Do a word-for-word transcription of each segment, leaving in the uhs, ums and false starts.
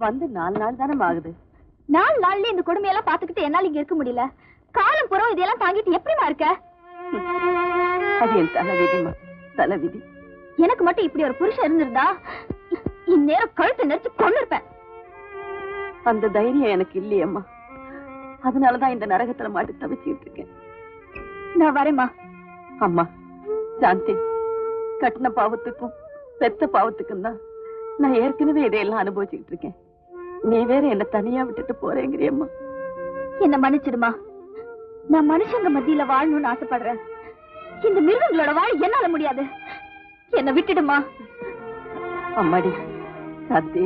வந்து நாலு நாள் தானே ஆகுது. நாலு நாள்ல இந்த கொடுமையெல்லாம் பாத்துக்கிட்டு என்னால இங்க இருக்க முடியல. காலம் புறம் இதெல்லாம் தாங்கிட்டு எப்படிமா இருக்க? அது என் தலை விதிமா, தலை விதி. எனக்கு மட்டும் இப்படி ஒரு புருஷன் இருந்திருந்தா இந்நேரம் கழுத்தை நெரிச்சு கொண்டு இருப்பேன். அந்த தைரியம் எனக்கு இல்லையம்மா. அதனாலதான் இந்த நரகத்துல மாட்டி தவிச்சுக்கிட்டு இருக்கேன். நான் வரேம்மா. அம்மா சாந்தி, கட்டின பாவத்துக்கும் பெத்த பாவத்துக்கும் தான் நான் ஏற்கனவே இதையெல்லாம் அனுபவிச்சுக்கிட்டு இருக்கேன். நீ வேற என்ன தனியா விட்டுட்டு போறேங்கிறியம்மா. என்ன மன்னிச்சிடுமா. நான் மனுஷங்க மத்தியில வாழணும்னு ஆசைப்படுறேன். இந்த மிருகங்களோட வாழ என்னால முடியாது. என்ன விட்டுடுமா. அம்மாடி சாந்தி,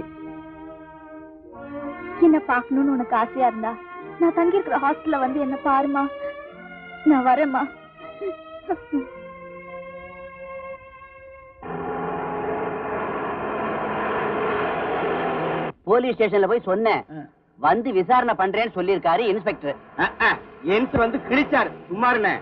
என்ன பாக்கணும்னு உனக்கு ஆசையா இருந்தா நான் தங்கி இருக்கிற ஹாஸ்டல்ல வந்து என்ன பாருமா. நான் வரேம்மா. போலீஸ் ஸ்டேஷன்ல போய் சொன்னேன். வந்து விசாரணை பண்றேன்னு சொல்லிருக்காரு இன்ஸ்பெக்டர். வந்து கிழிச்சாரு. சும்மாருன்னு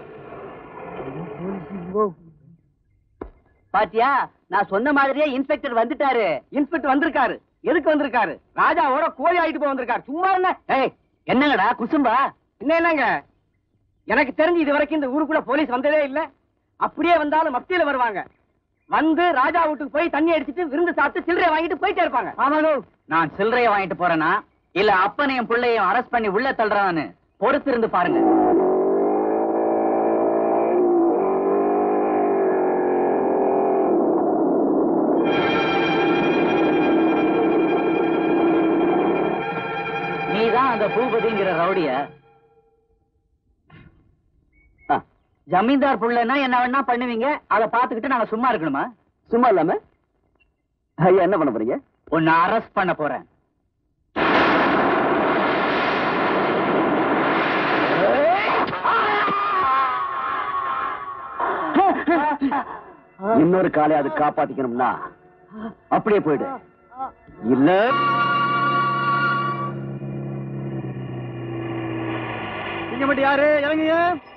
பாத்தியா, நான் சொன்ன மாதிரியே இன்ஸ்பெக்டர் வந்துட்டாரு. இன்ஸ்பெக்டர் வந்திருக்காரு. எதுக்கு வந்திருக்காரு? ராஜாவோட கோழி ஆயிட்டு போய் வந்திருக்காரு. சும்மா என்ன? ஏய், என்னங்கடா குசும்பா? என்ன என்னங்க, எனக்கு தெரிஞ்சு இது வரைக்கும் இந்த ஊருக்குள்ள போலீஸ் வந்ததே இல்ல. அப்படியே வந்தாலும் மத்தியில வருவாங்க. வந்து ராஜா வீட்டுக்கு போய் தண்ணி அடிச்சிட்டு விருந்து சாப்பிட்டு சில்லறைய வாங்கிட்டு போயிட்டே இருப்பாங்க. ஆமாங்க. நான் சில்லறைய வாங்கிட்டு போறேனா இல்ல அப்பனையும் பிள்ளையும் அரெஸ்ட் பண்ணி உள்ள தள்ளுறான்னு பொறுத்து இருந்து பாருங்க. நீதான் அந்த பூபதிங்கிற ரவுடிய. ஜமீன்தார் புள்ளனா என்ன வேணா பண்ணுவீங்க. அதை பாத்துக்கிட்டு நாங்க சும்மா இருக்கணுமா? சும்மா இல்லாம ஐயா என்ன பண்ண போறீங்க? உன்னை அரெஸ்ட் பண்ண போறேன். இன்னொரு காலை அது காப்பாத்திக்கணும்னா அப்படியே போயிடு. இல்ல நீங்க மட்டும் யாரு இறங்குங்க.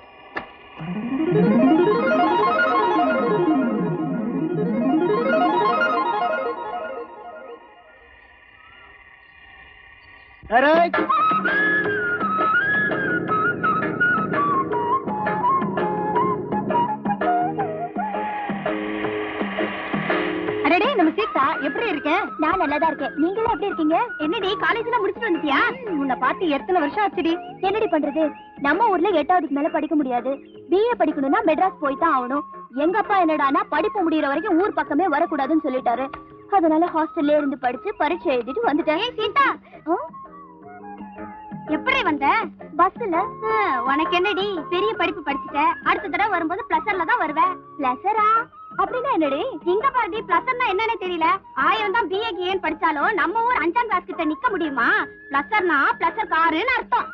அடடே, நம்ம சீதா எப்படி இருக்கேன்? நான் நல்லாதான் இருக்கேன். நீங்களும் எப்படி இருக்கீங்க? என்னடி காலேஜ்ல முடிச்சுட்டு வந்துட்டியா? உன்னை பார்த்து எத்தனை வருஷம் ஆச்சுடி. என்னடி பண்றது, நம்ம ஊர்ல எட்டாவதுக்கு மேல படிக்க முடியாது. பிஏ படிக்கணும்னா மெட்ராஸ் போய் தான் ஆகணும். எங்க அப்பா என்னடானா படிப்பு முடியற வரைக்கும் ஊர் பக்கமே வரக்கூடாதுன்னு சொல்லிட்டாரு. அதனால ஹாஸ்டல்ல இருந்து படிச்சு பரீட்சை எழுதிட்டு வந்துட்டேன். சீதா, எப்படி வந்த? பஸ்ல. உனக்கு என்னடி பெரிய படிப்பு படிச்சுட்ட, அடுத்த தடவை வரும்போது பிளஸர்ல தான் வருவேன். பிளஸரா அப்படின்னா என்னடி? இங்க பாருடி, பிளஸர்னா என்னன்னு தெரியல. ஆயிரம் தான் பிஏ கிஏன்னு படிச்சாலும் நம்ம ஊர் அஞ்சாம் கிளாஸ் கிட்ட நிக்க முடியுமா? பிளஸர்னா பிளஸர் காருன்னு அர்த்தம்.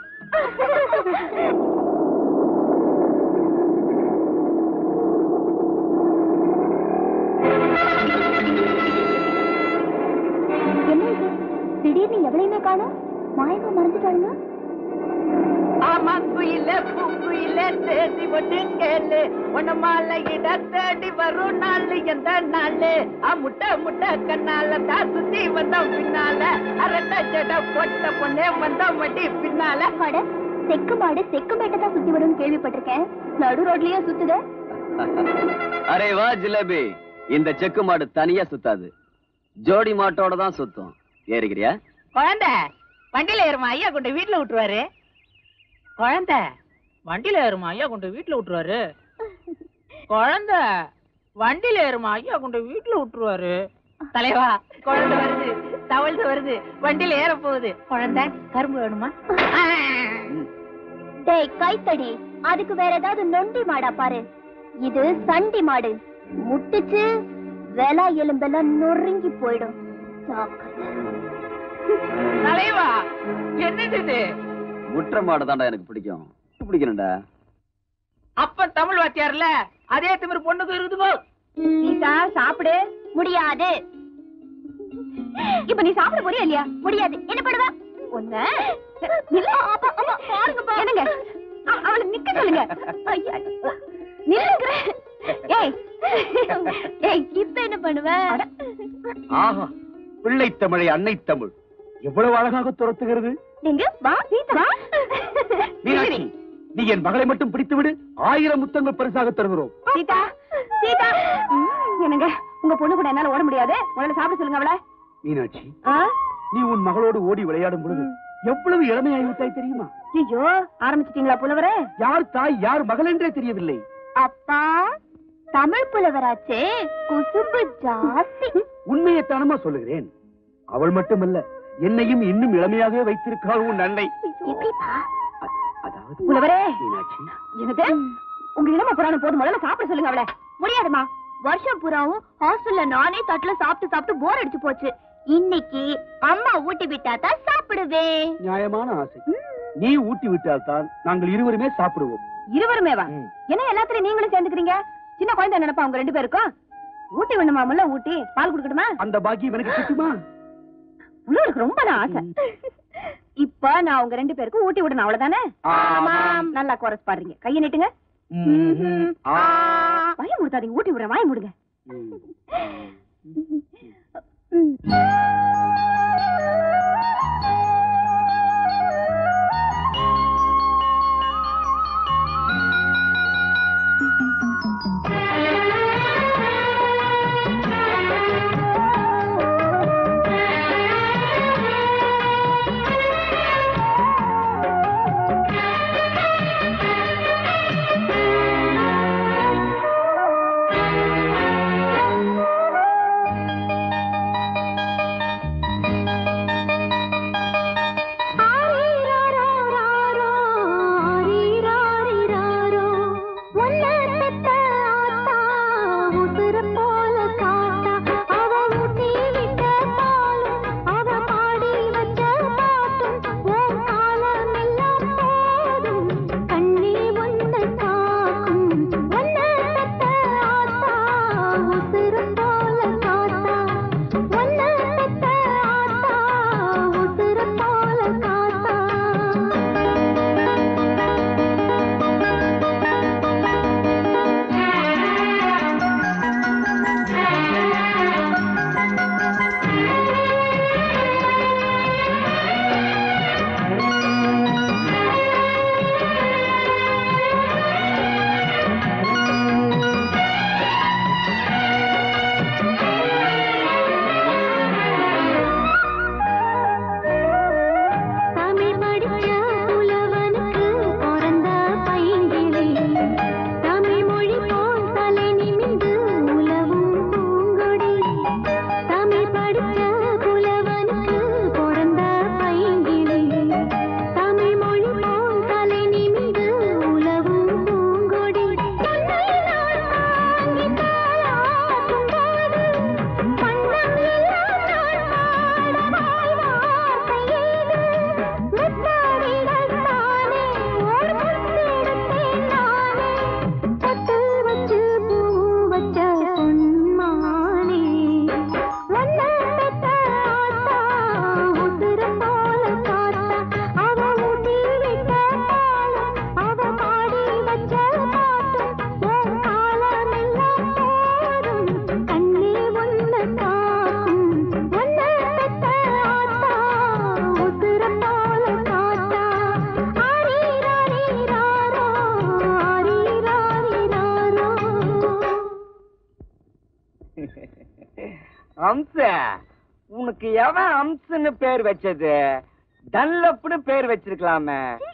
என்ன இது, திடீர்னு எவ்வளையுமே காணும்? மாயமா மறந்துட்டாளுங்க. ஆமா குயில பூக்குயில தேடி ஒட்டு கேளு, உன மாலையிட தேடி வரும் நாள் எந்த நாளு. முட்டை முட்டை கண்ணால தான் சுத்தி வந்தோம் பின்னால, அரட்ட ஜட பொட்ட பொண்ணே வந்தோம் வட்டி பின்னால. செக்கு மாடு செக்கு மேட்டை தான் சுத்தி வரும்னு கேள்விப்பட்டிருக்கேன். நடு ரோட்லயே சுத்துத. அரே வா ஜிலேபி, இந்த செக்கு மாடு தனியா சுத்தாது, ஜோடி மாட்டோட தான் சுத்தும். ஏறிக்கிறியா? குழந்தை வண்டியில ஏறுமா, ஐயா கொண்டு வீட்டுல விட்டுருவாரு. குழந்தை வண்டியில ஏறுமா, ஐயா கொண்டு வீட்டுல விட்டுருவாரு. குழந்தை வண்டியில ஏறுமா, ஐயா கொண்டு வீட்டுல விட்டுருவாரு. தலைவா, குழந்தை வருது, தவழ்ந்து வருது, வண்டியில ஏற போகுது. குழந்தை கரும்பு வேணுமா? டேய் கைத்தடி, அதுக்கு வேற ஏதாவது நொண்டி மாடா பாரு. இது சண்டி மாடு. முட்டுச்சு வேலா எலும்பெல்லாம் நொறுங்கி போயிடும். தலைவா, என்னது? முற்ற மாடு தான்டா எனக்கு பிடிக்கும். பிடிக்கணும்டா. அப்ப தமிழ் வாத்தியார்ல அதே திமிரு பொண்ணுக்கு இருக்குதுங்கோ. நீதா சாப்பிடு. முடியாது. இப்ப நீ சாப்பிட போறியா இல்லையா? முடியாது. என்ன பண்ணுவ? ஒண்ணு என்னங்க அவளை நிக்க சொல்லுங்க. நில்லுங்க. ஏய் ஏய், இப்ப என்ன பண்ணுவ? ஆஹா, பிள்ளை தமிழை அன்னை தமிழ் எவ்வளவு அழகாக துரத்துகிறது. நீங்க வா சீதா. மீனாட்சி, நீ என் மகளை மட்டும் பிடித்து விடு, ஆயிரம் முத்தங்கள் பரிசாக தருகிறோம். சீதா சீதா. என்னங்க உங்க பொண்ணு கூட என்னால ஓட முடியாது, முதல்ல சாப்பிட சொல்லுங்க அவளை. மீனாட்சி, நீ உன் மகளோடு ஓடி விளையாடும் பொழுது எவ்வளவு இளமையாகி விட்டாய் தெரியுமா? ஐயோ, ஆரம்பிச்சிட்டீங்களா புலவரே? யார் தாய் யார் மகள் என்றே தெரியவில்லை. அப்பா, தமிழ் புலவராச்சே, குசும்பு ஜாஸ்தி. உண்மையைத்தானமா சொல்லுகிறேன். அவள் மட்டுமல்ல, என்னையும் இன்னும் இளமையாகவே வைத்திருக்காள் உன் அன்னை. அதாவது புலவரே, மீனாட்சி, என்னது உங்க இளம புராணம் போது முதல்ல சாப்பிட சொல்லுங்க அவளை. முடியாதுமா, வருஷம் புறாவும் ஹாஸ்டல்ல நானே தட்டுல சாப்பிட்டு சாப்பிட்டு போர் அடிச்சு போச்சு. இன்னைக்கு அம்மா ஊட்டி விட்டா தான் சாப்பிடுவேன். நியாயமான ஆசை. நீ ஊட்டி விட்டால் தான் நாங்கள் இருவருமே சாப்பிடுவோம். இருவருமே வா? என்ன எல்லாத்திலையும் நீங்களும் சேர்ந்துக்கிறீங்க? சின்ன குழந்தை நினைப்பா உங்க ரெண்டு பேருக்கும். ஊட்டி வேணுமாமல்ல, ஊட்டி பால் குடுக்கட்டுமா? அந்த பாக்கியம் எனக்கு கிட்டுமா? உங்களுக்கு ரொம்ப நான் ஆசை. இப்ப நான் உங்க ரெண்டு பேருக்கும் ஊட்டி விடணும், அவ்வளவுதானே? நல்லா கோரஸ் பாடுறீங்க. கையை நீட்டுங்க. வாய முடித்தாதீங்க, ஊட்டி விடுறேன், வாய முடுங்க. அம்ச, உனக்கு எவன் அம்சன்னு பேர் வச்சது? டன்லப்னு பேர் வச்சிருக்கலாமே.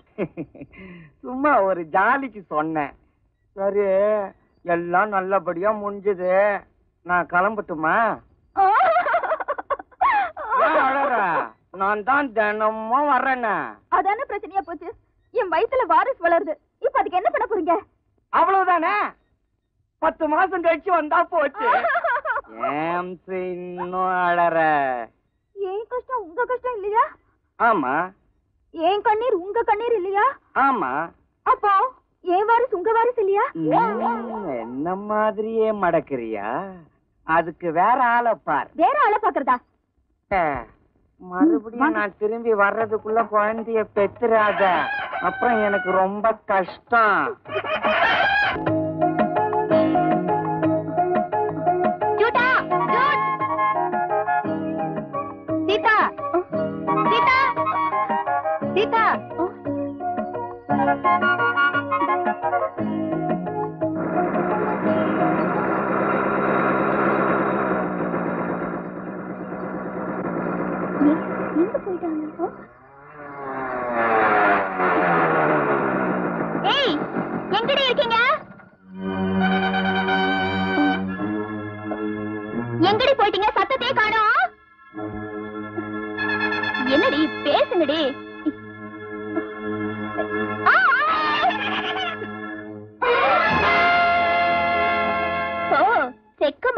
சும்மா ஒரு ஜாலிக்கு சொன்னேன். சரி, எல்லாம் நல்லபடியா முடிஞ்சது. நான் கிளம்பட்டுமா? நான் தான் தினமும் வர்றேன்னு. அதான பிரச்சனையா போச்சு. என் வயித்துல வாரிசு வளருது. இப்ப அதுக்கு என்ன பண்ண போறீங்க? அவ்வளவுதானே, பத்து மாசம் கழிச்சு வந்தா போச்சு. இன்னும் அழற. ஏன் கஷ்டம் உங்க கஷ்டம் இல்லையா? ஆமா. ஏன் கண்ணீர் உங்க கண்ணீர் இல்லையா? ஆமா. அப்போ ஏன் வாரிசு உங்க வாரிசு இல்லையா? என்ன மாதிரியே மடக்குறியா? அதுக்கு வேற ஆளை பார். வேற ஆளை பாக்குறதா? மறுபடியும் நான் திரும்பி வர்றதுக்குள்ள குழந்தைய பெத்துறாத, அப்புறம் எனக்கு ரொம்ப கஷ்டம். சீதா,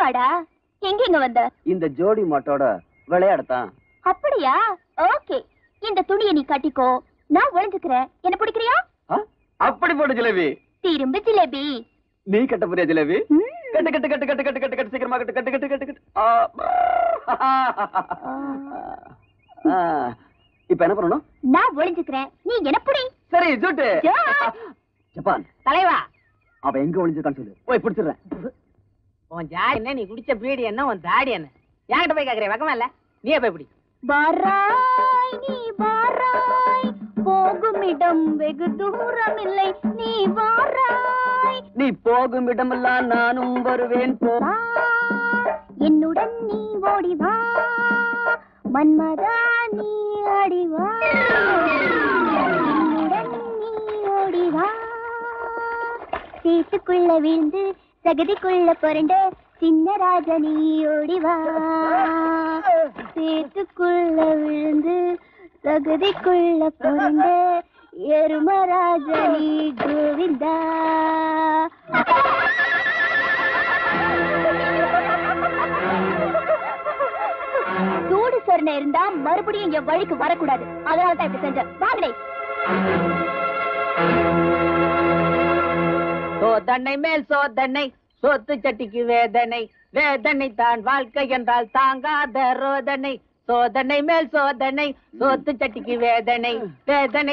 சாப்பாடா? எங்க வந்த? இந்த ஜோடி மாட்டோட விளையாடத்தான். அப்படியா? ஓகே, இந்த துணியை நீ கட்டிக்கோ, நான் ஒளிஞ்சுக்கிறேன். என்ன பிடிக்கிறியா? அப்படி போடு ஜிலேபி. திரும்ப ஜிலேபி. நீ கட்ட போறியா ஜிலேபி? கட்டு கட்டு கட்டு கட்டு கட்டு கட்டு கட்டு சீக்கிரமா கட்டு கட்டு கட்டு கட்டு கட்டு. இப்ப என்ன பண்ணணும்? நான் ஒளிஞ்சுக்கிறேன், நீ என்ன பிடி. சரி ஜூட்டு. ஜப்பான் தலைவா, அவ எங்க ஒளிஞ்சிருக்கான்னு சொல்லு, போய் பிடிச்சிடுறேன். உன் ஜாடி என்ன, நீ குடிச்ச பீடி என்ன, உன் தாடி என்ன? என்கிட்ட போய் கேக்குறேன், வெக்கமா இல்ல? நீயே போய் பிடி. வாராய் நீ வாராய், போகும் இடம் வெகு தூரம் இல்லை, நீ வாராய். நீ போகும் இடமெல்லாம் நானும் வருவேன். போ, என்னுடன் நீ ஓடி வா, மன்மதா நீ ஆடி வா, என்னுடன் நீ ஓடி வா. சேத்துக்குள்ள வீழ்ந்து சகதிக்குள்ள புரண்ட சின்ன ராஜனி ஓடிவா, சேத்துக்குள்ள விழுந்து சகதிக்குள்ள புரண்ட எருமராஜனி கோவிந்தா. சூடு சொரணை இருந்தா மறுபடியும் என் வழிக்கு வரக்கூடாது, அதனால தான் இப்படி செஞ்ச. வாங்கடே. சோதனை மேல் சோதனை, சொத்து சட்டிக்கு வேதனை, வேதனை தான் வாழ்க்கை என்றால் தாங்காத ரோதனை. சோதனை மேல் சோதனை, சொத்து சட்டிக்கு வேதனை, வேதனை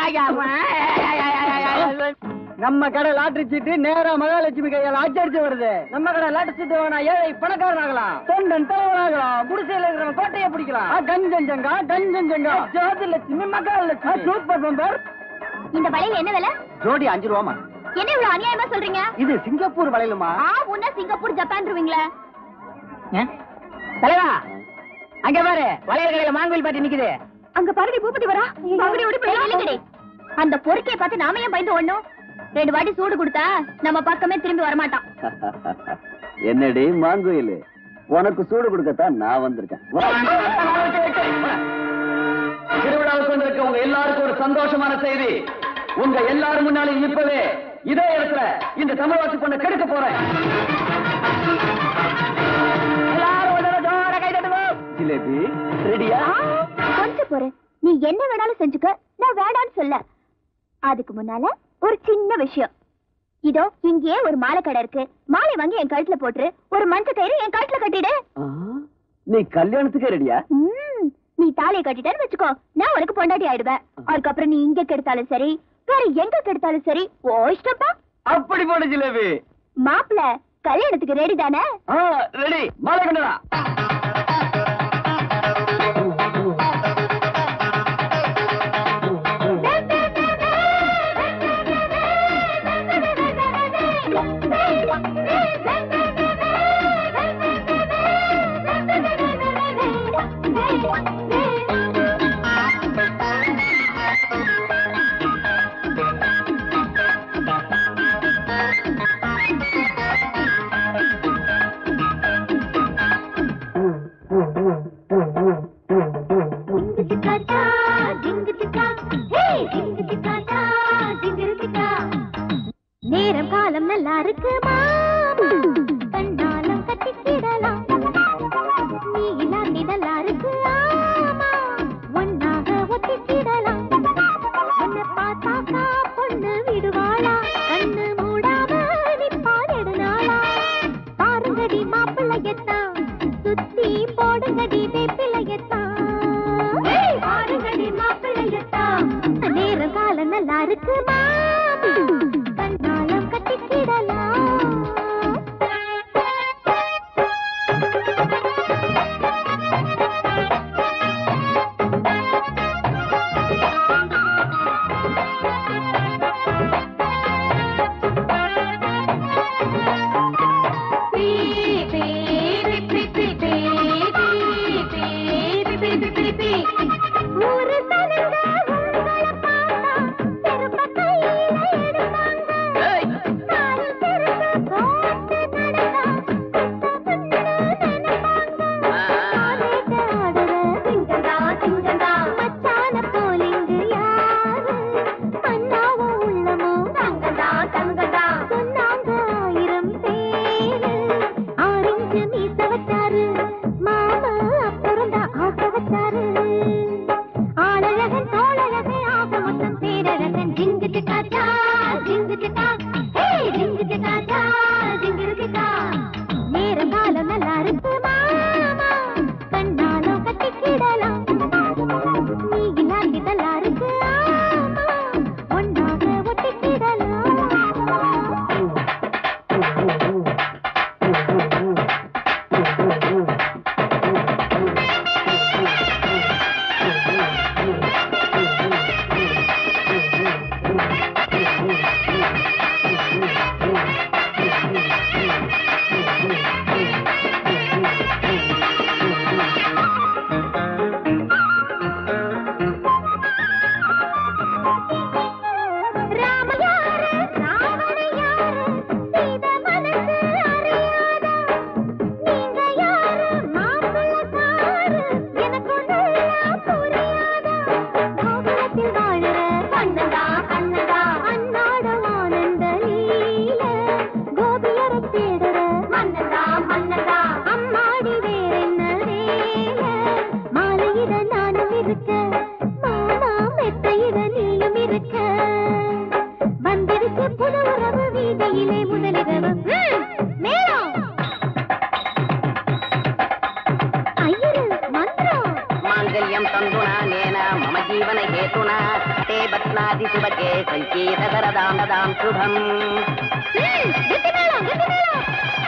நம்ம கடை லாட்டரி சீட்டு நேரா மகாலட்சுமி கையால் அச்சடிச்சு வருது. நம்ம கடை லாட்டரி சீட்டு வேணா ஏழை பணக்காரன் ஆகலாம், தொண்டன் தலைவன் ஆகலாம், குடிசையில இருக்கிறவன் கோட்டையை பிடிக்கலாம். Kanchenjunga Kanchenjunga Jothilakshmi Mahalakshmi super bumper. இந்த வளையல் என்ன விலை? ஜோடி அஞ்சு ரூபாமா. என்ன இவ்வளவு அநியாயமா சொல்றீங்க? இது சிங்கப்பூர் வளையலுமா? ஆ, உன்ன சிங்கப்பூர் ஜப்பான்ருவீங்களா? தலைவா, அங்க பாரு, வளையல் கடையில மாங்கோயில் பாட்டி நிக்குது. அங்க பாருடி பூபதி வரா. மறுபடி ஓடி போய் அந்த பொறுக்கைய பார்த்து நாம ஏன் பயந்து ஓடணும்? ரெண்டு வாட்டி சூடு கொடுத்தா நம்ம பக்கமே திரும்பி வரமாட்டான். என்னடி மாங்குயிலு, உனக்கு சூடு கொடுக்கத்தான் நான் வந்திருக்கேன். திருவிழாவுக்கு வந்திருக்க உங்க எல்லாருக்கும் ஒரு சந்தோஷமான செய்தி. உங்க எல்லாரும் முன்னாலும் இப்பவே இதே இடத்துல இந்த தமிழ்வாசி பொண்ணை கெடுக்க போறேன். ஜிலேபி ரெடியா? கொஞ்சம் போறேன், நீ என்ன வேணாலும் செஞ்சுக்க, நான் வேணான்னு சொல்ல. அதுக்கு முன்னால ஒரு சின்ன விஷயம். இதோ இங்கேயே ஒரு மாலை கடை இருக்கு, மாலை வாங்கி என் கழுத்துல போட்டுரு, ஒரு மஞ்ச கயிறு என் கழுத்துல கட்டிடு. நீ கல்யாணத்துக்கு ரெடியா? நீ தாலியை கட்டிட்டேன்னு வச்சுக்கோ, நான் உனக்கு பொண்டாட்டி ஆயிடுவேன். அதுக்கப்புறம் நீ இங்க கெடுத்தாலும் சரி, வேற எங்க கெடுத்தாலும் சரி, ஓ இஷ்டப்பா. அப்படி போடு ஜிலேபி. மாப்பிள்ள கல்யாணத்துக்கு ரெடி தானே? ரெடி. மாலை கொண்டா. நேரம் காலம் நல்லா இருக்கு கண்ணாலம் கட்டிக்கிடலாம், நீ இல்லாட்டி நல்லா இருக்கு ஒன்னாக ஒத்திக்கிடலாம். உன்னை பார்த்தாக்கா பொண்ணு விடுவாளா, கண்ணு மூடாம நிப்பாடிடுனாளா. பாருங்கடி மாப்பிள்ளையத்தான், சுத்தி போடுங்கடி வேப்பிலையத்தான், பாருங்கடி மாப்பிள்ளையத்தான். நேரம் காலம் நல்லா இருக்கு கண்ணாலம் கட்டிக்கிடலாம். ஒரு தனங்க உங்களை பார்த்தா செருப்ப கையில எடுப்பாங்க. வாழ்க்கையிலே முதலிரவு மேளம் ஐயரு மந்திரம் மாங்கல்யம் தந்துனா நேன மம ஜீவன ஹேதுனா தே பத்னாதி சுபகே சங்கீத கரதாம் ததாம் சுபம். கெட்டி மேளம் கெட்டி மேளம்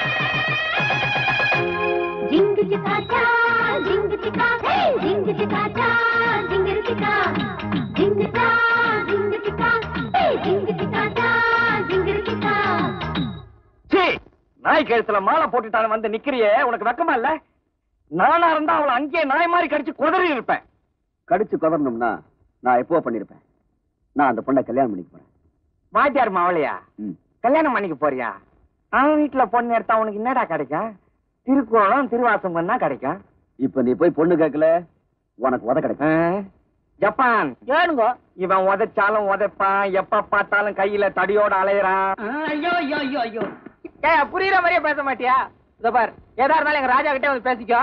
ஜிங்கு சிக்காச்சா ஜிங்கு சிக்கா ஜிங்கு சிக்காச்சா ஜிங்கு சிக்கா ஜிங்கு சா ஜிங்கு சிக்கா ஜிங்கு சிக்காச்சா ஜிங்கு சிக்கா. நாய் கழுத்துல மாலை போட்டுட்டாலும் வந்து நிக்கிறியே, உனக்கு வெக்கமா இல்ல? நானா இருந்தா அவளை அங்கேயே நாய் மாதிரி கடிச்சு குதறி இருப்பேன். கடிச்சு குதறணும்னா நான் எப்போ பண்ணிருப்பேன். நான் அந்த பொண்ணை கல்யாணம் பண்ணிக்க போறேன். வாத்தியார் மாவளையா ம். கல்யாணம் பண்ணிக்க போறியா? அவன் வீட்டுல பொண்ணு எடுத்தா உனக்கு என்னடா கிடைக்கும்? திருக்குறளும் திருவாசம் பண்ணா கிடைக்கும். இப்ப நீ போய் பொண்ணு கேட்கல, உனக்கு உத கிடைக்கும். ஜப்பான் ஏனுங்க? இவன் உதைச்சாலும் உதைப்பான், எப்ப பார்த்தாலும் கையில தடியோட அலையறான். ஐயோ ஐயோ ஐயோ ஐயோ ஏய், புரியுற மாதிரியே பேச மாட்டியா? இதோ பார், ஏதா இருந்தாலும் எங்க ராஜா கிட்டே வந்து பேசிக்கோ.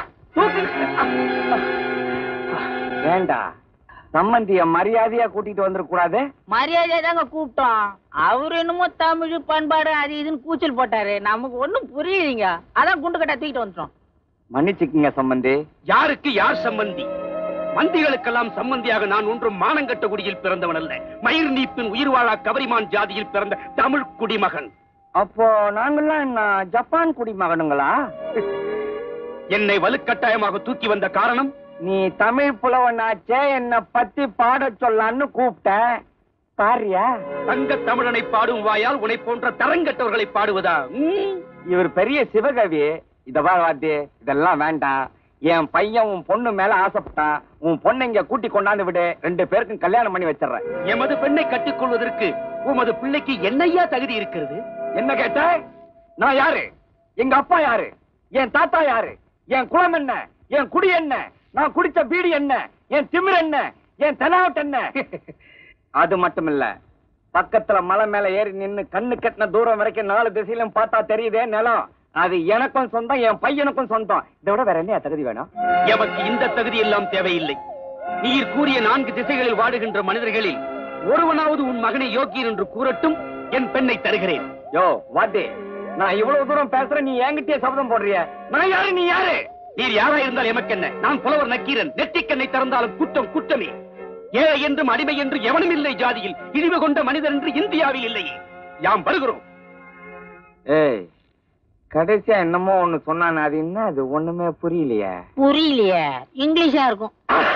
வேண்டா, சம்பந்திய மரியாதையா கூட்டிட்டு வந்துட கூடாது. மரியாதை தாங்க கூப்பிட்டோம். அவரு என்னமோ தமிழ் பண்பாடு அது இதுன்னு கூச்சல் போட்டாரு. நமக்கு ஒண்ணும் புரியலீங்க, அதான் குண்டு கட்டா தூக்கிட்டு வந்துட்டோம். மன்னிச்சுக்குங்க சம்பந்தி. யாருக்கு யார் சம்பந்தி? மந்திகளுக்கெல்லாம் சம்பந்தியாக நான் ஒன்றும் மானங்கட்ட குடியில் பிறந்தவன் அல்ல. மயிர் நீப்பின் உயிர் வாழா கவரிமான் ஜாதியில் பிறந்த தமிழ் குடிமகன். அப்போ நாங்கெல்லாம் என்ன ஜப்பான் குடிமகனுங்களா? என்னை வலுக்கட்டாயமாக தூக்கி வந்த காரணம், நீ தமிழ் புலவனாச்சே, என்ன பத்தி பாட சொல்லான்னு கூப்பிட்ட. பாரியா, தங்க தமிழனை பாடும் வாயால் உன்னை போன்ற தரங்கட்டவர்களை பாடுவதா? ம். இவர் பெரிய சிவகவி. இதவா வாத்தி, இதெல்லாம் வேண்டாம். என் பையன் உன் பொண்ணு மேல ஆசைப்பட்டான். உன் பொண்ணை இங்க கூட்டி கொண்டாந்து விடு, ரெண்டு பேருக்கும் கல்யாணம் பண்ணி வச்சிடறேன். எமது பெண்ணை கட்டிக் கொள்வதற்கு உமது பிள்ளைக்கு என்னையா தகுதி இருக்கிறது? என்ன கேட்ட? நான் யாரு? எங்க அப்பா யாரு? என் தாத்தா யாரு? என் குலம் என்ன? என் குடி என்ன? நான் குடிச்ச பீடி என்ன? என் திமிர் என்ன? என் தெனாவட் என்ன? அது மட்டும் இல்ல, பக்கத்துல மலை மேல ஏறி நின்னு கண்ணு கட்டின தூரம் வரைக்கும் நாலு திசையிலும் பார்த்தா தெரியுதே நிலம். அது எனக்கும் சொந்தம், என் பையனுக்கும் சொந்தம். இதை விட வேற என்ன தகுதி வேணும்? எமக்கு இந்த தகுதி எல்லாம் தேவையில்லை. நீர் கூறிய நான்கு திசைகளில் வாடுகின்ற மனிதர்களில் ஒருவனாவது உன் மகனை யோக்கியன் என்று கூறட்டும், என் பெண்ணை தருகிறேன். யோ வாத்தி, நான் இவ்வளவு தூரம் பேசுறேன், நீ என்கிட்டயே சபதம் போடுறிய. நான் யாரு, நீ யாரு? நீர் யாரா இருந்தால் எமக்கென்ன? நான் புலவர் நக்கீரன். நெற்றிக்கண்ணை திறந்தாலும் குற்றம் குற்றமே. ஏழை என்றும் அடிமை என்று எவனும் இல்லை ஜாதியில். இழிவு கொண்ட மனிதர் என்று இந்தியாவில் இல்லையே. யாம் வருகிறோம். ஏய், கடைசியா என்னமோ ஒண்ணு சொன்னான், அது என்ன? அது ஒண்ணுமே புரியலையே. புரியலையே, இங்கிலீஷா இருக்கும்.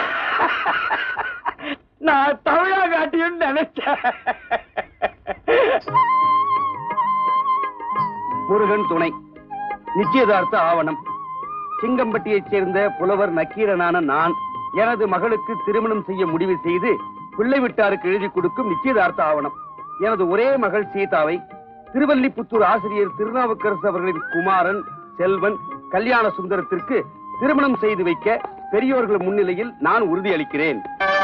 நான் தமிழா காட்டியும் நினைச்சேன். முருகன் துணை நிச்சயதார்த்த ஆவணம். சிங்கம்பட்டியைச் சேர்ந்த புலவர் நக்கீரனான நான் எனது மகளுக்கு திருமணம் செய்ய முடிவு செய்து பிள்ளை விட்டாருக்கு எழுதி கொடுக்கும் நிச்சயதார்த்த ஆவணம். எனது ஒரே மகள் சீதாவை திருவல்லிபுத்தூர் ஆசிரியர் திருநாவுக்கரசு அவர்களின் குமாரன் செல்வன் கல்யாண சுந்தரத்திற்கு திருமணம் செய்து வைக்க பெரியோர்கள் முன்னிலையில் நான் உறுதியளிக்கிறேன்.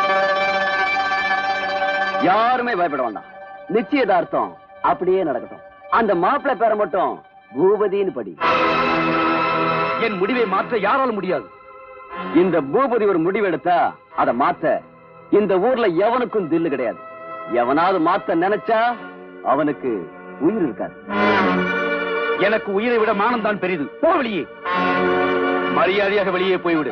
யாருமே பயப்பட வேண்டாம். நிச்சயதார்த்தம் அப்படியே நடக்கட்டும். அந்த மாப்பிள்ளை பேரை மட்டும் பூபதின்னு படி. என் முடிவை மாற்ற யாரால் முடியாது. இந்த பூபதி ஒரு முடிவெடுத்தா அதை மாத்த இந்த ஊர்ல எவனுக்கும் தில்லு கிடையாது. எவனாவது மாத்த நினைச்சா அவனுக்கு உயிர் இருக்காது. எனக்கு உயிரை விட மானம் தான் பெரிது. போ வெளியே, மரியாதையாக வெளியே போய்விடு.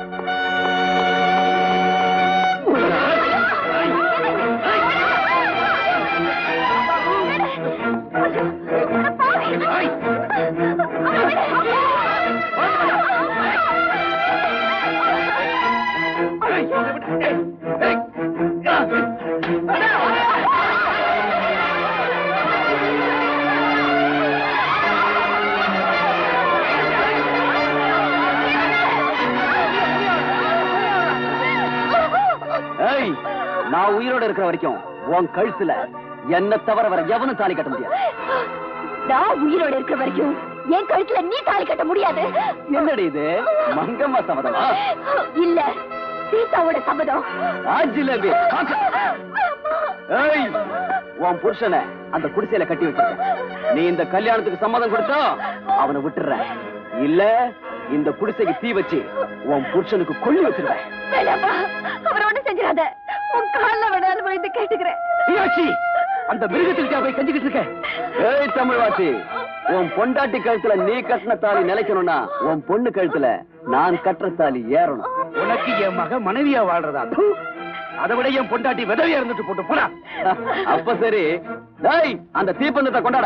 நான் உயிரோட இருக்கிற வரைக்கும் உன் கழுத்துல என்ன தவிர வர எவனும் தாலி கட்ட முடியாது. நான் உயிரோட இருக்கிற வரைக்கும் என் கழுத்துல நீ தாலி கட்ட முடியாது. என்னடி இது மங்கம்மா சபதமா? இல்ல, சீதாவோட சபதம். ஆஜிலேபி ஏய், உன் புருஷனை அந்த குடிசையில கட்டி வச்சிருக்க. நீ இந்த கல்யாணத்துக்கு சம்மதம் கொடுத்தா அவனை விட்டுற, இல்ல இந்த குடிசைக்கு தீ வச்சு உன் புருஷனுக்கு கொல்லி வச்சிருவேன். அவரை ஒண்ணு செஞ்சிடாத, உன் கால விடாது வைத்து கேட்டுக்கிறேன். அந்த மிருகத்திற்கா போய் கஞ்சிக்கிட்டு இருக்க? ஏய் தமிழ்வாசி, உன் பொண்டாட்டி கழுத்துல நீ கட்டின தாலி நிலைக்கணும்னா உன் பொண்ணு கழுத்துல நான் கட்டுற தாலி ஏறணும். உனக்கு என் மக மனைவியா வாழ்றதா? அதை விட என் பொண்டாட்டி விதவையா இருந்துட்டு போட்டு போடா. அப்ப சரி, டேய் அந்த தீப்பந்தத்தை கொண்டாடா.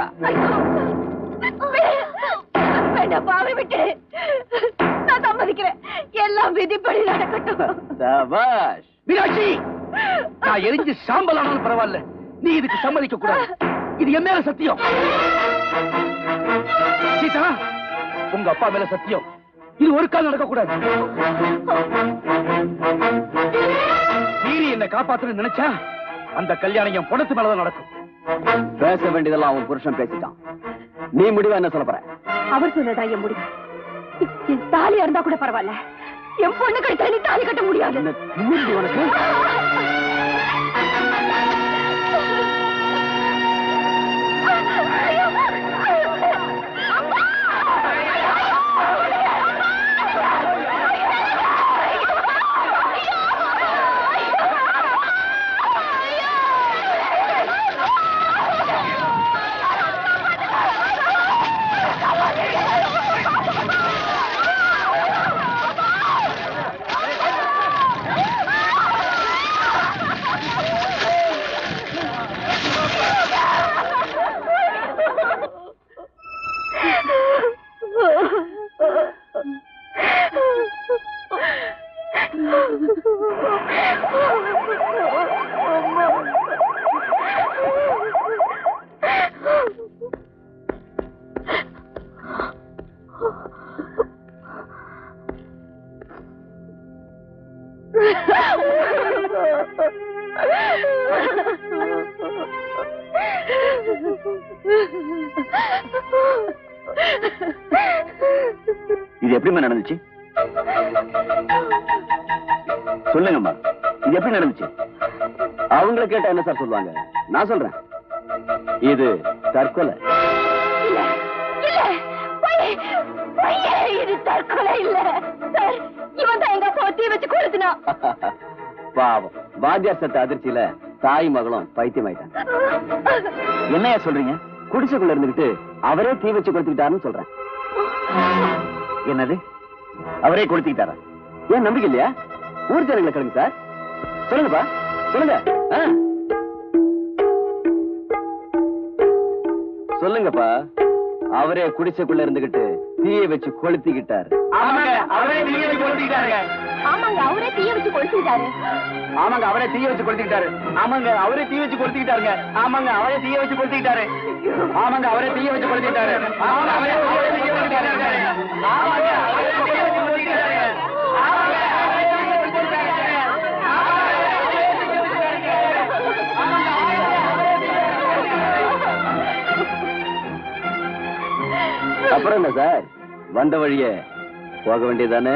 வேண்டாம், பாவை விட்டு நான் சம்மதிக்கிறேன். எல்லாம் விதிப்படி நடக்கட்டும். சபாஷ். மீனாட்சி, நான் எரிஞ்சு சாம்பல் ஆனாலும் பரவாயில்ல, நீ இதுக்கு சம்மதிக்க கூடாது. இது என் மேல சத்தியம். சீதா, உங்க அப்பா மேல சத்தியம், இது ஒரு கால் நடக்க கூடாது. மீறி என்ன காப்பாத்துன்னு நினைச்சா அந்த கல்யாணம் என் பொணத்து மேலதான் நடக்கும். பேச வேண்டியதெல்லாம் அவன் புருஷன் பேசிட்டான். நீ முடிவா என்ன சொல்ல போற? அவர் சொன்னதா என் முடிவு. என் தாலியா இருந்தா கூட பரவாயில்ல, என் பொண்ணு கழுத்துல நீ தாலி கட்ட முடியாது. என்ன திமிரு உனக்கு? இது எப்படிமா நடந்துச்சு? சொல்லுங்கம்மா, இது எப்படி நடந்துச்சு? அவங்கள கேட்டா என்ன சார் சொல்லுவாங்க? நான் சொல்றேன், இது தற்கொலை. இல்ல, இல்ல, பொய், பொய்யே, இது தற்கொலை இல்ல சார். இவன் தான் எங்க அப்பா தீ வச்சு கொளுத்தினா. பாவம், வாத்தியார் சட்ட அதிர்ச்சியில தாய் மகளும் பைத்தியமாயிட்டாங்க. என்னையா சொல்றீங்க? குடிசைக்குள்ள இருந்துகிட்டு அவரே தீ வச்சு கொளுத்திக்கிட்டாருன்னு சொல்றேன். என்னது, அவரே கொளுத்திக்கிட்டாரா? ஏன் நம்பிக்கை இல்லையா? ஊர் ஜனங்களை கிளம்பி சார், சொல்லுங்கப்பா, சொல்லுங்க. சொல்லுங்கப்பா, அவரே குடிசைக்குள்ள இருந்துகிட்டு தீயை வச்சு கொளுத்திக்கிட்டாரு. ஆமாங்க, அவரே தீய வச்சு கொளுத்திக்கிட்டாருங்க. ஆமாங்க, அவரே தீய வச்சு கொளுத்திட்டாரு. ஆமாங்க, அவரே தீய வச்சு கொளுத்திக்கிட்டாரு. ஆமாங்க, அவரே தீய வச்சு கொளுத்திக்கிட்டாருங்க. ஆமாங்க, அவரே தீய வச்சு கொளுத்திக்கிட்டாரு. ஆமாங்க, அவரே தீய வச்சு கொளுத்திக்கிட்டாரு. ஆமாங்க, அவரே தீய வச்சு கொளுத்திக்கிட்டாரு. ஆமாங்க, அவரே தீய வச்சு கொளுத்திக்கிட்டாரு. அப்புறம் என்ன சார், வந்த வழியே போக வேண்டியதானே?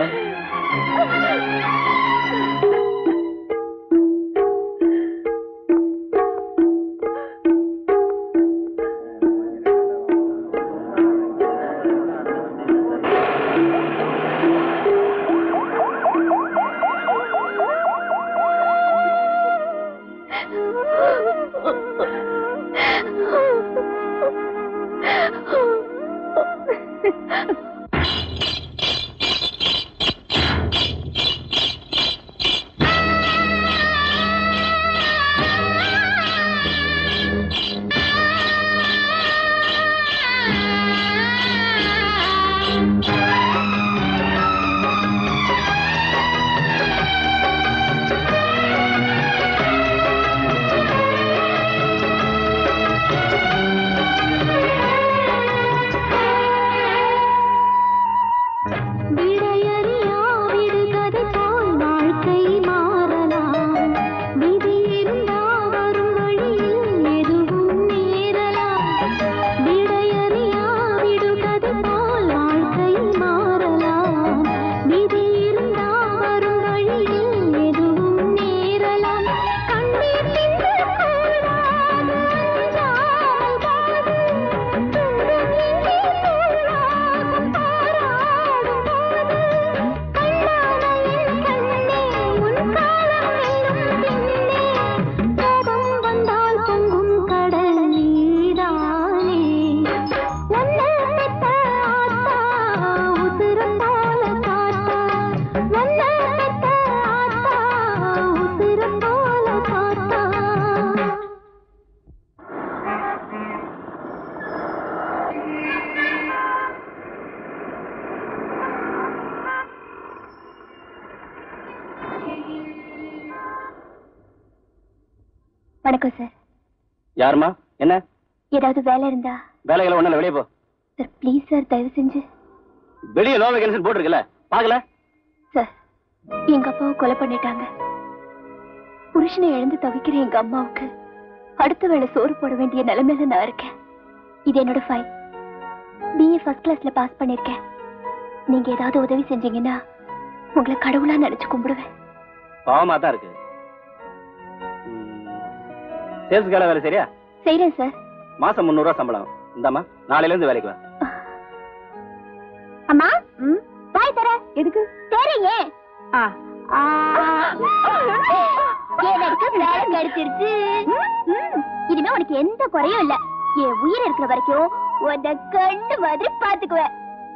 வணக்கம் சார். யாருமா? என்ன ஏதாவது வேலை இருந்தா? வேலைகளை ஒண்ணு வெளியே போ. சார் ப்ளீஸ் சார், தயவு செஞ்சு. வெளியே லோ வேகன்சி போட்டு இருக்குல்ல, பாக்கல? சார், எங்க அப்பாவை கொலை பண்ணிட்டாங்க. புருஷனை இழந்து தவிக்கிற எங்க அம்மாவுக்கு அடுத்த வேளை சோறு போட வேண்டிய நிலைமையில நான் இருக்கேன். இது என்னோட ஃபைல். பிஏ ஃபர்ஸ்ட் கிளாஸ்ல பாஸ் பண்ணிருக்கேன். நீங்க ஏதாவது உதவி செஞ்சீங்கன்னா உங்களை கடவுளா நினைச்சு கும்பிடுவேன். பாவமா தான் இருக்கு. சேல்ஸ் வேலை வேலை சரியா? செய்றேன் சார். மாசம் முன்னூறு ரூபாய் சம்பளம். இந்தாமா, நாளையில இருந்து வேலைக்கு வா. அம்மா, பாய் தர. எதுக்கு? தெரியுங்க. எனக்கு வேலை கிடைச்சிருச்சு. இனிமே உனக்கு எந்த குறையும் இல்ல. என் உயிர் இருக்கிற வரைக்கும் உன்னை கண்டு மாதிரி பாத்துக்குவேன்.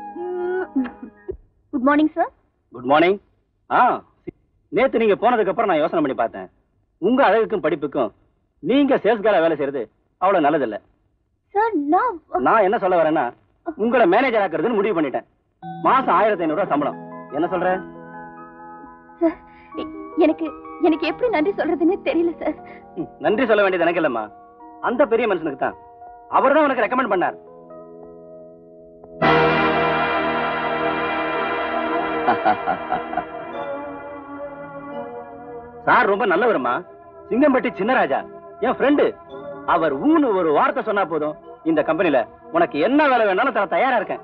Good morning sir. Good morning. ஆ, நேத்து நீங்க போனதுக்கு அப்புறம் நான் யோசனை பண்ணி பார்த்தேன். உங்க அழகுக்கும் படிப்புக்கும் நீங்க சேல்ஸ் கேர்ல வேலை செய்யறது அவ்வளவு நல்லது இல்ல. சார், நான் நான் என்ன சொல்ல வரேன்னா, உங்களை மேனேஜர் ஆக்குறதுன்னு முடிவு பண்ணிட்டேன். மாசம் ஆயிரத்தி ஐநூறு ரூபாய் சம்பளம். என்ன சொல்ற? சார், எனக்கு எனக்கு எப்படி நன்றி சொல்றதுன்னு தெரியல சார். நன்றி சொல்ல வேண்டியது எனக்கு இல்லம்மா, அந்த பெரிய மனுஷனுக்கு தான். அவர் தான் உனக்கு ரெக்கமெண்ட் பண்ணார். சார் ரொம்ப நல்லவருமா. சிங்கம்பட்டி சின்னராஜா என் ஃப்ரெண்டு. அவர் ஊன்னு ஒரு வார்த்தை சொன்னா போதும், இந்த கம்பெனில உனக்கு என்ன வேலை வேணாலும் தர தயாரா இருக்கேன்.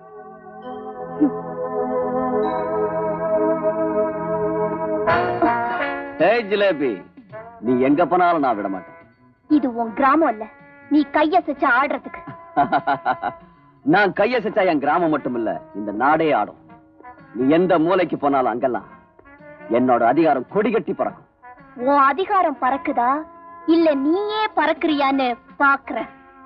ஏய் ஜிலேபி, நீ எங்க போனாலும் நான் விட மாட்டேன். இது உன் கிராமம் இல்ல, நீ கையசைச்சு ஆடுறதுக்கு. நான் கையசைச்சா என் கிராமம் மட்டும் இல்ல, இந்த நாடே ஆடும். நீ எந்த மூலைக்கு போனாலும் அங்கெல்லாம் என்னோட அதிகாரம் கொடிகட்டி பறக்கும். உன் அதிகாரம் பறக்குதா இல்ல நீயே பறக்குறியான்னு பாக்குறேன்.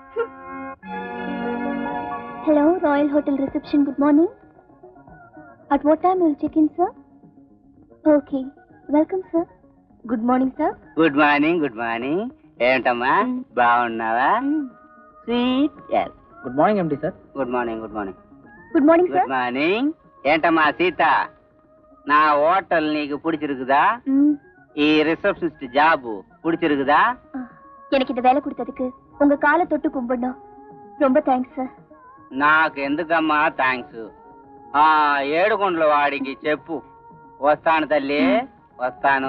Hello, royal hotel reception. Good morning. At what time will check in sir? Okay, welcome sir. Good morning sir. Good morning. Good morning. ఏంటమ్మా బాగున్నావా? Sweet. yes. Good morning MD sir. Good morning. Good morning. Good morning good sir. Morning. ఏంటమ్మా సీత, నా hotel నీకు பிடிச்சிருக்குதா? ఈ receptionist job பிடிச்சிருக்குதா? எனக்கு இந்த வேலை கொடுத்ததுக்கு உங்க காலை தொட்டு கும்பிடணும். ரொம்ப தேங்க்ஸ் சார். నాకు ఎందుకమ్మా థ్యాంక్స్. ఆ ఏడుకొండల వాడికి చెప్పు వస్తాను తల్లి, వస్తాను.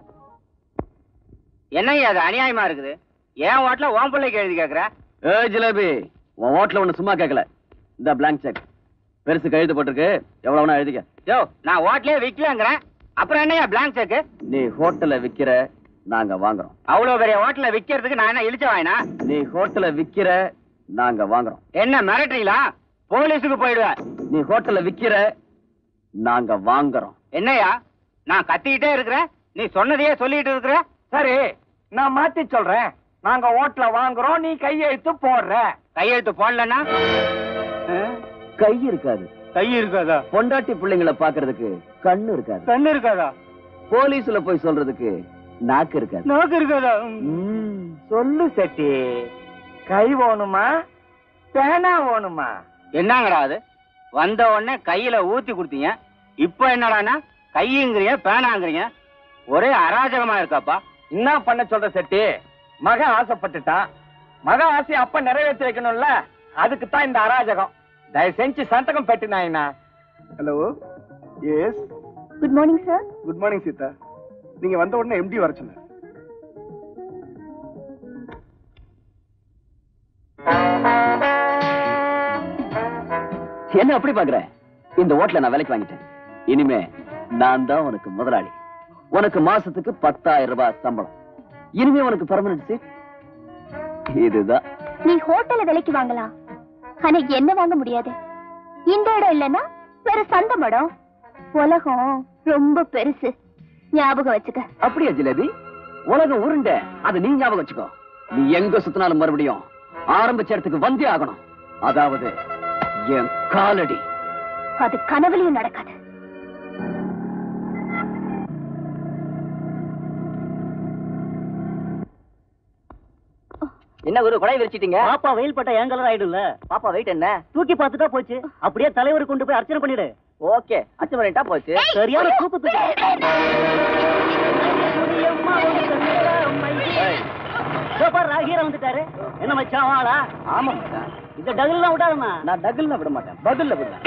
என்னய்யா அது அநியாயமா இருக்குது? ஏன் ஓட்டல ஓம் பிள்ளைக்கு எழுதி கேக்குற? ஏய் ஜிலேபி, உன் ஓட்டல ஒண்ணு சும்மா கேட்கல. இந்த பிளாங்க் செக் பெருசு கழுத்து போட்டிருக்கு, எவ்வளவுனா எழுதிக்க. யோ, நான் ஓட்டலே விக்கலங்கிறேன், அப்புறம் என்னய்யா பிளாங்க் செக்? நீ ஹோட்டல விக்கிற, நாங்க வாங்குறோம். அவ்வளவு பெரிய ஹோட்டல விக்கிறதுக்கு நான் என்ன இழிச்ச வாயினா? நீ ஹோட்டல விக்கிற, நாங்க வாங்குறோம். என்ன மிரட்டுறீங்களா? போலீஸுக்கு போயிடுவேன். நீ ஹோட்டல விக்கிற, நாங்க வாங்குறோம். என்னய்யா நான் கத்திக்கிட்டே இருக்கிறேன், நீ சொன்னதையே சொல்லிட்டு இருக்கிற? சரி, நான் மாத்தி சொல்றேன். நாங்க ஓட்டல வாங்குறோம், நீ கையெழுத்து போடுற. கையெழுத்து போடலன்னா கை இருக்காது. கை இருக்காதா? பொண்டாட்டி பிள்ளைங்களை பாக்குறதுக்கு கண்ணு இருக்காது. கண்ணு இருக்காதா? போலீஸ்ல போய் சொல்றதுக்கு நாக்கு இருக்காது. நாக்கு இருக்காதா? ம், சொல்லு செட்டி, கை வேணுமா பேனா வேணுமா? என்னங்கடா அது? வந்த உடனே கையில ஊத்தி கொடுத்தீங்க, இப்ப என்னடானா கையுங்கிறீங்க பேனாங்கிறீங்க. ஒரே அராஜகமா இருக்காப்பா. என்ன பண்ண சொல்ற செட்டி? மகன் ஆசைப்பட்டுட்டான், மகன் ஆசையை அப்ப நிறைவேற்றி வைக்கணும்ல, அதுக்கு தான் இந்த அராஜகம். தயவு செஞ்சு சந்தகம் பெட்டினாயினா. Hello, yes. Good morning sir. Good morning Seetha. நீங்க வந்த உடனே எம்டி வர சொன்னார். என்ன அப்படி பாக்குற? இந்த ஹோட்டல நான் வேலைக்கு வாங்கிட்டேன். இனிமே நான் தான் உனக்கு முதலாளி. உனக்கு மாசத்துக்கு பத்தாயிரம் ரூபாய் சம்பளம். இனிமே உனக்கு பெர்மனன்ட் சீட் இதுதான். நீ ஹோட்டல்ல வேலைக்கு வாங்கலாம், ஆனா என்ன வாங்க முடியாது. இந்த இடம் இல்லன்னா வேற சந்த மடம். உலகம் ரொம்ப பெருசு, ஞாபகம் வச்சுக்க. அப்படியா ஜிலேபி? உலகம் உருண்ட, அது நீ ஞாபகம் வச்சுக்கோ. நீ எங்க சுத்தினாலும் மறுபடியும் ஆரம்பிச்ச இடத்துக்கு வந்தே ஆகணும். அதாவது என் காலடி. அது கனவுலையும் நடக்காது. என்ன ஒரு கொடை விரிச்சிட்டீங்க? பாப்பா வெயில் பட்ட ஏன் கலர் ஆயிடும்ல. பாப்பா வெயிட் என்ன? தூக்கி பார்த்துட்டா போச்சு. அப்படியே தலைவர் கொண்டு போய் அர்ச்சனை பண்ணிடு. ஓகே, அச்சம் பண்ணிட்டா போச்சு. சரியான தூக்கு தூக்கி. ஹீரோ வந்துட்டாரு. என்ன மச்சான் வாடா. ஆமா மச்சான். இந்த டகுல்லாம் விடாதமா. நான் டகுல்ல விட மாட்டேன், பதில்ல விடுறேன்.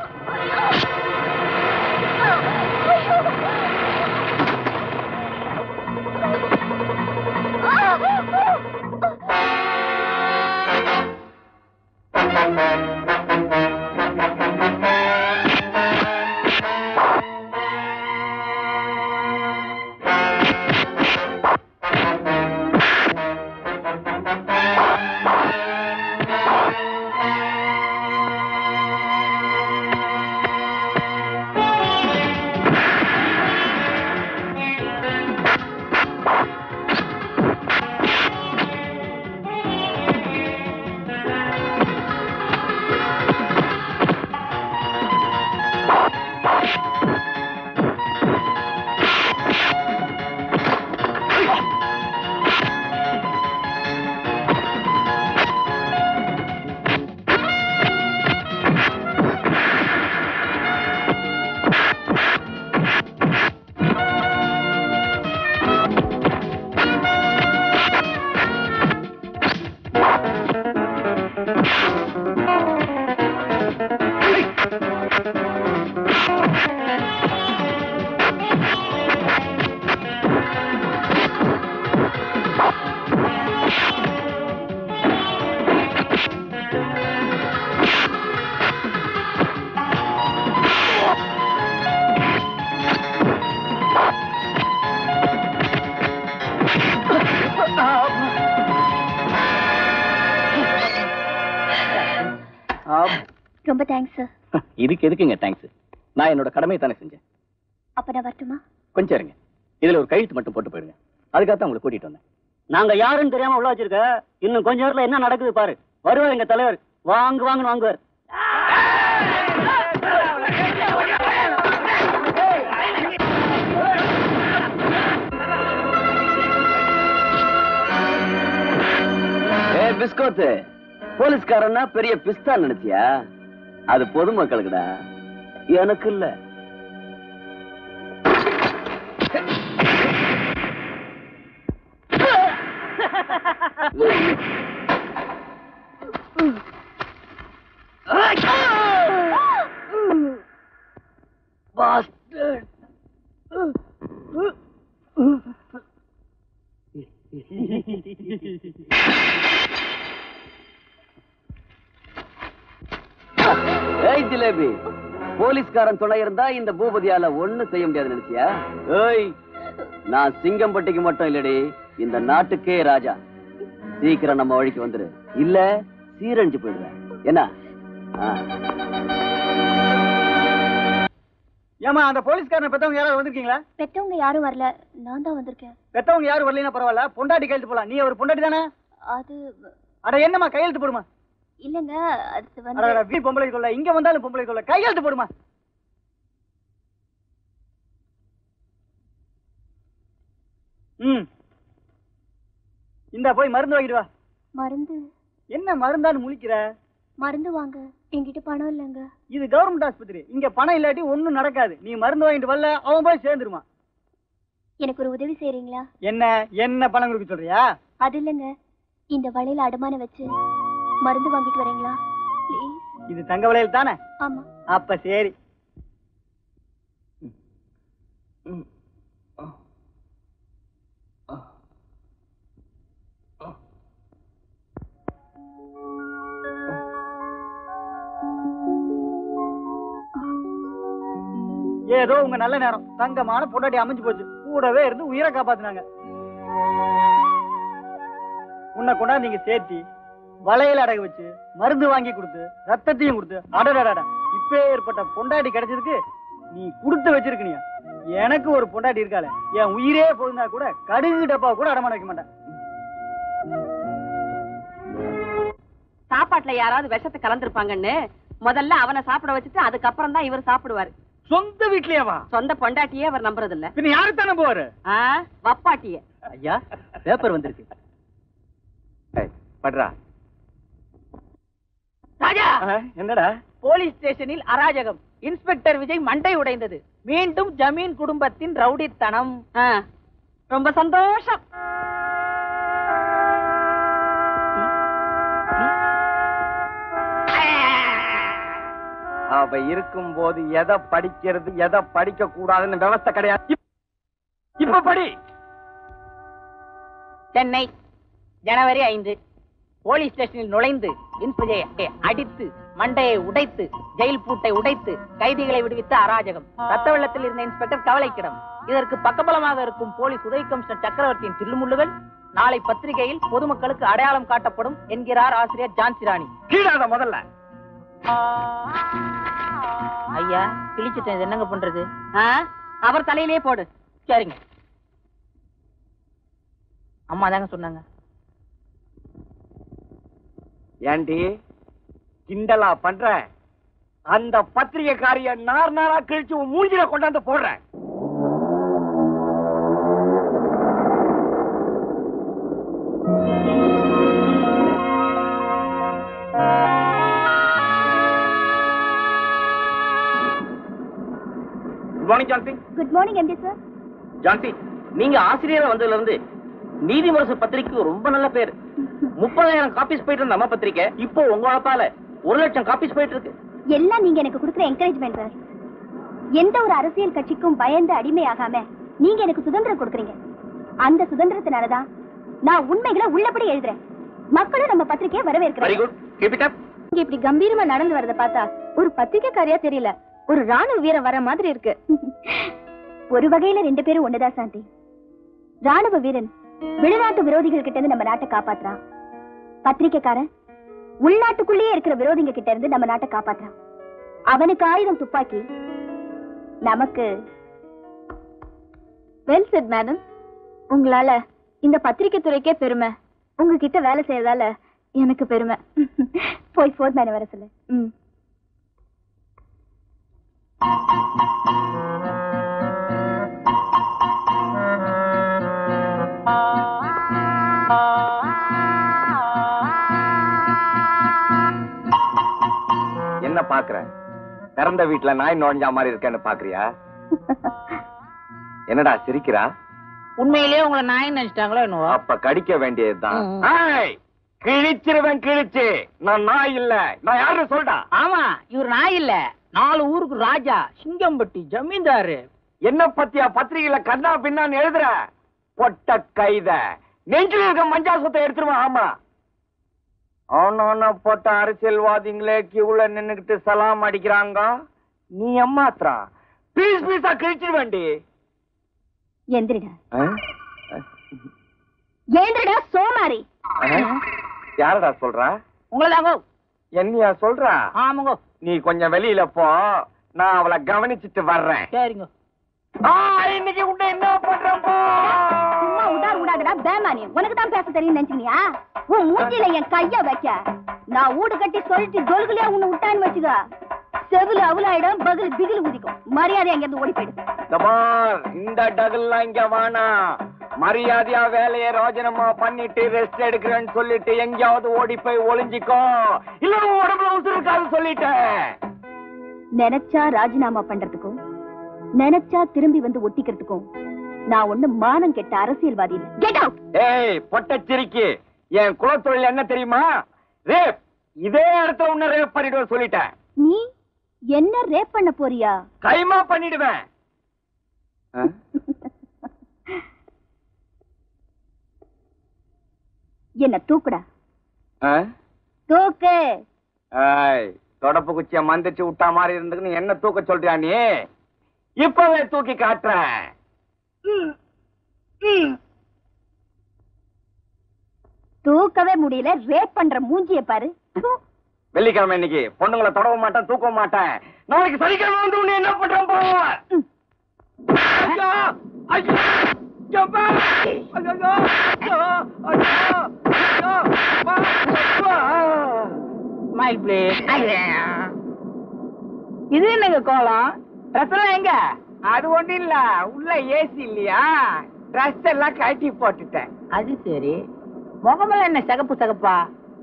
ரொம்ப தேங்க்ஸ் சார். இதுக்கு எதுக்குங்க தேங்க்ஸ்? நான் என்னோட கடமையை தானே செஞ்சேன். அப்ப நான் வரட்டுமா? கொஞ்சம் இருங்க, இதுல ஒரு கையெழுத்து மட்டும் போட்டு போயிடுங்க. அதுக்காக தான் உங்களை கூட்டிட்டு வந்தேன். நாங்க யாருன்னு தெரியாம உள்ள வச்சிருக்க. இன்னும் கொஞ்ச நேரத்துல என்ன நடக்குது பாரு. வருவார் எங்க தலைவர். வாங்கு வாங்கன்னு வாங்குவார். பிஸ்கோத்து போலீஸ்காரன்னா பெரிய பிஸ்தா நினைச்சியா? அது பொதுமக்களுக்குடா, எனக்கு இல்ல. Bastard! ஏய் ஜிலேபி, போலீஸ்காரன் துணை இருந்தா இந்த பூபதியால ஒண்ணு செய்ய முடியாது நினைச்சியா? ஏய், நான் சிங்கம்பட்டிக்கு மட்டும் இல்லடி, இந்த நாட்டுக்கே ராஜா. சீக்கிரம் நம்ம வழிக்கு வந்துரு, இல்ல சீரழிஞ்சு போயிடுவேன். என்ன? ஏமா அந்த போலீஸ்காரனை பெத்தவங்க யாராவது வந்திருக்கீங்களா? பெத்தவங்க யாரும் வரல, நான் தான் வந்திருக்கேன். பெத்தவங்க யாரும் வரலனா பரவாயில்ல, பொண்டாட்டி கையெழுத்து போலாம். நீ ஒரு பொண்டாட்டி தானே? அது அட என்னமா கையெழுத்து போடுமா. இல்லங்க, அது வந்து அட வீ பொம்பளை கொள்ள, இங்க வந்தாலும் பொம்பளை கொள்ள, கையெழுத்து போடுமா. ம், இந்த போய் மருந்து வாங்கிட்டு வா. மருந்து? என்ன மருந்தான்னு முழிக்கிற? மருந்து வாங்க என்கிட்ட பணம் இல்லங்க. இது கவர்மெண்ட் ஆஸ்பத்திரி, இங்க பணம் இல்லாட்டி ஒண்ணும் நடக்காது. நீ மருந்து வாங்கிட்டு வரல, அவன் போய் சேர்ந்துருமா. எனக்கு ஒரு உதவி செய்றீங்களா? என்ன என்ன பணம் கொடுக்க சொல்றியா? அது இல்லங்க, இந்த வளையல அடமானம் வச்சு மருந்து வாங்கிட்டு வரீங்களா ப்ளீஸ்? இது தங்க வளையல் தானே? ஆமா. அப்ப சரி. ஏதோ உங்க நல்ல நேரம், தங்கமான பொண்டாட்டி அமைஞ்சு போச்சு. கூடவே இருந்து உயிரை காப்பாத்தினாங்க. உன்னை கொண்டாந்து நீங்க சேர்த்தி வளையல் அடகு வச்சு மருந்து வாங்கி கொடுத்து ரத்தத்தையும் கொடுத்து அடடடா இப்ப ஏற்பட்ட பொண்டாட்டி கிடைச்சதுக்கு நீ கொடுத்து வச்சிருக்கீங்க. எனக்கு ஒரு பொண்டாட்டி இருக்காளே, என் உயிரே போதுனா கூட கடுகு டப்பா கூட அடமான வைக்க மாட்டேன். சாப்பாட்டுல யாராவது விஷத்தை கலந்துருப்பாங்கன்னு முதல்ல அவனை சாப்பிட வச்சுட்டு அதுக்கப்புறம் தான் இவர் சாப்பிடுவாரு. சொந்த வீட்லயேவா? சொந்த பொண்டாட்டியே அவர் நம்புறது இல்ல. பின்ன யாரு தானே போவாரு? வப்பாட்டிய. ஐயா பேப்பர் வந்திருக்கு. பட்றா. ராஜா, என்னடா? போலீஸ் ஸ்டேஷனில் அராஜகம். இன்ஸ்பெக்டர் விஜய் மண்டை உடைந்தது. மீண்டும் ஜமீன் குடும்பத்தின் ரவுடித்தனம். ரொம்ப சந்தோஷம். அவ இருக்கும் போது எதை படிக்கிறது எதை படிக்க கூடாதுன்னு விவஸ்தை கிடையாது. இப்ப படி. சென்னை ஜனவரி ஐந்து. போலீஸ் ஸ்டேஷனில் நுழைந்து இன்ஸ்பெக்டரை அடித்து மண்டையை உடைத்து ஜெயில் பூட்டை உடைத்து கைதிகளை விடுவித்த அராஜகம். ரத்த வெள்ளத்தில் இருந்த இன்ஸ்பெக்டர் கவலைக்கிடம். இதற்கு பக்கபலமாக இருக்கும் போலீஸ் உதவி கமிஷனர் சக்கரவர்த்தியின் தில்லுமுள்ளுகள் நாளை பத்திரிகையில் பொதுமக்களுக்கு அடையாளம் காட்டப்படும் என்கிறார் ஆசிரியர் ஜான்சி ராணி. கீழாத முதல்ல. ஐயா கிழிச்சிட்டேன், இது என்னங்க பண்றது? அவர் தலையிலேயே போடு. சரிங்க. அம்மா தாங்க சொன்னாங்க. ஏண்டி கிண்டலா பண்ற? அந்த பத்திரிகைக்காரிய நார் நாரா கிழிச்சு உன் மூஞ்சில கொண்டாந்து போடுறேன். Good morning Jhansi. Good morning MD sir. Jhansi, நீங்க ஆசிரியரா வந்ததுல இருந்து நீதிமுரசு பத்திரிகைக்கு ரொம்ப நல்ல பேர். முப்பதாயிரம் காப்பீஸ் போயிட்டு இருந்த நம்ம பத்திரிக்கை இப்போ உங்க வளர்த்தால ஒரு லட்சம் காப்பீஸ் போயிட்டு இருக்கு. எல்லாம் நீங்க எனக்கு கொடுக்குற என்கரேஜ்மெண்ட் சார். எந்த ஒரு அரசியல் கட்சிக்கும் பயந்து அடிமையாகாம நீங்க எனக்கு சுதந்திரம் கொடுக்குறீங்க. அந்த சுதந்திரத்தினாலதான் நான் உண்மைகளை உள்ளபடி எழுதுறேன். மக்களும் நம்ம பத்திரிகையை வரவேற்கிறேன். Very good, keep it up. நீங்க இப்படி கம்பீரமா நடந்து வரத பார்த்தா ஒரு பத்திரிகைக்காரியா தெரியல, ஒரு ராணுவ வீரர் வர மாதிரி இருக்கு. ஒரு வகையில ரெண்டு பேரும் ஒண்ணுதான் சாந்தி. ராணுவ வீரன் வெளிநாட்டு விரோதிகள் கிட்ட இருந்து நம்ம நாட்டை காப்பாத்துறான். பத்திரிகைக்காரன் உள்நாட்டுக்குள்ளேயே இருக்கிற விரோதிங்க கிட்ட இருந்து நம்ம நாட்டை காப்பாத்துறான். அவனுக்கு ஆயுதம் துப்பாக்கி, நமக்கு. Well said madam. உங்களால இந்த பத்திரிகை துறைக்கே பெருமை. உங்ககிட்ட வேலை செய்யறதால எனக்கு பெருமை. போய் ஃபோர் மேன வர சொல்லு. ம். என்ன பாக்குற? பிறந்த வீட்டுல நாய் நுழைஞ்சா மாதிரி இருக்கேன்னு பாக்குறியா? என்னடா சிரிக்கிறா? உண்மையிலேயே உங்களை நாய் நினைச்சிட்டாங்களோ என்னவோ? அப்ப கடிக்க வேண்டியதுதான். கிழிச்சிருவேன் கிழிச்சு. நான் நாய் இல்ல. நான் யாரு சொல்றா? ஆமா, இவர் நாய் இல்ல, நாலு ஊருக்கு ராஜா, சிங்கம்பட்டி ஜமீன்தாரு. என்ன பத்தியா பத்திரிகையில கண்ணா பின்னான்னு எழுதுற? பொட்ட கைத நெஞ்சில் இருக்க மஞ்சா சுத்த எடுத்துருவான். ஆமா, அவன போட்ட அரசியல்வாதிங்களே கியூல நின்னுகிட்டு சலாம் அடிக்கிறாங்க. நீ ஏமாத்ரா பீஸ் பீஸா கிழிச்சிரு வேண்டி. எந்திரிடா எந்திரிடா சோமாரி. யாரடா சொல்றா? உங்களதாங்கோ. என்னையா சொல்றா? ஆமாங்கோ. நீ கொஞ்சம் வெளியில போ, நான் அவளை கவனிச்சுட்டு வர்றேன். சரிங்க. இன்னைக்கு உன்னை என்ன பண்றேன்? சும்மா உடார் உடாதடா பேமானி. உனக்கு தான் பேச தெரியும் நினைச்சீங்க? உன் மூஞ்சில என் கைய வைக்க நான் ஊடு கட்டி சொல்லிட்டு தொல்குலையா உன்னை விட்டான்னு வச்சுக்க, செவுல அவளாயிடம் பகல் பிகில் உதிக்கும். மரியாதை அங்க இருந்து ஓடி போயிடு. இந்த டகுல்லாம் இங்க வேணா. மரியாதையா வேலையை ரோஜனமா பண்ணிட்டு ரெஸ்ட் எடுக்கிறேன்னு சொல்லிட்டு எங்கேயாவது ஓடி போய் ஒளிஞ்சிக்கோ, இல்ல உடம்புல உசுருக்காது சொல்லிட்டேன். நினைச்சா ராஜினாமா பண்றதுக்கும் நினைச்சா திரும்பி வந்து ஒட்டிக்கிறதுக்கும் நான் ஒண்ணு மானம் கெட்ட அரசியல்வாதி இல்ல. Get out. ஏய் பொட்டச்சிரிக்கி, என் குலத்தொழில் என்ன தெரியுமா? ரேப். இதே இடத்துல உன்ன ரேப் பண்ணிடுவேன் சொல்லிட்டேன். நீ என்ன ரேப் பண்ண போறியா? கைமா பண்ணிடுவேன். என்ன தூக்குடா. தூக்கு. தொடப்பு குச்சிய மந்திச்சு விட்டா மாதிரி இருந்துக்குன்னு என்ன தூக்க சொல்றியா நீ? இப்பவே தூக்கி காட்டுறேன். தூக்கவே முடியல, ரேப் பண்ற மூஞ்சிய பாரு. வெள்ளிக்கிழமை இன்னைக்கு பொண்ணுங்களை தொடவ மாட்டேன், தூக்க மாட்டேன். நாளைக்கு சனிக்கிழமை வந்து உன்னை என்ன பண்றேன் போ. இது என்னங்க கோலம்? ட்ரெஸ் எல்லாம் எங்க? அது ஒண்ணு இல்ல, உள்ள ஏசி இல்லையா, ட்ரெஸ் எல்லாம் கட்டி போட்டுட்டேன். அது சரி. முகமெல்லாம் என்ன சகப்பு சகப்பா?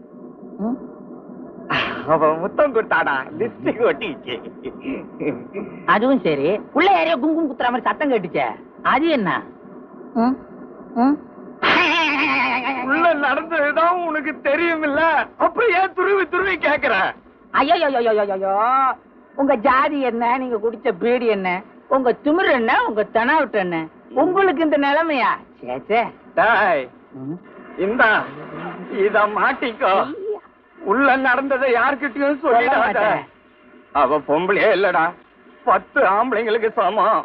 அவன் முத்தம் கொடுத்தாடா, லிப்ஸ்டிக் ஒட்டிச்சு. அதுவும் சரி. உள்ள யாரையோ குங்குமம் குத்துற மாதிரி சத்தம் கேட்டுச்சே, அது என்ன? உள்ள நடந்ததுதான் உனக்கு தெரியும் இல்ல, அப்புறம் ஏன் துருவி துருவி கேக்குற? ஐயோ உங்க ஜாதி என்ன, நீங்க குடிச்ச பீடி என்ன, உங்க திமிரு என்ன, உங்க தனாவிட்டு என்ன, உங்களுக்கு இந்த நிலைமையா? சேச்சே. இந்த இத மாட்டிக்கோ. உள்ள நடந்ததை யார்கிட்டயும் சொல்லிடாத. அவ பொம்பளையே இல்லடா, பத்து ஆம்பளைங்களுக்கு சமம்.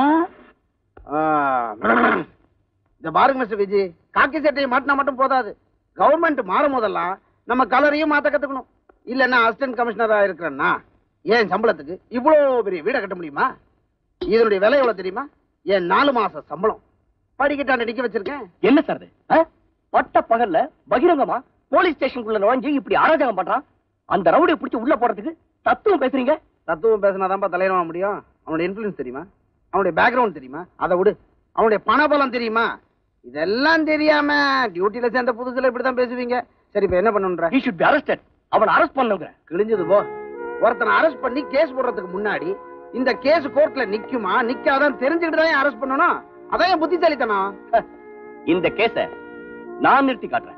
இந்த பாருங்க மிஸ்டர் விஜய், காக்கி சட்டையை மாட்டினா மட்டும் போதாது. கவர்மெண்ட் மாறும் போதெல்லாம் நம்ம கலரையும் மாத்த கத்துக்கணும். இல்லன்னா அசிஸ்டன்ட் கமிஷனரா இருக்கிறேன்னா ஏன் சம்பளத்துக்கு இவ்வளவு பெரிய வீடை கட்ட முடியுமா? இதனுடைய விலை எவ்வளவு தெரியுமா? ஏன் நாலு மாசம் சம்பளம். படிக்கட்டாண்ட நிக்க வச்சிருக்கேன். என்ன சார் பட்ட பகல்ல பகிரங்கமா போலீஸ் ஸ்டேஷனுக்குள்ள நுழைஞ்சு இப்படி அராஜகம் பண்றான்? அந்த ரவுடியை பிடிச்சி உள்ள போறதுக்கு தத்துவம் பேசுறீங்க? தத்துவம் பேசினாதான்ப்பா தலைவனா முடியும். அவனுடைய இன்ஃபுளுன்ஸ் தெரியுமா? அவனுடைய பேக்ரவுண்ட் தெரியுமா? அதை விடு. அவனுடைய பணபலம் தெரியுமா? இதெல்லாம் தெரியாம டியூட்டில சேர்ந்த புதுசுல இப்படிதான் பேசுவீங்க. சரி, இப்ப என்ன பண்ணுன்ற? He should be arrested. அவனை அரெஸ்ட் பண்ணுங்க. கிழிஞ்சது போ. ஒருத்தனை அரெஸ்ட் பண்ணி கேஸ் போடுறதுக்கு முன்னாடி இந்த கேஸ் கோர்ட்ல நிக்குமா நிக்காதான் தெரிஞ்சுக்கிட்டு தான் அரெஸ்ட் பண்ணணும். அதான் புத்திசாலித்தனம். இந்த கேஸ நான் நிறுத்தி காட்டுறேன்.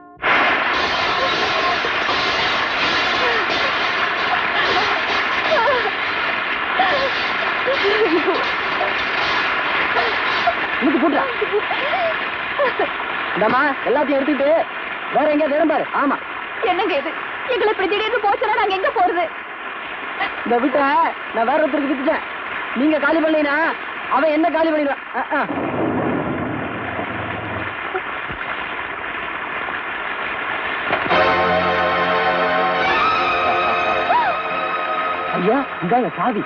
இந்தம்மா எல்லாத்தையும் எடுத்துட்டு வேற எங்க திரும்பாரு. ஆமா, என்னங்க இது? எங்களை இப்படி திடீர்னு போச்சுன்னா நாங்க எங்க போறது? இந்த வீட்டை நான் வேற ஒருத்தருக்கு வித்துட்டேன். நீங்க காலி பண்ணீங்கன்னா அவன் என்ன காலி பண்ணிடுவான். ஐயா, இந்தாங்க சாவி.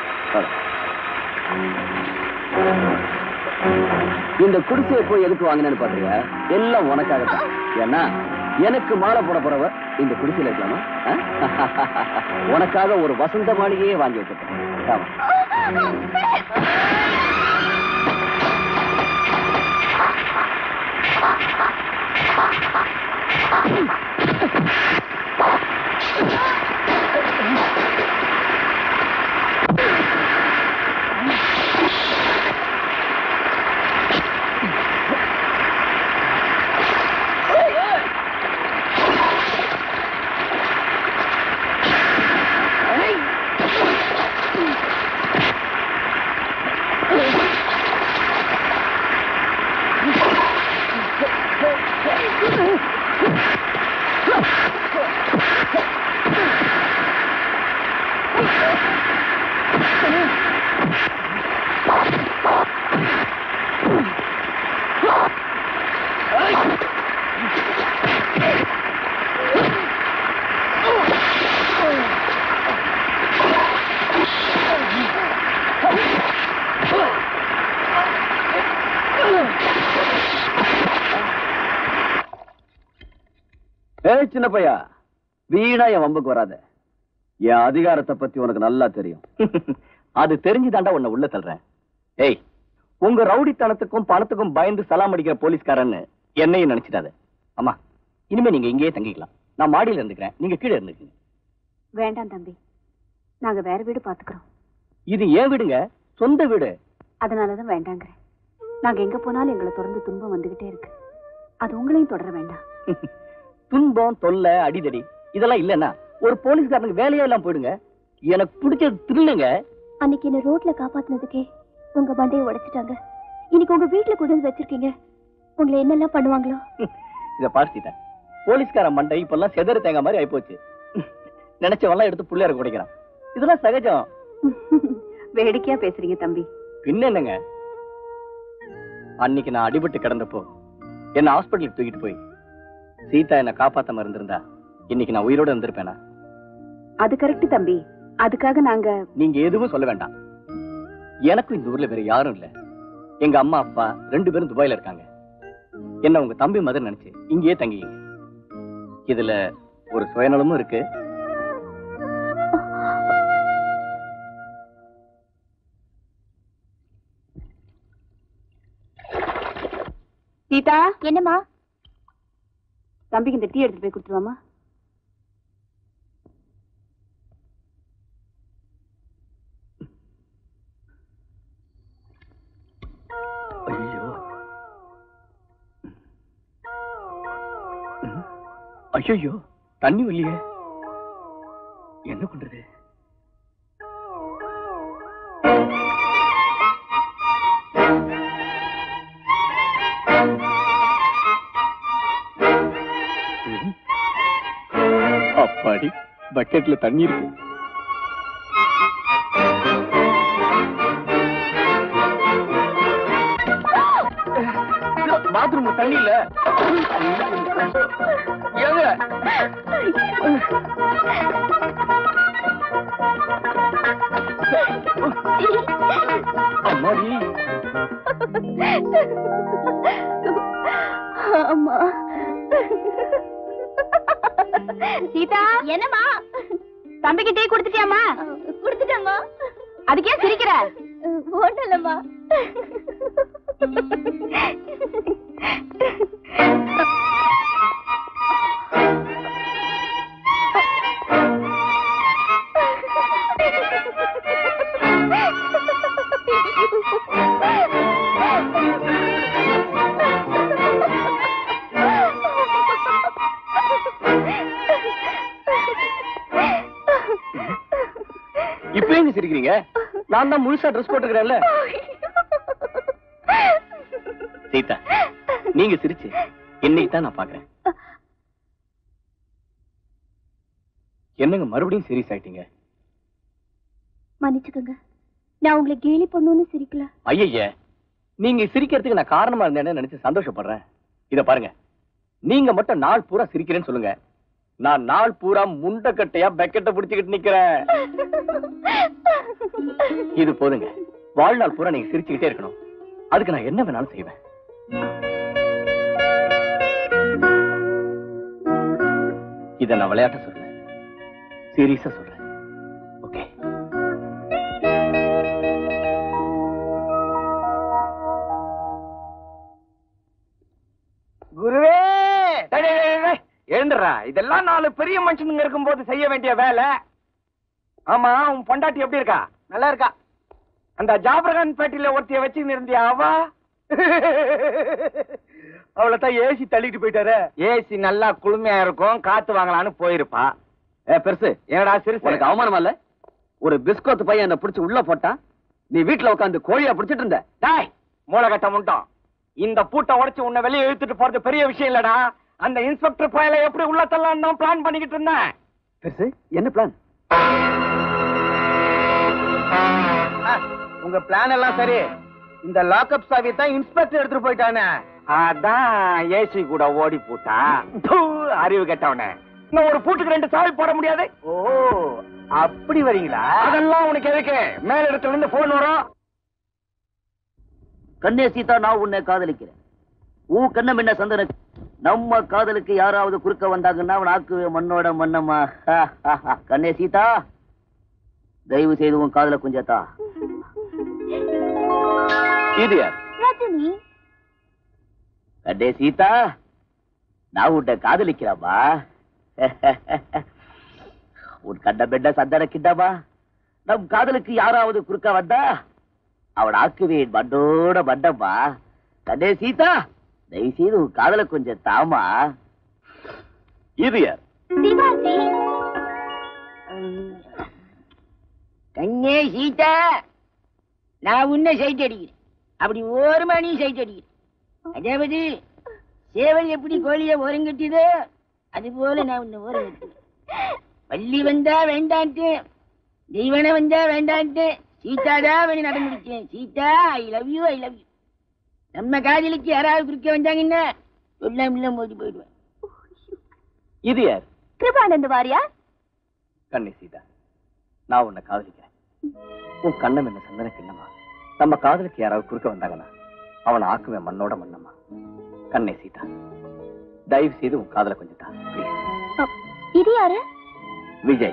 இந்த குடிசையை போய் எதுக்கு வாங்கினேன்னு பாத்துருங்க. எல்லாம் உனக்காகத்தான். ஏன்னா எனக்கு மாலை போட போறவ இந்த குடிசையில இருக்கலாமா? உனக்காக ஒரு வசந்த மாளிகையே வாங்கி வச்சிருக்கேன். சின்ன பையா, வீணா என் வம்புக்கு வராத. என் அதிகாரத்தை பத்தி உனக்கு நல்லா தெரியும். அது தெரிஞ்சுதாண்டா உன்னை உள்ள தள்ளுறேன். ஏய், உங்க ரவுடித்தனத்துக்கும் பணத்துக்கும் பயந்து சலாம் அடிக்கிற போலீஸ்காரன்னு என்னையும் நினைச்சிட்டாத. அம்மா, இனிமே நீங்க இங்கேயே தங்கிக்கலாம். நான் மாடியில இருந்துக்கிறேன், நீங்க கீழே இருந்துக்கீங்க. வேண்டாம் தம்பி, நாங்க வேற வீடு பாத்துக்கிறோம். இது ஏன் வீடுங்க, சொந்த வீடு. அதனாலதான் வேண்டாங்கிறேன். நாங்க எங்க போனாலும் எங்களை தொடர்ந்து துன்பம் வந்துகிட்டே இருக்கு. அது உங்களையும் தொடர வேண்டாம். துன்பம், தொல்லை, அடிதடி இதெல்லாம் இல்லன்னா ஒரு போலீஸ்காரனுக்கு வேலையே எல்லாம் போயிடுங்க. எனக்கு பிடிச்சது திருளுங்க. அன்னைக்கு என்ன ரோட்ல காப்பாத்தினதுக்கே உங்க மண்டையை உடைச்சிட்டாங்க. இன்னைக்கு உங்க வீட்டுல கொண்டு வந்து வச்சிருக்கீங்க. உங்களை என்னெல்லாம் பண்ணுவாங்களோ. இத பார்த்துட்டேன். போலீஸ்கார மண்டை இப்பெல்லாம் செதறு தேங்க மாதிரி ஆயிப்போச்சு. நினைச்சவெல்லாம் எடுத்து புள்ளையார குடைக்கிறான். இதெல்லாம் சகஜம். வேடிக்கையா பேசுறீங்க தம்பி. பின்ன என்னங்க, அன்னைக்கு நான் அடிபட்டு கிடந்தப்போ என்ன ஹாஸ்பிட்டலுக்கு தூக்கிட்டு போய் சீதா என்ன காப்பாத்தாம இருந்திருந்தா இன்னைக்கு நான் உயிரோட இருந்திருப்பேனா? அது கரெக்ட் தம்பி. அதுக்காக நாங்க நீங்க எதுவும் சொல்ல வேண்டாம். எனக்கும் இந்த ஊர்ல வேற யாரும் இல்ல. எங்க அம்மா அப்பா ரெண்டு பேரும் துபாயில இருக்காங்க. என்ன உங்க தம்பி மாதிரி நினைச்சு இங்கேயே தங்கிங்க. இதுல ஒரு சுயநலமும் இருக்கு. சீதா, என்னம்மா? தம்பிக்கு இந்த டீ எடுத்துட்டு போய் கொடுத்துருவாமா? ஐயோ ஐயோ, தண்ணி இல்லையே, என்ன பண்றது? அப்பாடி பக்கெட்ல தண்ணி இருக்கு. பாத்ரூம் தண்ணி இல்ல. ஏங்க அம்மாடி. அம்மா சீதா என்னம்மா தம்பிக்கு டீ குடுத்துட்டியாமா? குடுத்துட்டேம்மா. அதுக்கே சிரிக்கிற? ஒண்ணுலம்மா. இப்ப எங்க சிரிக்கிறீங்க? நான் தான் முழுசா ட்ரெஸ் போட்டுக்கிறேன்ல. சீதா, நீங்க சிரிச்சு என்னைக்கு தான் நான் பாக்குறேன். என்னங்க மறுபடியும் சீரியஸ் ஆயிட்டீங்க? மன்னிச்சுக்கோங்க, நான் உங்களை கேலி பண்ணுன்னு சிரிக்கல. ஐய, நீங்க சிரிக்கிறதுக்கு நான் காரணமா இருந்தேன்னு நினைச்சு சந்தோஷப்படுறேன். இத பாருங்க, நீங்க மட்டும் நாள் பூரா சிரிக்கிறேன்னு சொல்லுங்க, நான் நாள் பூரா முண்டக்கட்டையா பக்கெட்டை பிடிச்சுக்கிட்டு நிக்கிறேன். இது போதுங்க, வாழ்நாள் பூரா நீங்க சிரிச்சுக்கிட்டே இருக்கணும். அதுக்கு நான் என்ன வேணாலும் செய்வேன். இத நான் விளையாட்ட சொல்றேன், சீரியஸா சொல்றேன். ஓகே? குருவே, எழுந்துறா. இதெல்லாம் நாலு பெரிய மனுஷனுங்க இருக்கும் போது செய்ய வேண்டிய வேலை. ஆமா, உன் பொண்டாட்டி எப்படி இருக்கா? நல்லா இருக்கா? அந்த ஜாபர்கான் பேட்டில ஒருத்திய வச்சுன்னு இருந்தியா? அவ அவளத்தான் ஏசி தள்ளிட்டு போயிட்டாரு. ஏசி நல்லா குளுமையா இருக்கும், காத்து வாங்கலான்னு போயிருப்பா. ஏ பெருசு, ஏடா சிறுசு, உனக்கு அவமானமா இல்ல? ஒரு பிஸ்கோத் பையன் என்ன பிடிச்சு உள்ள போட்டான், நீ வீட்டுல உட்காந்து கோழியா பிடிச்சிட்டு இருந்த. டாய் மூளைகட்ட முட்டோம். இந்த பூட்டை உடைச்சு உன்னை வெளியே இழுத்துட்டு போறது பெரிய விஷயம் இல்லடா. அந்த இன்ஸ்பெக்டர் பயல எப்படி உள்ள தள்ளலாம் பிளான் பண்ணிக்கிட்டு இருந்தேன். பெருசு, என்ன பிளான்? உங்க பிளான் எல்லாம் சரி, இந்த லாக்அப் சாவி தான் இன்ஸ்பெக்டர் எடுத்துட்டு போயிட்டானே, அதான் ஏசி கூட ஓடி பூட்டா. அறிவு கெட்டவனே, இன்னும் ஒரு பூட்டுக்கு ரெண்டு சாவி போட முடியாது. ஓ, அப்படி வரீங்களா? அதெல்லாம் உனக்கு எதுக்கு? மேல இடத்துல இருந்து போன் வரும். கண்ணே சீதா, நான் உன்னை காதலிக்கிறேன். ஊ கண்ணம் என்ன சந்தன, நம்ம காதலுக்கு யாராவது குறுக்க வந்தாங்கன்னா அவன் ஆக்குவே மண்ணோட மண்ணம்மா. கண்ணே சீதா, தயவு செய்து உன் காதல குஞ்சத்தா. இது யார்? ரஜினி. கண்ணே சீதா, நான் உன்னை காதலிக்கிறேம்மா. உன் கண்ண பெண்ண சந்தன கிண்டமா, நம் காதலுக்கு யாராவது குறுக்க வந்தா அவன் ஆக்குவேன் மண்ணோட மண்ணம்மா. கண்ணே சீதா, தயவு செய்து உன் காதல கொஞ்சம் தாமா. இது யார்? சிவாஜி. கண்ணே சீதா, நான் உன்னை சைட் அடிக்கிறேன், அப்படி ஒரு மணி சைட் அடிக்கிறேன். அதாவது சேவல் எப்படி கோழிய ஓரங்கட்டியதோ அது போல நான் உன்னை ஓரங்கட்டுவேன். பள்ளி வந்தா வேண்டான்ட்டு, தெய்வனை வந்தா வேண்டான்ட்டு, சீதாதான் அவனை நடமுடிச்சேன். Seetha, I love you, I love you. நம்ம காதலிக்கு யாராவது குறுக்க வந்தாங்கன்னா எல்லாம் இல்ல மோதி போயிடுவேன். இது யார்? கிருபானந்த வாரியா. கண்ணே சீதா, நான் உன்னை காதலிக்கிறேன். உன் கண்ணம் என்ன சந்தன கிண்ணமா, நம்ம காதலுக்கு யாராவது குறுக்க வந்தாங்கன்னா அவனை ஆக்குவேன் மண்ணோட மண்ணம்மா. கண்ணே சீதா, தயவு செய்து உன் காதல கொஞ்சம் தான் ப்ளீஸ். இது யாரு? விஜய்.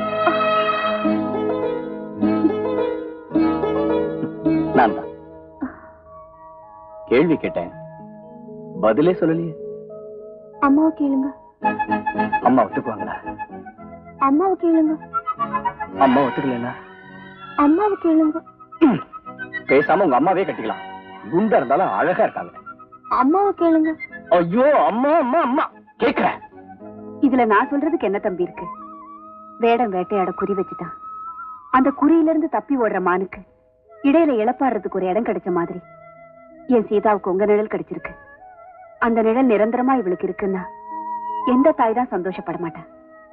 நான் தான். கேள்வி கேட்டேன், பதிலே சொல்லலையே. அம்மாவை கேளுங்க. அம்மா ஒத்துக்குவாங்களா? அம்மாவை கேளுங்க. அம்மா ஒத்துக்கலன்னா அம்மாவை கேளுங்க. பேசாம உங்க அம்மாவே கட்டிக்கலாம், குண்டா இருந்தாலும் அழகா இருக்காங்க. அம்மாவை கேளுங்க. ஐயோ, அம்மா அம்மா அம்மா கேக்குறேன். இதுல நான் சொல்றதுக்கு என்ன தம்பி இருக்கு? வேடம் வேட்டையாட குறி வச்சுட்டான். அந்த குறியில இருந்து தப்பி ஓடுற மானுக்கு இடையில இழப்பாடுறதுக்கு ஒரு இடம் கிடைச்ச மாதிரி என் சீதாவுக்கு உங்க நிழல் கிடைச்சிருக்கு. அந்த நிழல் நிரந்தரமா இவளுக்கு இருக்குன்னா எந்த தாய் தான் சந்தோஷப்பட மாட்டான்?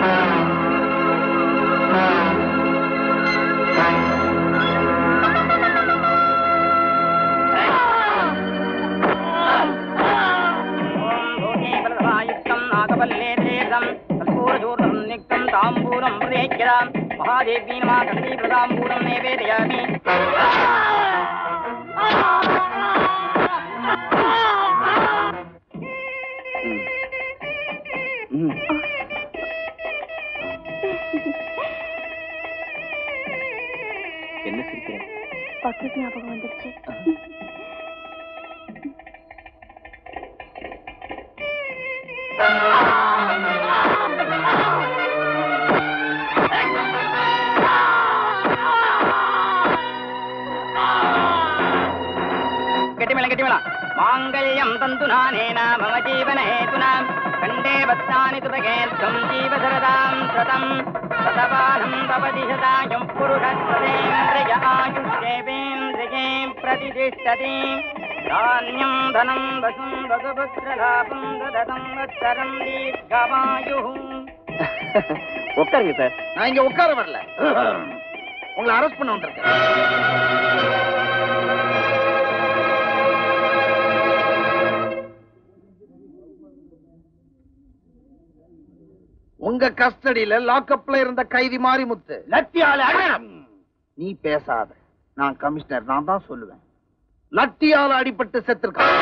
பிரதேக்கிராம் கற்பூரசூர்ணம் நிக்தம் தாம்பூலம் பிரதேக்கிராம் மகாதேவி நம கந்தி பிரதாம்பூலம் நிவேதயாமி. என்ன சிரிக்கிறேன்? பக்கத்து ஞாபகம் வந்துருச்சு. கெட்டிமேள கெட்டிமேள மாங்கல்யம் தந்துநானேன மம ஜீவனஹேதுனாம் கண்டே வத்தானி துபகேத்வம் ஜீவசரதாம் சதம் சதபானம் பவதி சதாயம் புருஷஸ்வதேந்திரிய ஆயுஷ்யேவேந்திரியே பிரதிதிஷ்டதி தான்யம் தனம் வசும் வசுபுத்திரலாபம் தததம் வத்சரம் தீர்க்கமாயுः. உட்காருங்க சார். நான் இங்க உட்கார வரல, உங்களை அரெஸ்ட் பண்ண வந்திருக்கேன். உங்க கஸ்டடியில லாக்அப்ல இருந்த கைதி மாரிமுத்து லத்தியால நீ பேசாத. நான் கமிஷனர், நான் தான் சொல்லுவேன். லத்தியால அடிபட்டு செத்துருக்கான்.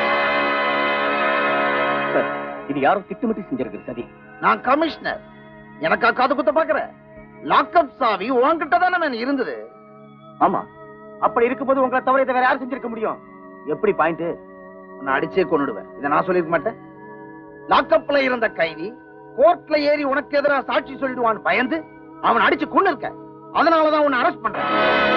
இது யாரும் திட்டமிட்டு செஞ்சிருக்கு சரி. நான் கமிஷனர், எனக்கா காது குத்த பாக்குற? லாக்அப் சாவி உன்கிட்ட தானே இருந்தது. ஆமா, அப்படி இருக்கும்போது உங்களை தவிர இதை வேற யாரும் செஞ்சிருக்க முடியும்? எப்படி பாயிண்ட்? நான் அடிச்சே கொன்னுடுவேன். இதை நான் சொல்லிருக்க மாட்டேன். லாக்அப்ல இருந்த கைதி கோர்ட்ல ஏறி உனக்கு எதிராக சாட்சி சொல்லிடுவான்னு பயந்து அவன் அடிச்சு கொண்டு இருக்க. அதனாலதான் உன்னை அரெஸ்ட் பண்றேன்.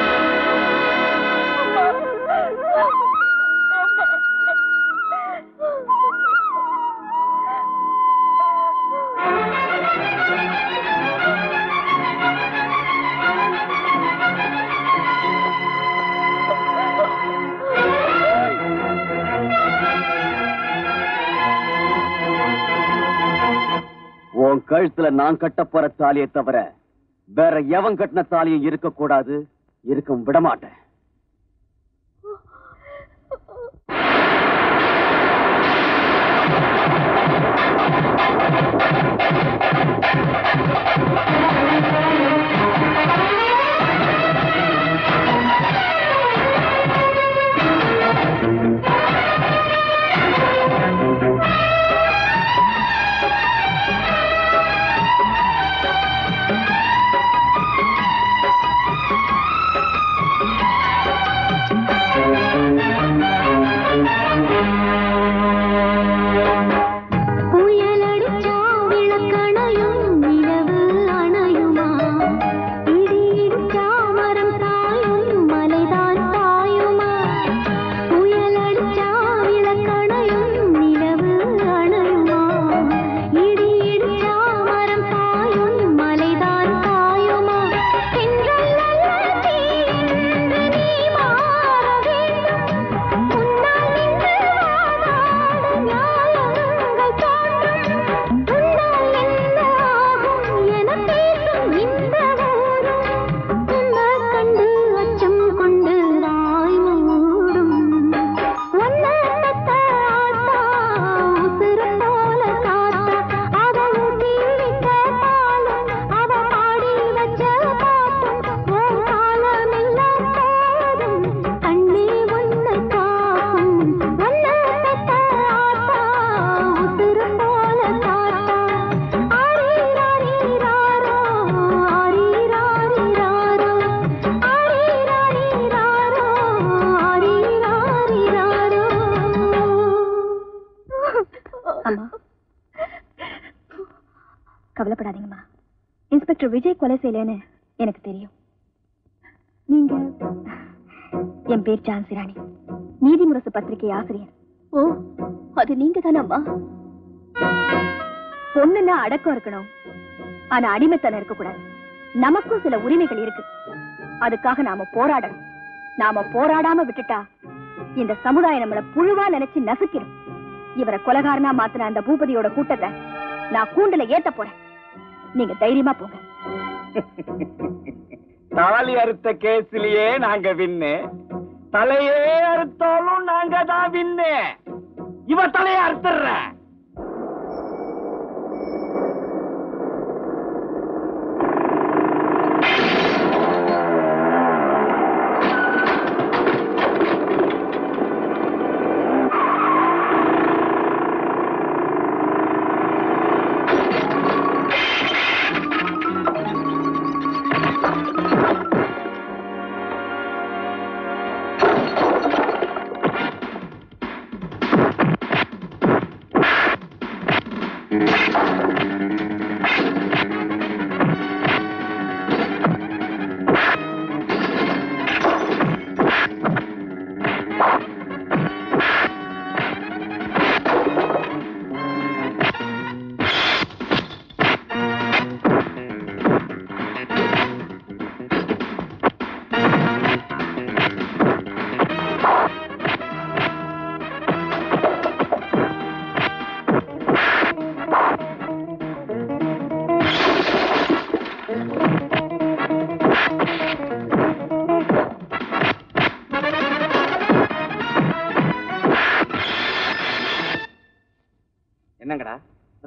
உன் கழுத்துல நான் கட்ட போற தாலியை தவிர வேற எவன் கட்டின தாலியும் இருக்க கூடாது, இருக்கும் விடமாட்டேன். கவலைப்படாதீங்கம்மா. இன்ஸ்பெக்டர் விஜய் கொலை செய்யலன்னு எனக்கு தெரியும். நீங்க? என் பேர் ஜான்சி ராணி, நீதிமுரசு பத்திரிகை ஆசிரியர். ஓ, அது நீங்க தானம்மா? பொண்ணுன்னா அடக்கம் இருக்கணும், ஆனா அடிமைத்தனம் இருக்கக்கூடாது. நமக்கும் சில உரிமைகள் இருக்கு, அதுக்காக நாம போராடணும். நாம போராடாம விட்டுட்டா இந்த சமுதாயம் நம்மள புழுவா நினைச்சு நசுக்கிடும். இவரை கொலகாரனா மாத்தின அந்த பூபதியோட கூட்டத்தை நான் கூண்டுல ஏத்த போறேன். நீங்க தைரியமா போங்க. தாலி அறுத்த கேஸ்லயே நாங்க வின்னு, தலையே அறுத்தாலும் நாங்க தான் வின்னு. இவ தலையை அறுத்துற.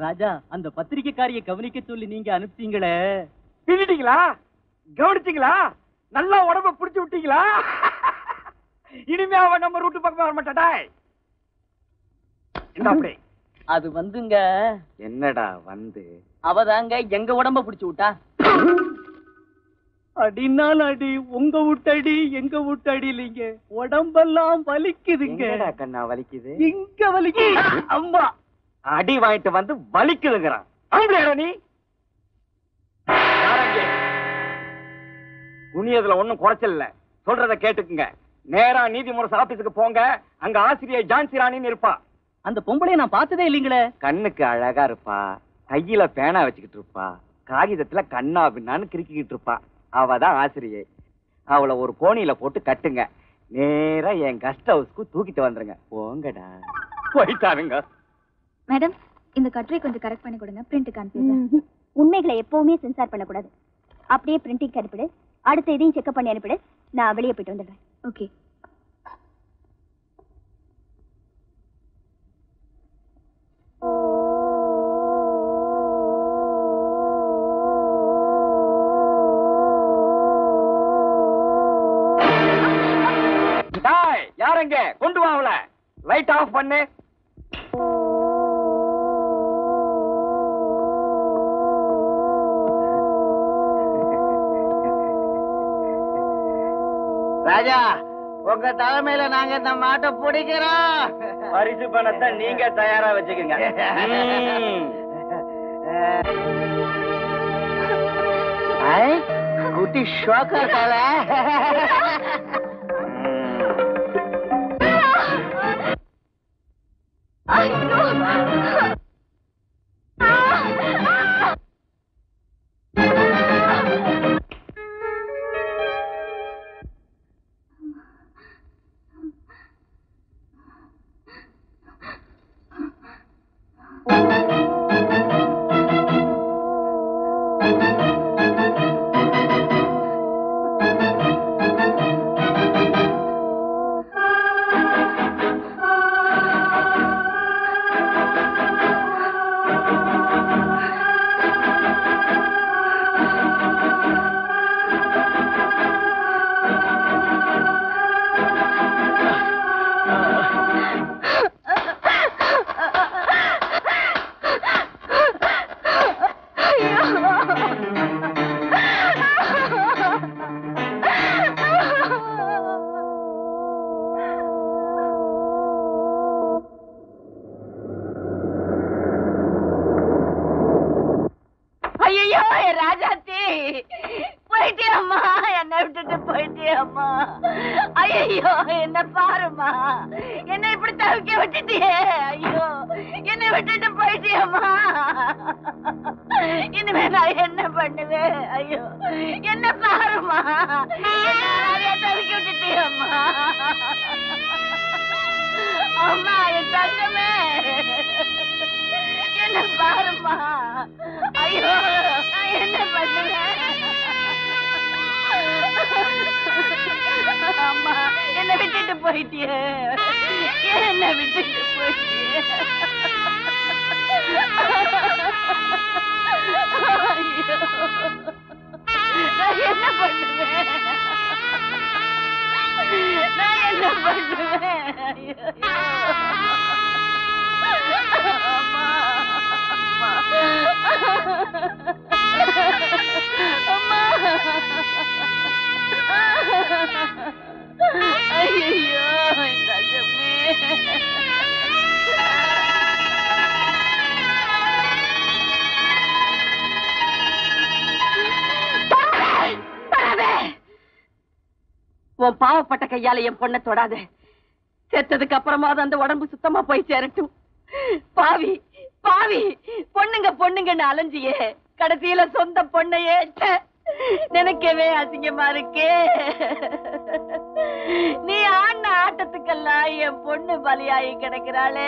ராஜா, அந்த பத்திரிக்கைக்காரிய கவனிக்க சொல்லி நீங்க அனுப்பிட்டீங்களே, பின்னிட்டீங்களா? கவனிச்சீங்களா? நல்லா உடம்ப புடிச்சு விட்டீங்களா? இனிமே அவன் நம்ம ரூட்டு பக்கமே வர மாட்டாடா. என்ன அப்படி? அது வந்துங்க. என்னடா வந்து? அவதாங்க எங்க உடம்ப புடிச்சு விட்டா. அடினால் அடி, உங்க விட்டடி எங்க விட்டடி இல்லைங்க, உடம்பெல்லாம் வலிக்குதுங்க. கண்ணா வலிக்குது? இங்க வலிக்குது. அம்மா அடி வாங்கிட்டு வந்து வலிக்குதுங்கிறான். நீ துணியதுல ஒண்ணும் குறைச்சல் இல்ல. சொல்றத கேட்டுக்குங்க. நேரா நீதிமன்ற ஆபீஸுக்கு போங்க. அங்க ஆசிரியர் ஜான்சி ராணின்னு இருப்பா. அந்த பொம்பளைய நான் பார்த்ததே இல்லீங்களே. கண்ணுக்கு அழகா இருப்பா, கையில பேனா வச்சுக்கிட்டு இருப்பா, காகிதத்துல கண்ணா பின்னான்னு கிறுக்கிக்கிட்டு இருப்பா. அவதான் ஆசிரியை. அவளை ஒரு கோணியில போட்டு கட்டுங்க. நேரா என் கெஸ்ட் ஹவுஸ்க்கு தூக்கிட்டு வந்துருங்க. போங்கடா. போயிட்டாருங்க. மேடம், இந்த கட்டுரை கொஞ்சம் கரெக்ட் பண்ணி கொடுங்க, பிரிண்ட்டுக்கு அனுப்பிடுங்க. உண்மைகளை எப்பவுமே சென்சார் பண்ணக்கூடாது. அப்படியே பிரிண்டிங் அனுப்பிடு. அடுத்த இதையும் செக்அப் பண்ணி அனுப்பிடு. நான் வெளியே போயிட்டு வந்துடுறேன். ஓகே. யாரங்க? கொண்டு வா அவளை. லைட் ஆஃப் பண்ணு. ராஜா, உங்க தலைமையில நாங்க இந்த மாட்டை பிடிக்கிறோம். பரிசு பணத்தை நீங்க தயாரா வச்சுக்கோங்க. குட்டி ஷோக்கா தலை. உன் பாவப்பட்ட கையால என் பொண்ணை தொடாத. செத்ததுக்கு அப்புறமா அந்த உடம்பு சுத்தமா போய் சேரட்டும். பாவி பாவி, பொண்ணுங்க பொண்ணுங்கன்னு அலைஞ்சியே, கடைசியில சொந்த பொண்ணையே நினைக்கவே அசிங்கமா இருக்கே. நீ ஆண்ண ஆட்டத்துக்கெல்லாம் என் பொண்ணு பலியாகி கிடக்கிறாளே.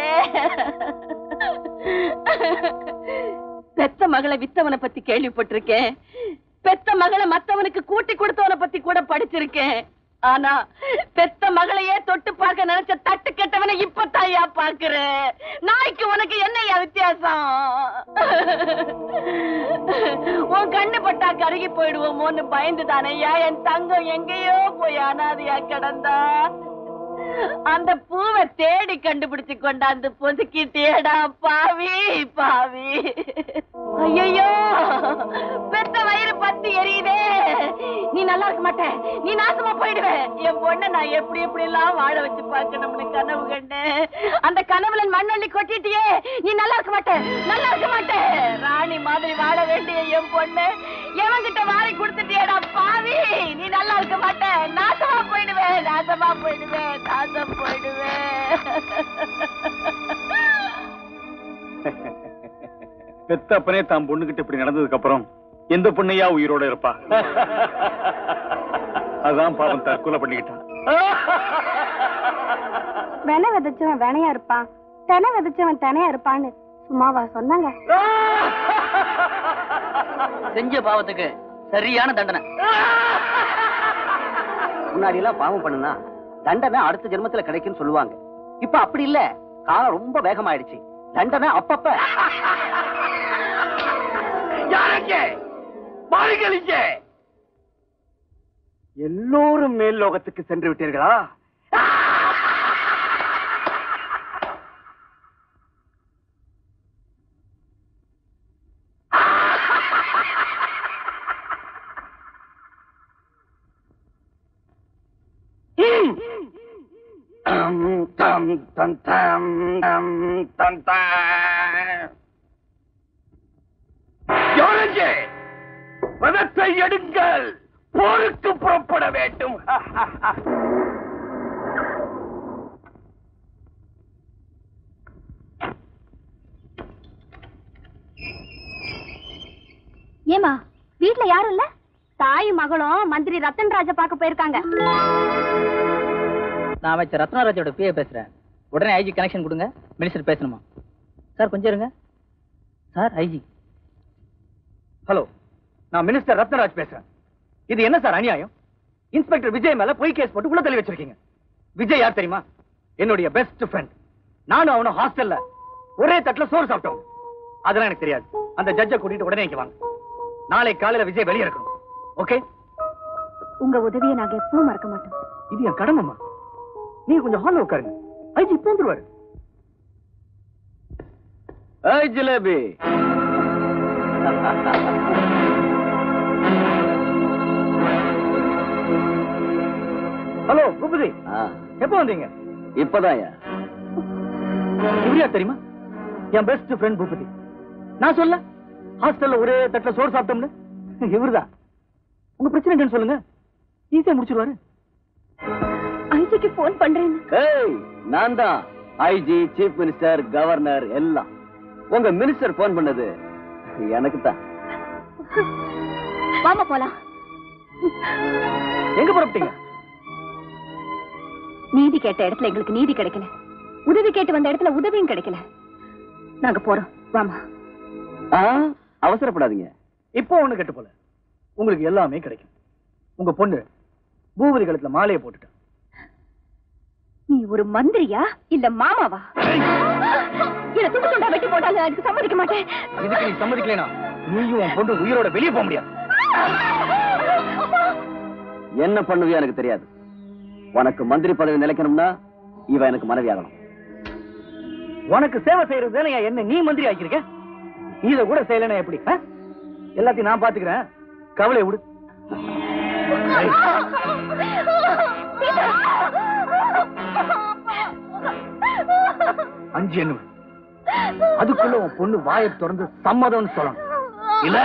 பெத்த மகளை வித்தவனை பத்தி கேள்விப்பட்டிருக்கேன். பெத்த மகளை மத்தவனுக்கு கூட்டி கொடுத்தவனை பத்தி கூட படிச்சிருக்கேன். ஆனா பெத்த மகளையே தொட்டு பார்க்க நினைச்ச தட்டு கெட்டவனை இப்பத்தாயா பாக்குற. நாய்க்கு உனக்கு என்னையா வித்தியாசம்? உன் கண்ணு பட்டா கருகி போயிடுவோமோன்னு பயந்து தானையா என் தங்கம் எங்கேயோ போய் அனாதையா கிடந்தா. அந்த பூவை தேடி கண்டுபிடிச்சு கொண்டாந்து பொதுக்கிட்டேடா பாவி பாவி. ஐயோ பெத்த வயிறு பத்தி எரியுதே. நீ நல்லா இருக்க மாட்டே, நீ நாசமா போயிடுவே. என் பொண்ணை நான் எப்படி எப்படி எல்லாம் வாழ வச்சு பார்க்கணும்னு கனவு கண்டு அந்த கனவுல மண்ணள்ளி கொட்டிட்டியே. நீ நல்லா இருக்க மாட்டே, நல்லா இருக்க மாட்டே. ராணி மாதிரி வாழ வேண்டிய என் பொண்ணு எவங்கிட்ட வாரி கொடுத்துட்டியேடா பாவி. நீ நல்லா இருக்க மாட்டே, நாசமா போயிடுவே, நாசமா போயிடுவே, நாசம் போயிடுவே. பெத்தப்பனே தாம் பொண்ணுகிட்ட இப்படி நடந்ததுக்கு அப்புறம் எந்த பொண்ணையா உயிரோட இருப்பா? அதான் பாவம் தற்கொலை பண்ணிக்கிட்டான். வென விதைச்சவன் வெனையா இருப்பான், தெனை விதைச்சவன் தெனையா இருப்பான்னு சும்மாவா சொன்னாங்க? செஞ்ச பாவத்துக்கு சரியான தண்டனை. முன்னாடி எல்லாம் பாவம் பண்ணுனா தண்டனை அடுத்த ஜென்மத்துல கிடைக்கும்னு சொல்லுவாங்க. இப்ப அப்படி இல்ல, காலம் ரொம்ப வேகமாயிடுச்சு. தண்டனை அப்பப்ப. எல்லோரும் மேல் லோகத்துக்கு சென்று விட்டீர்களா? பணத்தை எடுங்கள், போருக்கு புறப்பட வேண்டும். ஏமா வீட்ல யாரும் இல்ல? தாயும் மகளும் மந்திரி ரத்தன் ராஜா பார்க்க போயிருக்காங்க. நான் அமைச்சர் ரத்னராஜோட பிஏ பேசுறேன். உடனே ஐஜி கனெக்ஷன் கொடுங்க. மினிஸ்டர் பேசணுமா? சார் கொஞ்சம் இருங்க. Sir IG. ஹலோ, நான் மினிஸ்டர் ரத்னராஜ் பேசுறேன். இது என்ன சார் அநியாயம்? இன்ஸ்பெக்டர் விஜய் மேல பொய் கேஸ் போட்டு உள்ள தள்ளி வச்சிருக்கீங்க. விஜய் யார் தெரியுமா? என்னுடைய பெஸ்ட் ஃப்ரெண்ட். நானும் அவனும் ஹாஸ்டல்ல ஒரே தட்டுல சோறு சாப்பிட்டோம். அதெல்லாம் எனக்கு தெரியாது. அந்த ஜட்ஜை கூட்டிட்டு உடனே இங்க வாங்க. நாளை காலையில விஜய் வெளியே இருக்கணும். ஓகே? உங்க உதவியை நாங்க எப்பவும் மறக்க மாட்டோம். இது என் கடமைமா. நீங்க கொஞ்சம் ஹால்ல உட்காருங்க. ஐஜி இப்போ வந்துருவாரு. ஏய் ஜிலேபி, ஹலோ பூபதி, எப்ப வந்தீங்க? இப்பதான் இவரியா தெரியுமா? என் பெஸ்ட் ஃப்ரெண்ட் பூபதி. நான் சொல்ல ஹாஸ்டல்ல ஒரே தட்டுல சோறு சாப்பிட்டோம்னு இவருதான். உங்க பிரச்சனை என்னன்னு சொல்லுங்க, ஈஸியா முடிச்சிருவாரு. ஐஜிக்கு போன் பண்றேன். ஏய், நான் தான் ஐஜி, சீஃப் மினிஸ்டர், கவர்னர் எல்லாம். உங்க மினிஸ்டர் போன் பண்ணது எனக்கு தான். வாமா போலாம். எங்க புறப்பட்டீங்க? நீதி கேட்ட இடத்துல எங்களுக்கு நீதி கிடைக்கல, உதவி கேட்டு வந்த இடத்துல உதவியும் கிடைக்கல. நாங்க போறோம், வாமா. அவசரப்படாதீங்க. இப்போ ஒண்ணு கெட்டு போல, உங்களுக்கு எல்லாமே கிடைக்கும். உங்க பொண்ணு பூபதி கழுத்துல மாலையை போட்டுட்டா. நீ ஒரு மந்திரியா இல்ல மாமாவா? என்ன துண்டு துண்டா வெட்டி போட்டாங்க, அதுக்கு சம்மதிக்க மாட்டேன். இதுக்கு நீ சம்மதிக்கலைனா நீயும் உன் பொண்ணு உயிரோட வெளியே போக முடியாது. என்ன பண்ணுவியா எனக்கு தெரியாது. உனக்கு மந்திரி பதவி நிலைக்கணும்னா இவ எனக்கு மனைவி ஆகணும். உனக்கு சேவை செய்யறது என்ன நீ மந்திரி ஆக்கிருக்க? இத கூட செய்யலன்னா எப்படி? எல்லாத்தையும் நான் பாத்துக்கிறேன், கவலை விடு. அஞ்சு என்ன அதுக்குள்ள உன் பொண்ணு வாயை திறந்து சம்மதம்னு சொல்லணும். இல்ல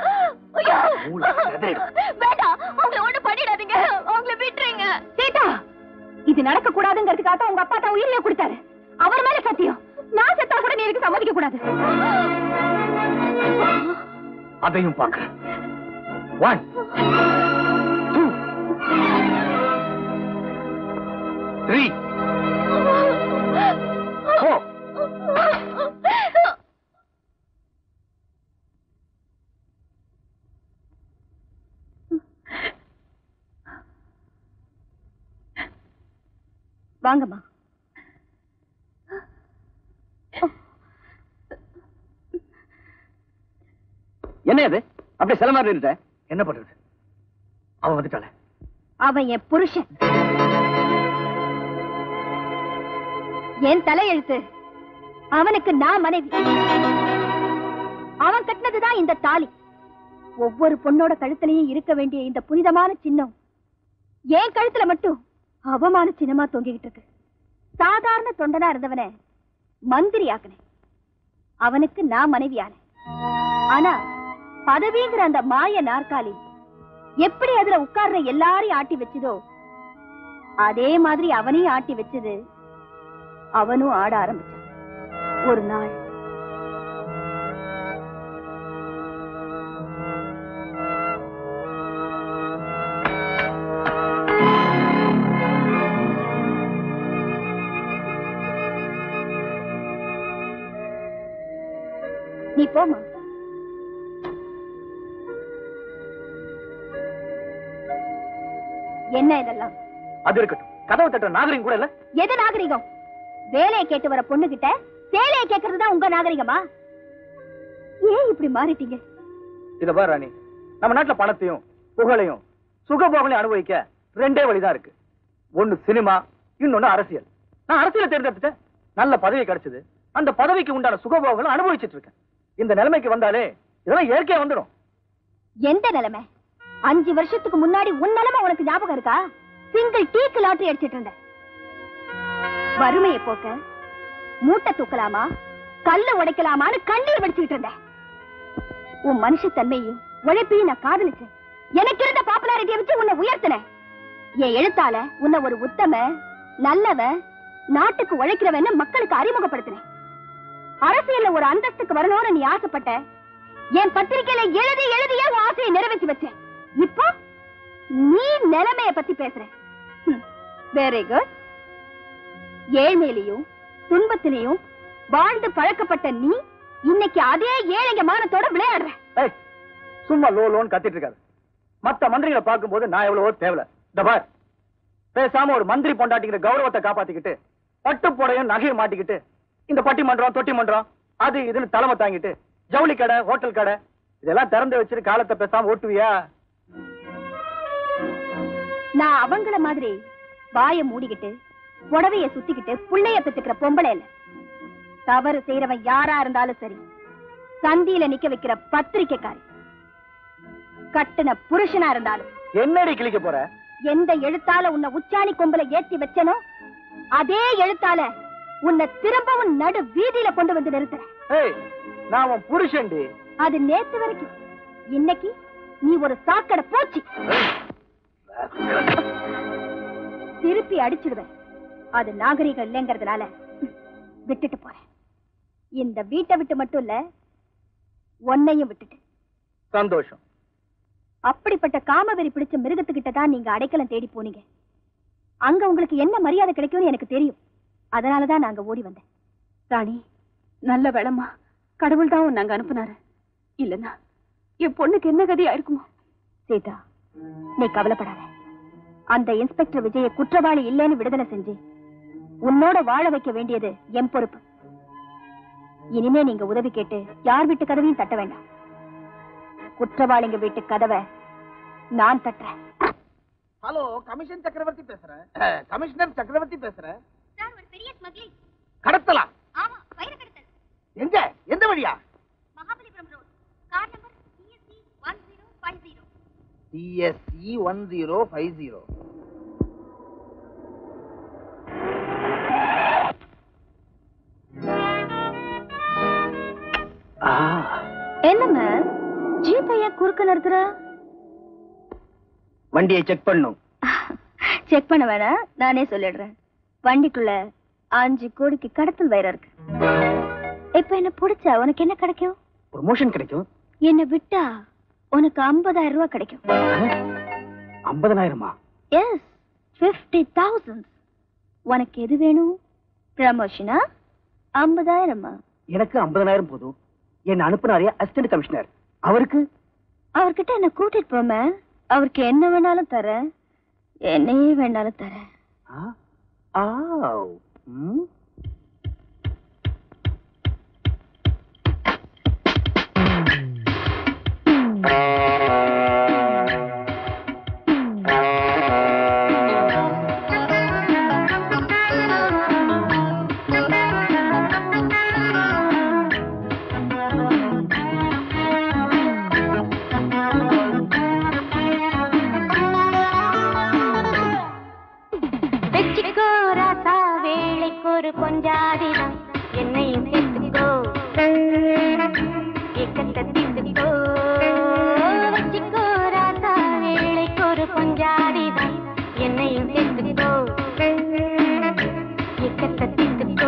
வேண்டாம், அவங்களை ஒண்ணு பண்ணிடாதீங்க, அவங்களை விட்டுறீங்க. சீதா, இது நடக்க கூடாதுங்கிறதுக்காக உங்க அப்பா தான் உயிரிலே கொடுத்தாரு. அவர் மேல சத்தியம், நான் செத்தா கூட நீ எனக்கு சம்மதிக்க கூடாது. அதையும் பார்க்கிறேன். One two three four. வாங்கம்மா. என்ன அது அப்படி சில மாதிரி இருந்த? என்ன பண்றது? அவன் வந்துட்டாள. அவன் என் புருஷன். என் தலையெழுத்து. அவனுக்கு நான் மனைவி. அவன் கட்டினதுதான் இந்த தாலி. ஒவ்வொரு பொண்ணோட கழுத்திலையும் இருக்க வேண்டிய இந்த புனிதமான சின்னம் என் கழுத்துல மட்டும் அவமான சின்னமா தொங்கிக்கிட்டு இருக்கு. சாதாரண தொண்டனா இருந்தவன மந்திரி ஆக்குனேன். அவனுக்கு நான் மனைவியானேன். ஆனா பதவிங்கிற அந்த மாய நாற்காலி எப்படி அதுல உட்கார்ற எல்லாரையும் ஆட்டி வச்சதோ அதே மாதிரி அவனையும் ஆட்டி வச்சது. அவனும் ஆட ஆரம்பிச்சான். ஒரு நாள் நீ போமா. என்ன இதெல்லாம்? அது இருக்கட்டும். கதவு தட்டுற நாகரிகம் கூட இல்ல. எது நாகரிகம்? வேலையை கேட்டு வர பொண்ணு கிட்ட சேலையை கேட்கறதுதான் உங்க நாகரிகமா? ஏன் இப்படி மாறிட்டீங்க? இத பாரு ராணி, நம்ம நாட்டுல பணத்தையும் புகழையும் சுகபோகங்களையும் அனுபவிக்க ரெண்டே வழிதான் இருக்கு. ஒண்ணு சினிமா, இன்னொன்னு அரசியல். நான் அரசியலை தேர்ந்தெடுத்துட்டேன். நல்ல பதவி கிடைச்சது. அந்த பதவிக்கு உண்டான சுகபோகங்களை அனுபவிச்சுட்டு இருக்கேன். இந்த நிலைமைக்கு வந்தாலே இதெல்லாம் இயற்கையா வந்துடும். எந்த நிலைமை? அஞ்சு வருஷத்துக்கு முன்னாடி உன் நிலைமை உனக்கு ஞாபகம் இருக்கா? சிங்கிள் டீக்கு லாட்டரி அடிச்சிட்டு இருந்த. வறுமையை போக்க மூட்டை தூக்கலாமா கல்ல உடைக்கலாமான்னு கண்ணீர் வடிச்சுட்டு இருந்த. உன் மனுஷ தன்மையும் உழைப்பையும் நான் காதலிச்சேன். எனக்கு இருந்த பாப்புலாரிட்டியை வச்சு உன்னை உயர்த்தினேன். என் எழுத்தால உன்னை ஒரு உத்தம நல்லவன் நாட்டுக்கு உழைக்கிறவன்னு மக்களுக்கு அறிமுகப்படுத்தினேன். அரசியல்ல ஒரு அந்தஸ்துக்கு வரணும்னு நீ ஆசைப்பட்ட. என் பத்திரிகையில எழுதி எழுதிய உன் ஆசையை நிறைவேற்றி வச்சேன். இப்போ நீ நிலைமைய பத்தி பேசுற. Very good. ஏழ்மையிலையும் துன்பத்திலையும் வாழ்ந்து பழக்கப்பட்ட நீ இன்னைக்கு அதே ஏழைங்க மானத்தோட விளையாடுற. சும்மா லோ லோன் கத்திட்டு இருக்காரு. மத்த மந்திரிகளை பார்க்கும் போது நான் எவ்வளவோ தேவை. பார், பேசாம ஒரு மந்திரி பொண்டாட்டிங்கிற கௌரவத்தை காப்பாத்திக்கிட்டு பட்டு போடையும் நகையை மாட்டிக்கிட்டு இந்த பட்டிமன்றம் தொட்டி மன்றம் அது இதுன்னு தலைமை தாங்கிட்டு ஜவுளி கடை ஹோட்டல் கடை இதெல்லாம் திறந்து வச்சுட்டு காலத்தை பேசாம ஓட்டுவியா? நான் அவங்கள மாதிரி வாய மூடிக்கிட்டு புடவைய சுத்திக்கிட்டு புள்ளைய பெத்துக்கிற பொம்பளை இல்ல. தவறு செய்யறவன் யாரா இருந்தாலும் சரி சந்தியில நிக்க வைக்கிற பத்திரிக்கைக்காரி. கட்டுன புருஷனா இருந்தாலும். என்னடி கிழிக்க போற? எந்த எழுத்தால உன்னை உச்சாணி கொம்புல ஏத்தி வச்சனோ அதே எழுத்தால உன்னை திரும்பவும் நடு வீதியில கொண்டு வந்து நிறுத்துறேன். நான் உன் புருஷன்டி. அது நேத்து வரைக்கும். இன்னைக்கு நீ ஒரு சாக்கடை போச்சு. திருப்பி அடிச்சிடுவேன். அது நாகரிகம் இல்லைங்கிறதுனால விட்டுட்டு போறேன். இந்த வீட்டை விட்டு மட்டும் இல்ல உன்னையும் விட்டுட்டு. சந்தோஷம். அப்படிப்பட்ட காமவெறி பிடிச்ச மிருகத்துக்கிட்ட தான் நீங்க அடைக்கலம் தேடி போனீங்க. அங்க உங்களுக்கு என்ன மரியாதை கிடைக்கும்னு எனக்கு தெரியும். அதனாலதான் நாங்க ஓடி வந்தேன். ராணி, நல்ல வேளம்மா, கடவுள் தான் நாங்க அனுப்புனாரு. இல்லன்னா என் பொண்ணுக்கு என்ன கதையா இருக்குமோ? சீதா, நீ கவலைப்படாத. அந்த இன்ஸ்பெக்டர் விஜய குற்றவாளி இல்லைன்னு விடுதலை செஞ்சு உன்னோட வாழ வைக்க வேண்டியது என் பொறுப்பு. இனிமே நீங்க உதவி கேட்டு யார் வீட்டு கதவையும் தட்ட வேண்டாம். குற்றவாளிங்க வீட்டு கதவை நான் தட்டுறேன். ஹலோ, கமிஷன் சக்கரவர்த்தி பேசுறேன். கமிஷனர் சக்கரவர்த்தி பேசுறேன். கடத்தலாம்? எங்க? எந்த வழியா? Mahabalipuram road, car number TSC one zero five zero. TSC one zero five zero. என்ன ஜீப்பையா குறுக்க நிறுத்துற? வண்டியை செக் பண்ணும். செக் பண்ண வேணாம், நானே சொல்லிடுறேன். வண்டிக்குள்ள அஞ்சு கோடிக்கு கடத்தல் வயிறு இருக்கு. இப்ப என்ன பிடிச்சா உனக்கு என்ன கிடைக்கும்? ப்ரமோஷன் கிடைக்கும். என்ன விட்டா உனக்கு ஐம்பதாயிரம் ரூபாய் கிடைக்கும். ஐம்பதாயிரமா? Yes, fifty thousand. உனக்கு எது வேணும்? ப்ரமோஷனா ஐம்பதாயிரமா? எனக்கு ஐம்பதாயிரம் போதும். என்ன அனுப்புனாரே அசிஸ்டன்ட் கமிஷனர், அவருக்கு? அவர்கிட்ட என்ன கூட்டிட்டு போம. அவருக்கு என்ன வேணாலும் தரேன், என்னையே வேணாலும் தரேன். பொஞ்சாதிதான் என்னையும் சேர்த்துக்கோ ஏக்கத்தை தீர்த்துக்கோ வச்சுக்கோ ராசா வேளைக்கு ஒரு பொஞ்சாதிதான் என்னையும் சேர்த்துக்கோ ஏக்கத்தை தீர்த்துக்கோ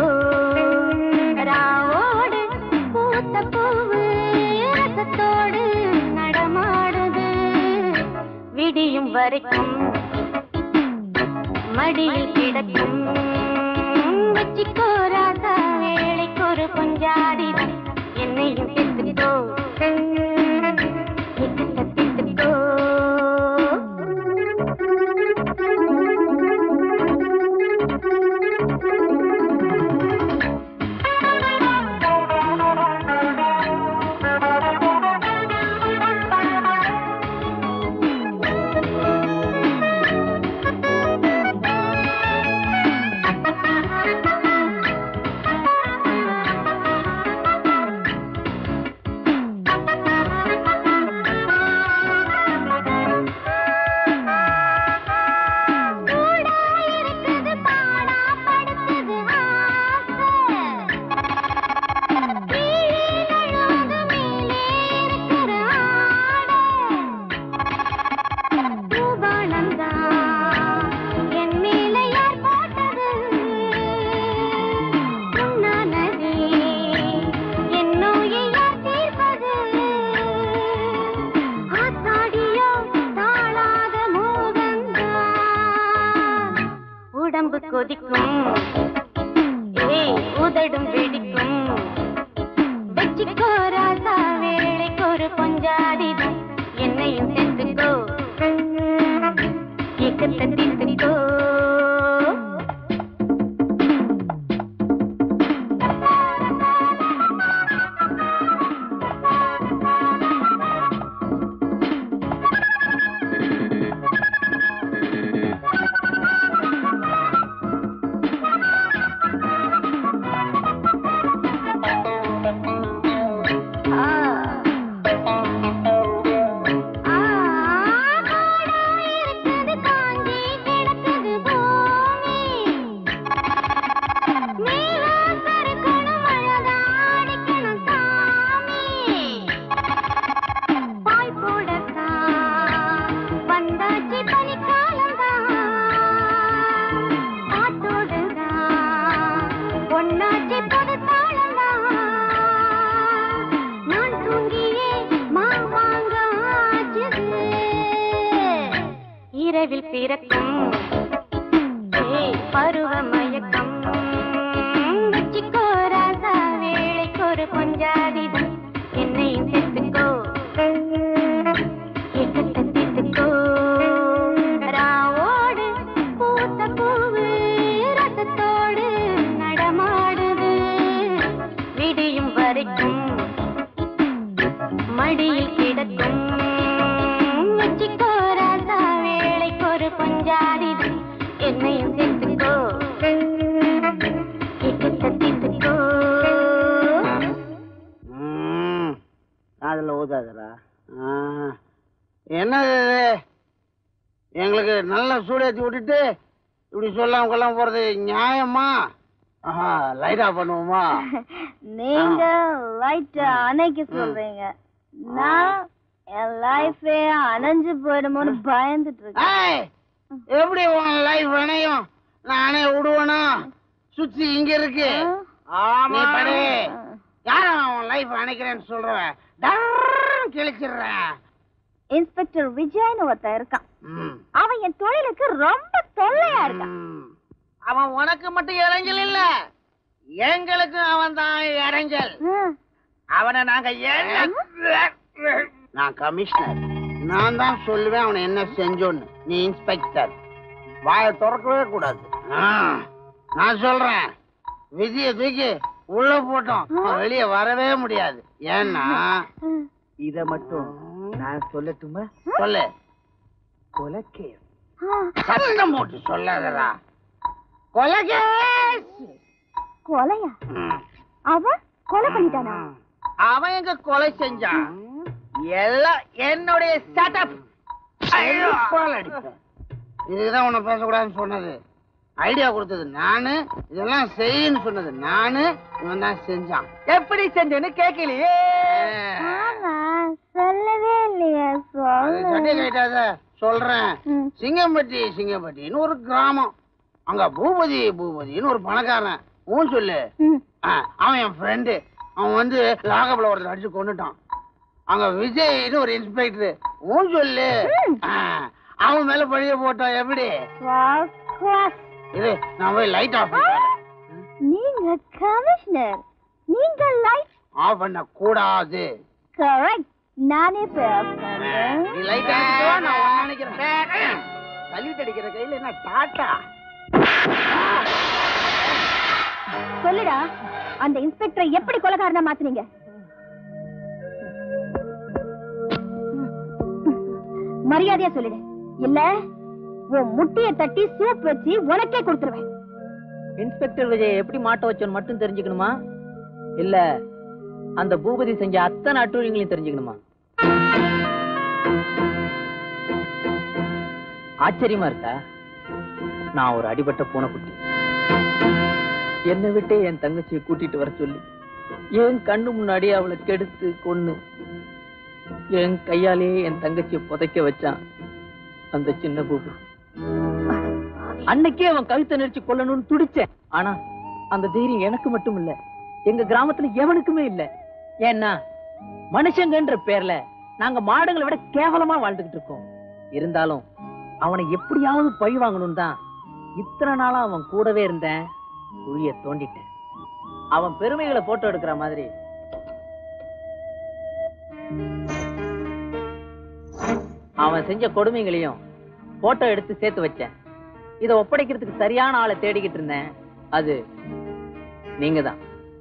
ராவோடு பூத்த பூவு ரசத்தோடு நடமாடுது விடியும் வரைக்கும் மடியில் கிடக்கும் வச்சிக்கோ ராசா வேளைக்கு ஒரு பொஞ்சாதிதான் என்னையும் சேர்த்துக்கோ ஏக்கத்தை தீர்த்துக்கோ கொதிக்கும் ஏய் உதடும் வெடிக்கும் வச்சிக்கோ ராசா வேளைக்கு ஒரு பொஞ்சாதிதான் என்னையும் சேர்த்துக்கோ ஏக்கத்தை தீர்த்துக்கோ இரவில் பிறக்கும் பருவ மயக்கம் வச்சிக்கோ ராசா வேளைக்கு ஒரு பொஞ்சாதிதான் என்னையும் சேர்த்துக்கோ ஏக்கத்தை தீர்த்துக்கோ ராவோடு பூத்த பூவு ரசத்தோடு நடமாடுது விடியும் வரைக்கும் மடியில் கிடக்கும் வச்சிக்கோ ராசா வேளைக்கு ஒரு பொஞ்சாதிதான் என்னையும் சேர்த்துக்கோ ஏக்கத்தை தீர்த்துக்கோ காதுல ஊதாதரா என்னது எங்களுக்கு நல்ல சூடேத்தி விட்டுட்டு இப்படி சொல்லாம கொள்ளாம போறது நியாயமா? ஆஹா லைட்டா பண்ணுவோமா? நீங்க லைட்டா அணைக்க சொல்றீங்க, நான் என் லைஃபே அணைஞ்சு போயிடுமோன்னு பயந்துட்டு இருக்கேன். எப்படி உன் லைஃப் அணையும்? நான் அணைய விடுவேனா? சுத்தி இங்க இருக்கு. நீ படு. யார உன் லைஃப் அணைக்கிறேன்னு சொல்றவன் கிழிச்சிடுறேன். இன்ஸ்பெக்டர் விஜய்னு ஒருத்தன் இருக்கான். அவன் என் தொழிலுக்கு ரொம்ப தொல்லையா இருக்கான். அவன் உனக்கு மட்டும் இறைஞ்சல் இல்ல, எங்களுக்கும் அவன் தான் இறைஞ்சல். அவனை நாங்க நான் கமிஷனர், நான் தான் சொல்லுவேன் அவனை என்ன செஞ்சோன்னு. நீ இன்ஸ்பெக்டர், வாயை திறக்கவே கூடாது. நான் சொல்றேன், விஜய தூக்கி உள்ள போட்டோம், வெளியே வரவே முடியாது. ஏன்னா இத மட்டும் நான் சொல்லட்டுமா? சொல்லு. கொலைக்கேஸ். சத்தம் போட்டு சொல்லாதடா. கொலைகேஸ். கொலையா? அவன் கொலை பண்ணிட்டானா? அவன் எங்க கொலை செஞ்சான்? எல்லாம் என்னுடைய செட்டப். இதுதான் உன்னை பேசக்கூடாதுன்னு சொன்னது. ஐடியா கொடுத்தது நானு, இதெல்லாம் செய்யன்னு சொன்னது நானு, இவன் தான் செஞ்சான். எப்படி செஞ்சேன்னு கேட்கலையே. சொல்லவே இல்லையா? சட்டை கைட்டாத சொல்றேன். சிங்கம்பட்டி சிங்கம்பட்டின்னு ஒரு கிராமம். அங்க பூபதி பூபதினு ஒரு பணக்காரன். ஊன் சொல்லு. அவன் என் ஃப்ரெண்டு. அவன் வந்து லாகப்ல ஒருத்தர் அடிச்சு கொண்டுட்டான். அங்க விஜய்னு ஒரு இன்ஸ்பெக்டர். ஊன் சொல்லு. அவன் மேல பழிய போட்டான். எப்படி இது? நான் போய் லைட் ஆஃப் பண்ணேன். நீங்க கமிஷனர், நீங்க லைட் ஆஃப் பண்ண கூடாது. கரெக்ட். நானே போய் ஆஃப் பண்றேன். நீ லைட் அடிச்சா நான் ஒண்ணு நினைக்கிறேன். சல்யூட் அடிக்கிற கையில என்ன டாட்டா? சொல்லுடா, அந்த இன்ஸ்பெக்டரை எப்படி கொலைகாரனா மாத்துனீங்க? மரியாதையா சொல்லிடு, இல்ல உன் முட்டியை தட்டி சூப் வச்சு உனக்கே கொடுத்துருவேன். இன்ஸ்பெக்டர் விஜய் எப்படி மாட்ட வச்சோன்னு மட்டும் தெரிஞ்சுக்கணுமா, இல்ல அந்த பூபதி செஞ்ச அத்தனை அட்டூழியங்களையும் தெரிஞ்சுக்கணுமா? ஆச்சரியமா இருக்கா? நான் ஒரு அடிபட்ட பூனைக்குட்டி. என்னை விட்டு என் தங்கச்சியை கூட்டிட்டு வர சொல்லி என் கண்ணு முன்னாடி அவளை கெடுத்து கொன்னு என் கையாலேயே என் தங்கச்சியை புதைக்க வச்சான் அந்த சின்ன பூபதி. அன்னைக்கே அவன் கழுத்தை நெரிச்சு கொல்லணும்னு துடிச்சேன். ஆனா அந்த தைரியம் எனக்கு மட்டும் இல்ல, எங்க கிராமத்துல எவனுக்குமே இல்ல. ஏன்னா மனுஷங்கன்ற பேர்ல நாங்க மாடுகளை விட கேவலமா வாழ்ந்துகிட்டு இருக்கோம். இருந்தாலும் அவனை எப்படியாவது பழி வாங்கணும் தான் இத்தனை நாளா அவன் கூடவே இருந்தேன். குழிய தோண்டிட்டேன். அவன் பெருமைகளை போட்டோ எடுக்கிற மாதிரி அவன் செஞ்ச கொடுமைகளையும் போட்டோ எடுத்து சேர்த்து வச்சேன். இதை ஒப்படைக்கிறதுக்கு சரியான ஆளை தேடிக்கிட்டு இருந்தேன். அது நீங்க தான்.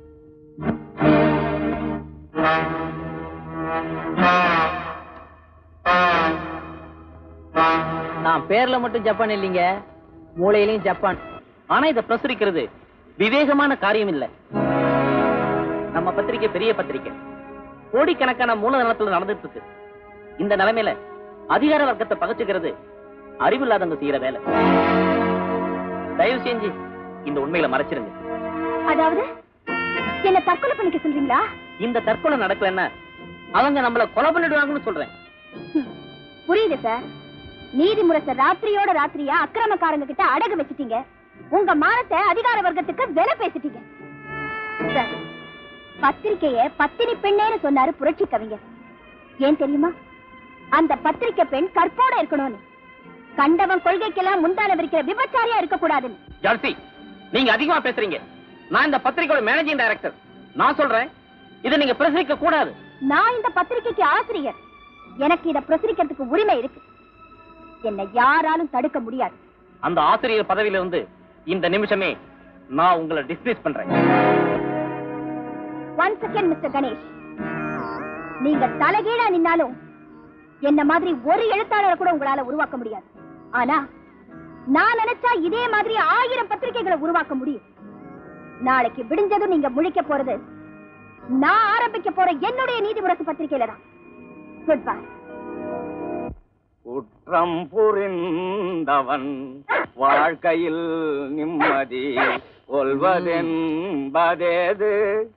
நான் பேர்ல மட்டும் ஜப்பான் இல்லைங்க, மூளையிலையும் ஜப்பான். ஆனா இதை பிரசுரிக்கிறது விவேகமான காரியம் இல்ல. நம்ம பத்திரிக்கை பெரிய பத்திரிக்கை, கோடிக்கணக்கான மூலதனத்துல நடந்துட்டு இருக்கு. இந்த நிலைமையில அதிகார வர்க்கத்தை பகச்சுக்கிறது அறிவில்லாதவங்க செய்யற வேலை. தயவு செஞ்சு இந்த உண்மையில மறைச்சிருங்க. அதாவது என்ன தற்கொலை பண்ணிக்க சொல்றீங்களா? இந்த தற்கொலை நடக்கலன்னா அவங்க நம்மள கொலை பண்ணிடுவாங்கன்னு சொல்றேன். புரியுது சார். நீதிமுறை ராத்திரியோட ராத்திரியா அக்கிரமக்காரங்க கிட்ட அடகு வச்சிட்டீங்க. உங்க மானத்தை அதிகார வர்க்கத்துக்கு விலை பேசிட்டீங்க. பத்திரிக்கைய பத்தினி பெண்ணேன்னு சொன்னாரு புரட்சி கவிஞர். ஏன் தெரியுமா? அந்த பத்திரிக்கை பெண் கற்போட இருக்கணும்னு. கண்டவன் கொள்கைக்கெல்லாம் முந்தான விரிக்கிற விபச்சாரியா இருக்க கூடாதுன்னு. ஜார்சி, நீங்க அதிகமா பேசுறீங்க. நான் இந்த பத்திரிக்கையோட மேனேஜிங் டைரக்டர். நான் சொல்றேன், இதை நீங்க பிரசுரிக்க கூடாது. நான் இந்த பத்திரிக்கைக்கு ஆசிரியர். எனக்கு இதை பிரசுரிக்கிறதுக்கு உரிமை இருக்கு. என்னை யாராலும் தடுக்க முடியாது. அந்த ஆசிரியர் பதவியில இருந்து இந்த நிமிஷமே நான் உங்களை டிஸ்மிஸ் பண்றேன். ஒன் செகண்ட் மிஸ்டர் கணேஷ், நீங்க தலைகீழா நின்னாலும் என்ன மாதிரி ஒரு எழுத்தாளரை கூட உங்களால உருவாக்க முடியாது. ஆனா நான் நினைச்சா இதே மாதிரி ஆயிரம் பத்திரிகைகளை உருவாக்க முடியும். நாளைக்கு விடிஞ்சதும் நீங்க முழிக்க போறது நான் ஆரம்பிக்க போற என்னுடைய நீதிமுரசு பத்திரிகையில தான். Good bye. குற்றம் புரிந்தவன் வாழ்க்கையில் நிம்மதி கொள்வதென்பதேது.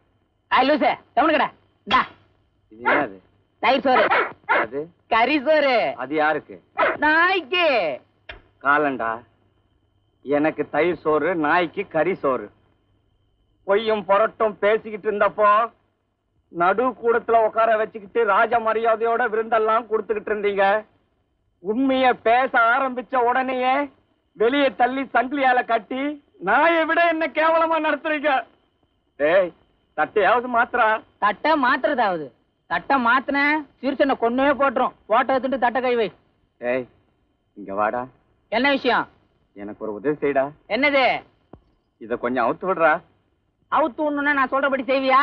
தயிர் சோறு, அது கறி சோறு. அது யாருக்கு? நாய்க்கு. காலண்டா, எனக்கு தயிர் சோறு, நாய்க்கு கறி சோறு. பொய்யும் புரட்டும் பேசிக்கிட்டு இருந்தப்போ நடு கூடத்துல உட்கார வச்சுக்கிட்டு ராஜ மரியாதையோட விருந்தெல்லாம் கொடுத்துக்கிட்டு இருந்தீங்க. உண்மைய பேச ஆரம்பிச்ச உடனேயே வெளியே தள்ளி சங்கிலியால கட்டி நாயை விட என்ன கேவலமா நடத்துறீங்க. ஏய், தட்டையாவது மாத்திரா. தட்டை மாத்துறதாவது? தட்டை மாத்தின சிறுசனை கொன்னே போட்டுரும். போட்டோ எடுத்துட்டு தட்டை கை வை. ஏய், இங்க வாடா. என்ன விஷயம்? எனக்கு ஒரு உதவி செய்டா. என்னது? இத கொஞ்சம் அவுத்து விடுறா. அவுத்து விடணும்னா நான் சொல்றபடி செய்வியா?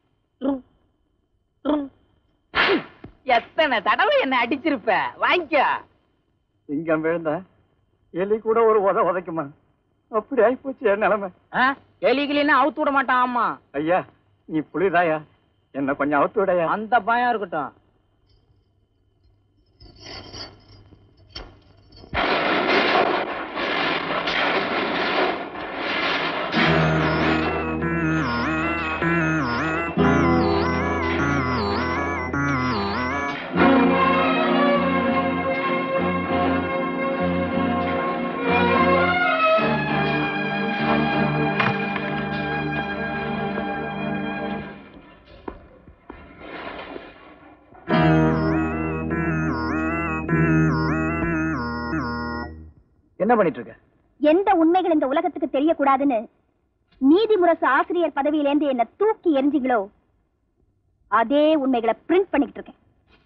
எத்தனை தடவை என்ன அடிச்சிருப்ப, வாங்கிக்க. சிங்கம் விழுந்தா எலி கூட ஒரு உத உதைக்குமா? அப்படி ஆயிப்போச்சு என் நிலைமை. எலிகிலின்னா அவுத்து விட மாட்டான். ஆமா ஐயா, நீ புளிதாயா, என்ன கொஞ்சம் அவுத்து விடையா. அந்த பயம் இருக்கட்டும். என்ன பண்ணிட்டு இருக்க? எந்த உண்மைகள் இந்த உலகத்துக்கு தெரியக்கூடாதுன்னு நீதிமுரசு ஆசிரியர் பதவியிலேருந்து என்ன தூக்கி எரிஞ்சிங்களோ அதே உண்மைகளை பிரிண்ட் பண்ணிட்டு இருக்கேன்.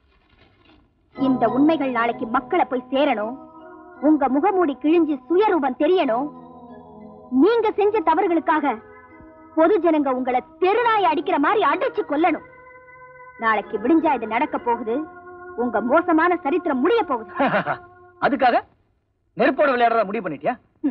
இந்த உண்மைகள் நாளைக்கு மக்களை போய் சேரணும். உங்க முகமூடி கிழிஞ்சு சுயரூபம் தெரியணும். நீங்க செஞ்ச தவறுகளுக்காக பொது ஜனங்க உங்களை தெருநாய் அடிக்கிற மாதிரி அடிச்சு கொல்லணும். நாளைக்கு விடிஞ்சா இது நடக்க போகுது. உங்க மோசமான சரித்திரம் முடிய போகுது. அதுக்காக நெருப்போட விளையாடுறத முடிவு பண்ணிட்டியா?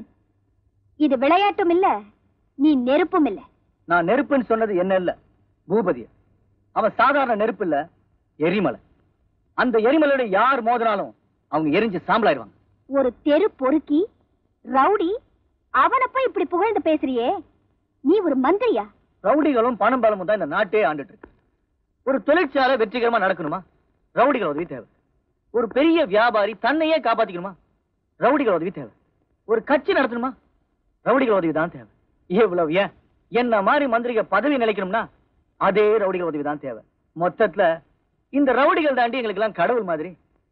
இது விளையாட்டும் இல்ல, நீ நெருப்பும் இல்ல. நான் நெருப்புன்னு சொன்னது என்ன இல்ல, பூபதிய. அவன் சாதாரண நெருப்பு இல்ல, எரிமலை. அந்த எரிமலையோட யார் மோதினாலும் அவங்க எரிஞ்சு சாம்பலாயிருவாங்க. ஒரு தெரு பொறுக்கி ரவுடி, அவனை போய் இப்படி புகழ்ந்து பேசுறியே, நீ ஒரு மந்திரியா? ரவுடிகளும் பணம் பலமும் தான் இந்த நாட்டே ஆண்டுட்டு இருக்கு. ஒரு தொழிற்சாலை வெற்றிகரமா நடக்கணுமா, ரவுடிகள் உதவி தேவை. ஒரு பெரிய வியாபாரி தன்னையே காப்பாத்திக்கணுமா, ரவுடிகள் உதவி தேவை. ஒரு கட்சி நடத்தணுமா, ரவுடிகள் உதவி தான் தேவை. இவ்வளவு ஏன் என்ன மாதிரி மந்திரிக பதவி நிலைக்கணும்னா அதே ரவுடிகள் உதவி தான் தேவை. மொத்தத்துல இந்த ரவுடிகள் தாண்டி எங்களுக்கு எல்லாம் கடவுள் மாதிரி.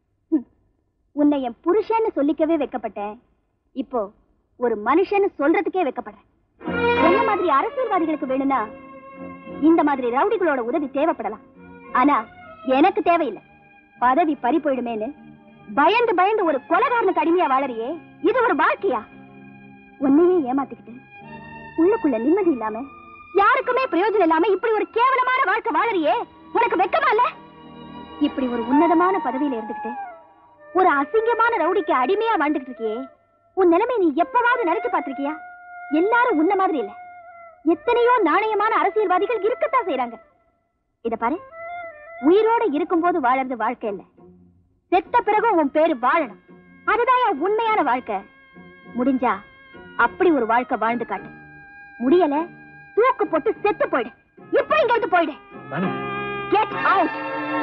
உன்னை என் புருஷன்னு சொல்லிக்கவே வெக்கப்பட்டேன். இப்போ ஒரு மனுஷன்னு சொல்றதுக்கே வெக்கப்படுறேன். என்ன மாதிரி அரசியல்வாதிகளுக்கு வேணும்னா இந்த மாதிரி ரவுடிகளோட உதவி தேவைப்படலாம். ஆனா எனக்கு தேவையில்லை. பதவி பறி போயிடுமேன்னு பயந்து பயந்து ஒரு கொலைகாரனுக்கு அடிமையா வாழறியே, இது ஒரு வாழ்க்கையா? உன்னையே ஏமாத்திக்கிட்டு உள்ளுக்குள்ள நிம்மதி இல்லாம யாருக்குமே பிரயோஜனம் இல்லாம இப்படி ஒரு கேவலமான வாழ்க்கை வாழறியே, உனக்கு வெக்கமா இல்ல? இப்படி ஒரு உன்னதமான பதவியில இருந்துகிட்டு ஒரு அசிங்கமான ரவுடிக்கு அடிமையா வாழ்ந்துகிட்டு இருக்கியே, உன் நிலைமை நீ எப்பவாவது நினைச்சு பார்த்திருக்கியா? எல்லாரும் உன்ன மாதிரி இல்ல. எத்தனையோ நாணயமான அரசியல்வாதிகள் இருக்கத்தான் செய்யறாங்க. இத பாரு, உயிரோட இருக்கும் போது வாழறது வாழ்க்கை இல்ல, செத்த பிறகு உன் பேரு வாழணும். அதுதான் உண்மையான வாழ்க்கை. முடிஞ்சா அப்படி ஒரு வாழ்க்கை வாழ்ந்து காட்டு. முடியல, தூக்கு போட்டு செத்து போயிடு. இப்ப இங்க இருந்து போயிடு. Get out.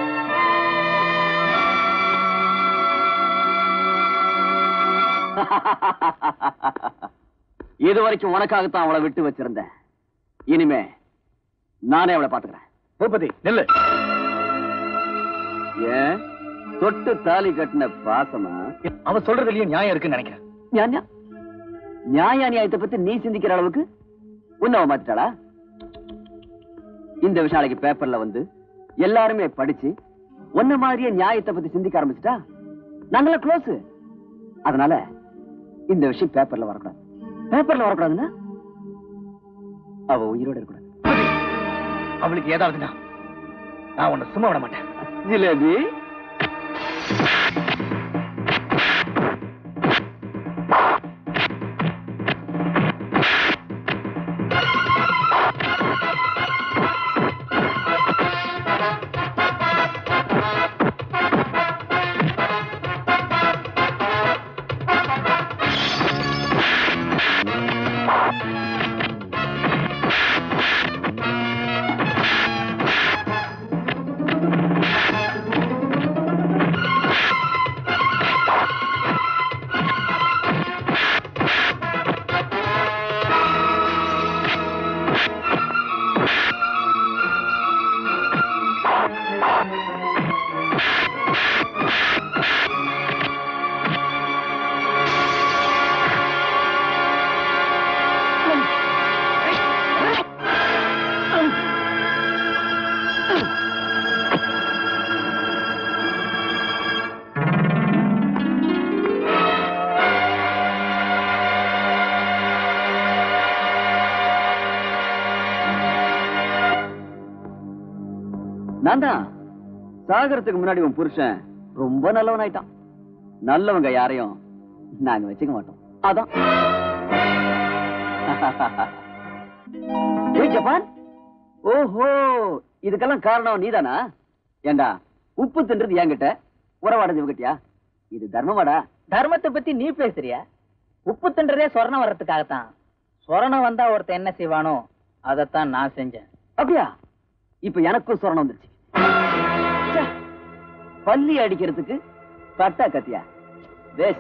இது வரைக்கும் உனக்காகத்தான் அவளை விட்டு வச்சிருந்தேன். இனிமே நானே அவளை பாத்துக்கிறேன். பூபதி நெல்லு. ஏன் தொட்டு தாலி கட்டின பாசமா? அவ சொல்றதுலயும் நியாயம் இருக்குன்னு நினைக்கிறேன். நியாய நியாயத்தை பத்தி நீ சிந்திக்கிற அளவுக்கு உன்னை மாத்திட்டாளா? இந்த விஷயம் நாளைக்கு பேப்பர்ல வந்து எல்லாருமே படிச்சு உன்ன மாதிரியே நியாயத்தை பத்தி சிந்திக்க ஆரம்பிச்சுட்டா நாங்களாம் க்ளோஸ். அதனால இந்த விஷயம் பேப்பர்ல வரக்கூடாது. பேப்பர்ல வரக்கூடாதுன்னா அவ உயிரோட இருக்கக்கூடாது. அவளுக்கு ஏதாவதுன்னா நான் உன்னை சும்மா விட மாட்டேன். ஜிலேபி, நான் தான் சாகரத்துக்கு முன்னாடி உன் புருஷன் ரொம்ப நல்லவன் ஆயிட்டான். நல்லவங்க யாரையும் நாங்க வச்சுக்க மாட்டோம். அதான் ஜப்பான். ஓஹோ, இதுக்கெல்லாம் காரணம் நீதானா? ஏண்டா உப்பு தின்றது என்கிட்ட, உறவாடஞ்சவங்கிட்டியா? இது தர்மமாடா? தர்மத்தை பத்தி நீ பேசுறியா? உப்பு தின்றதே சொரணம் வர்றதுக்காகத்தான். சொரணம் வந்தா ஒருத்தன் என்ன செய்வானோ அதைத்தான் நான் செஞ்சேன். அப்படியா? இப்ப எனக்கும் சொரணம் வந்துருச்சு. பள்ளி அடிக்கிறதுக்கு பட்டா கத்தியா? வேஸ்ட்.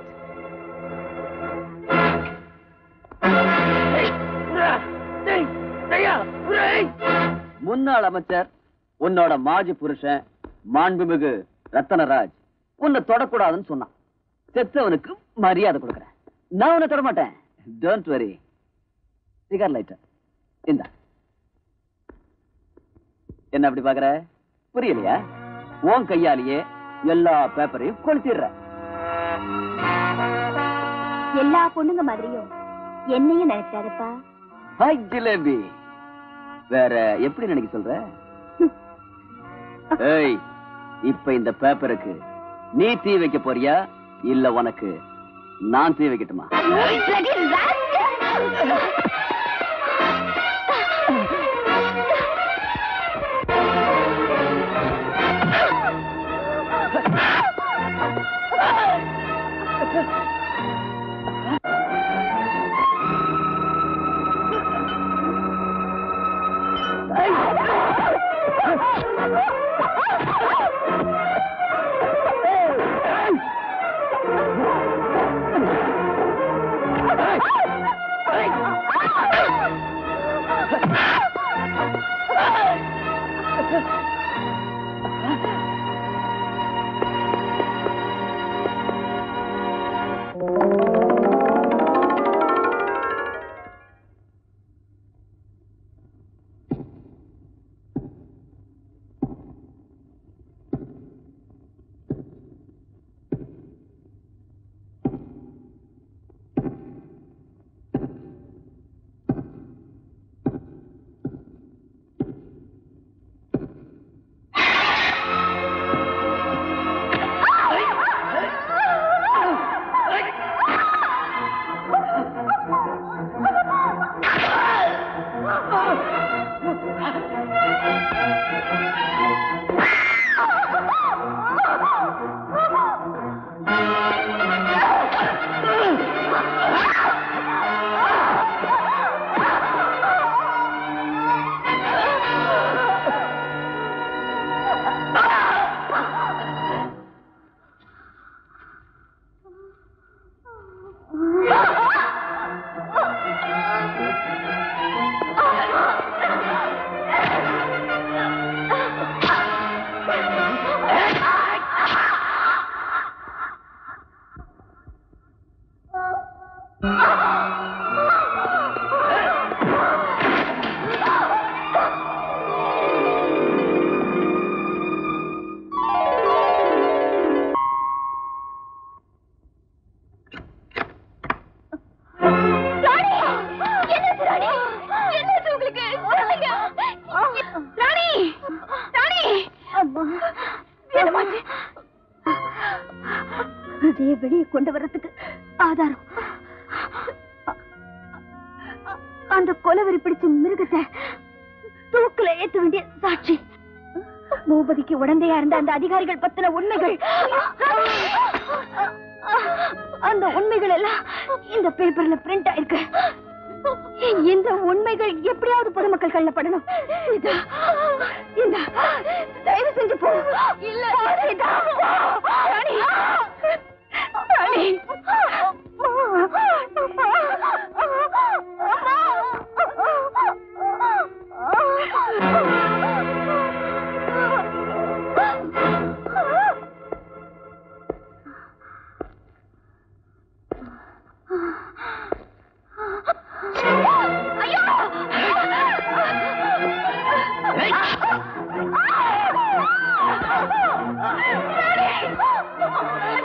முன்னாள் அமைச்சர் உன்னோட மாஜி புருஷன் மாண்புமிகு ரத்தனராஜ் உன்னை தொடக்கூடாதுன்னு சொன்னான். செத்தவனுக்கு மரியாதை கொடுக்கறேன். நான் உன்னை தொட மாட்டேன். Don't worry. சிகர் லைட்டர் இந்த என்ன அப்படி பாக்குற? புரியலையா? உன் கையாலேயே எல்லா பேப்பரையும் கொளுத்திடுற. எல்லா பொண்ணுங்க மாதிரியும் என்னையும் நினைச்சாருப்பா. ஹாய் ஜிலேபி. வேற எப்படி நினைக்க சொல்ற? ஏய், இப்ப இந்த பேப்பருக்கு நீ தீ வைக்க போறியா இல்ல உனக்கு நான் தீ வைக்கட்டுமா? வெளியே கொண்டு வர்றதுக்கு ஆதாரம் அந்த கொலவெறி பிடிச்ச மிருகத்தை தூக்குல ஏத்த வேண்டிய சாட்சி. பூபதிக்கு உடந்தையா இருந்த அந்த அதிகாரிகள் பத்தின உண்மைகள், அந்த உண்மைகள் எல்லாம் இந்த பேப்பர்ல பிரிண்ட் ஆயிருக்கு. இந்த உண்மைகள் எப்படியாவது பொதுமக்கள் கண்ணுல படணும். தயவு செஞ்சு போ. இல்ல ராணி, ராணி. ஐயோ!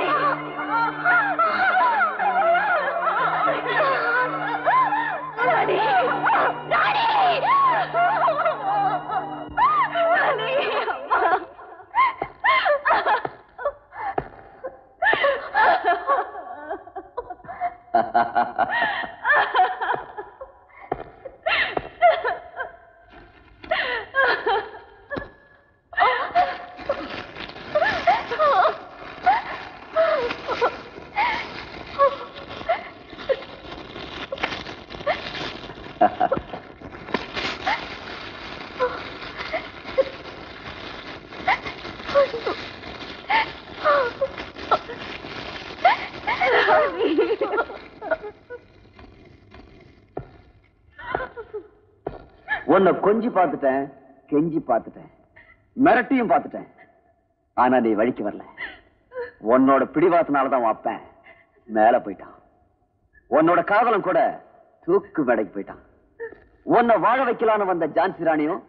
உன்னை கொஞ்சி பார்த்துட்டேன், கெஞ்சி பார்த்துட்டேன், மிரட்டியும் பார்த்துட்டேன். ஆனா நீ வழிக்கு வரல. உன்னோட பிடிவாதனாலதான் அப்பன் மேல போயிட்டான். உன்னோட காதலம் கூட தூக்கு மேடைக்கு போயிட்டான். உன்னை வாழ வைக்கலான்னு வந்த ஜான்சி ராணியும்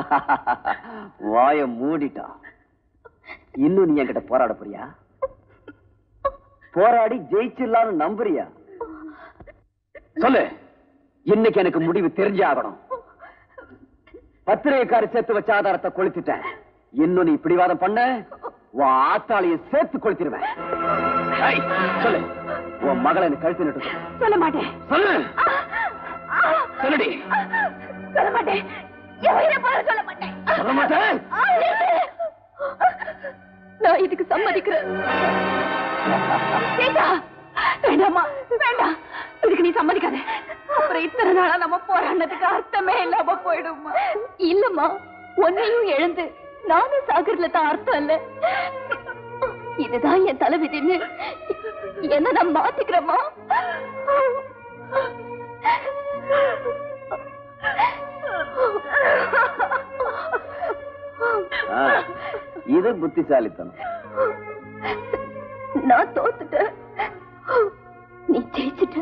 வாய மூடிட்டா. இன்னும் நீ என்கிட்ட போராட போறியா? போராடி ஜெயிச்சிடலான்னு நம்புறியா? சொல்லு. இன்னைக்கு எனக்கு முடிவு தெரிஞ்சே ஆகணும். பத்திரிகைக்காரி சேர்த்து வச்ச ஆதாரத்தை கொளுத்திட்டேன். இன்னும் நீ பிடிவாதம் பண்ண உன் ஆத்தாளியை சேர்த்து கொளுத்திடுவேன். சொல்லு. உன் மகளை எனக்கு கழுத்து நட்டு. சொல்ல மாட்டேன். சொல்லு. சொல்லுடி. சொல்ல மாட்டேன். சொல்ல மாட்டேன். சொல்ல மாட்டேன். நான் இதுக்கு சம்மதிக்கிறேன். வேண்டாமா, வேண்டாம். இதுக்கு நீ சம்மதிக்காத. அப்புறம் இத்தனை நாளா நம்ம போராடினதுக்கு அர்த்தமே இல்லாம போயிடுமா? இல்லம்மா, உன்னையும் எழுந்து நானும் சாகர்ல தான் அர்த்தம் இல்ல. இதுதான் என் தலைவிதின்னு என்ன நான் மாத்திக்கிறேம்மா. இது புத்திசாலித்தனம். நான் தோத்துட்டேன், நீ ஜெயிச்சுட்ட.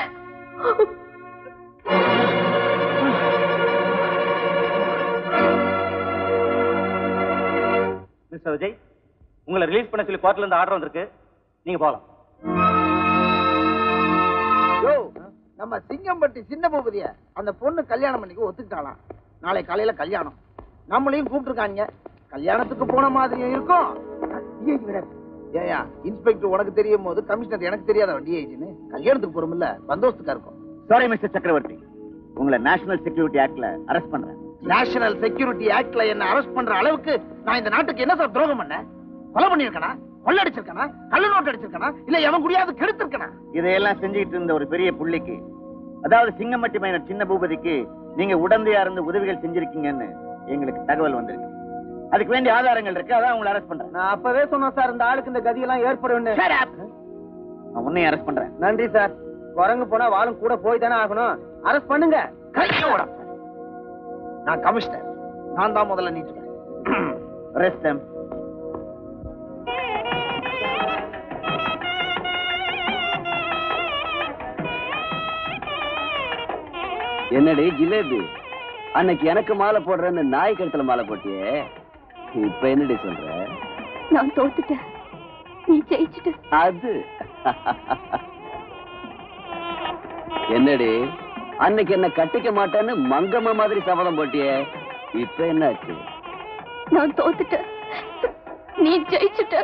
மிஸ்டர் விஜய், உங்களை ரிலீஸ் பண்ண சொல்லி கோர்ட்ல இருந்து ஆர்டர் வந்திருக்கு. நீங்க போகலாம். நம்ம சிங்கம்பட்டி சின்ன பூபதிய அந்த பொண்ணு கல்யாணம் பண்ணிக்க ஒத்துக்கிட்டாலாம். நாளை காலையில கல்யாணம். நம்மளையும் கூப்பிட்டுருக்காங்க. கல்யாணத்துக்கு போன மாதிரியும் இருக்கும். ஏயா இன்ஸ்பெக்டர் உனக்கு தெரியும் போது கமிஷனர் எனக்கு தெரியாத டிஐஜின்னு கல்யாணத்துக்கு போறோம்ல, பந்தோஸ்துக்கா இருக்கும். சாரி மிஸ்டர் சக்கரவர்த்தி, உங்களை நேஷனல் செக்யூரிட்டி ஆக்ட்ல அரெஸ்ட் பண்றேன். நேஷனல் செக்யூரிட்டி ஆக்ட்ல என்ன அரெஸ்ட் பண்ற அளவுக்கு நான் இந்த நாட்டுக்கு என்ன சார் துரோகம் பண்ண? கொலை பண்ணிருக்கனா, கொள்ளடிச்சிருக்கனா, கள்ள நோட்டு அடிச்சிருக்கனா, இல்ல எவன் குடியாவது கெடுத்திருக்கனா? இதையெல்லாம் செஞ்சுக்கிட்டு இருந்த ஒரு பெரிய புள்ளிக்கு, அதாவது சிங்கம்பட்டி மைனர் சின்ன பூபதிக்கு நீங்க உடந்தையா இருந்து உதவிகள் செஞ்சிருக்கீங்கன்னு எங்களுக்கு தகவல் வந்திருக்கு. அதுக்கு வேண்டிய ஆதாரங்கள் இருக்கு. அதான் உங்களை அரெஸ்ட் பண்றேன். நான் அப்பவே சொன்னேன் சார், இந்த ஆளுக்கு இந்த கதியெல்லாம் ஏற்படும். நான் உன்னையும் அரெஸ்ட் பண்றேன். நன்றி சார். குரங்கு போனா வாழும் கூட போய் தானே ஆகணும். அரெஸ்ட் பண்ணுங்க. கையோட நான் கமிஷனர், நான் தான் முதல்ல நீட்டுவேன். Arrest them. என்னடி ஜிலேபி, அன்னைக்கு எனக்கு மாலை போடுறேன்னு நாய் கழுத்துல மாலை போட்டியே, இப்ப என்னடி சொல்ற? நான் தோத்துட்டேன், நீ ஜெயிச்சுட்ட. அது என்னடி, அன்னைக்கு என்ன கட்டிக்க மாட்டேன்னு மங்கம்மா மாதிரி சபதம் போட்டியே, இப்ப என்னாச்சு? நான் தோத்துட்டேன், நீ ஜெயிச்சுட்ட.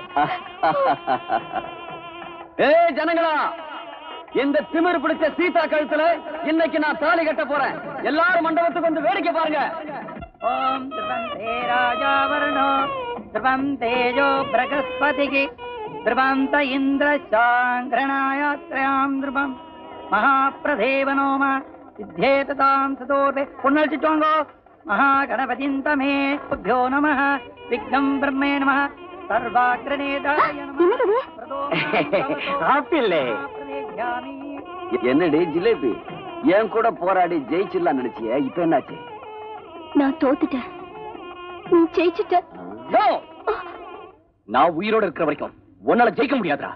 ஏ ஜனங்களா, இந்த திமிரு பிடிச்ச சீதா கழுத்துல இன்னைக்கு நான் தாலி கட்ட போறேன். எல்லாரும் மண்டபத்துக்கு வந்து வேடிக்கை பாருங்க. ஓம் திரவந்தே ராஜாவர்ணோ திரவம் தேஜோ பிரகஸ்பதிகி திரவந்த இந்திர சாங்கிரணாயாத்ரயாம் திரவம் மகாபிரதேவனோம சித்தேததாம் சதோர்வே. பொன்னல் சிட்டோங்கோ. மகாகணபதிந்தமே புத்தியோ நமः. விக்னம் பிரம்மே நமः. சர்வாக்ரணேதாய நமः. ஆப்பிள்ளே. என்னடி ஜிலேபி, என் கூட போராடி ஜெயிச்சிடலாம் நினைச்சிய, இப்ப என்னாச்சு? நான் தோத்துட்டேன், நீ ஜெயிச்சுட்ட. நான் உயிரோட இருக்கிற வரைக்கும் உன்னால ஜெயிக்க முடியாதா?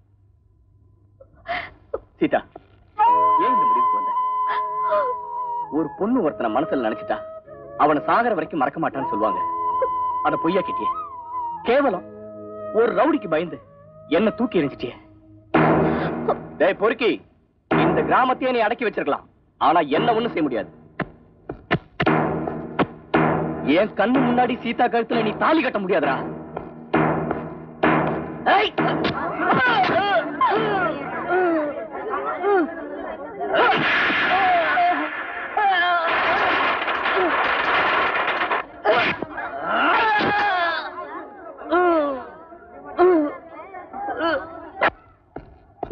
சீதா, ஏன் இந்த முடிவுக்கு வந்த? ஒரு பொண்ணு ஒருத்தனை மனசுல நினைச்சிட்டா அவனை சாகர வரைக்கும் மறக்க மாட்டான்னு சொல்லுவாங்க. அத பொய்யா கிட்டிய. கேவலம் ஒரு ரவுடிக்கு பயந்து என்ன தூக்கி எறிஞ்சிட்டிய. டேய் பொறுக்கி, இந்த கிராமத்தையே நீ அடக்கி வச்சிருக்கலாம், ஆனா என்ன ஒண்ணும் செய்ய முடியாது. என் கண்ணு முன்னாடி சீதா கழுத்துல நீ தாலி கட்ட முடியாதுடா.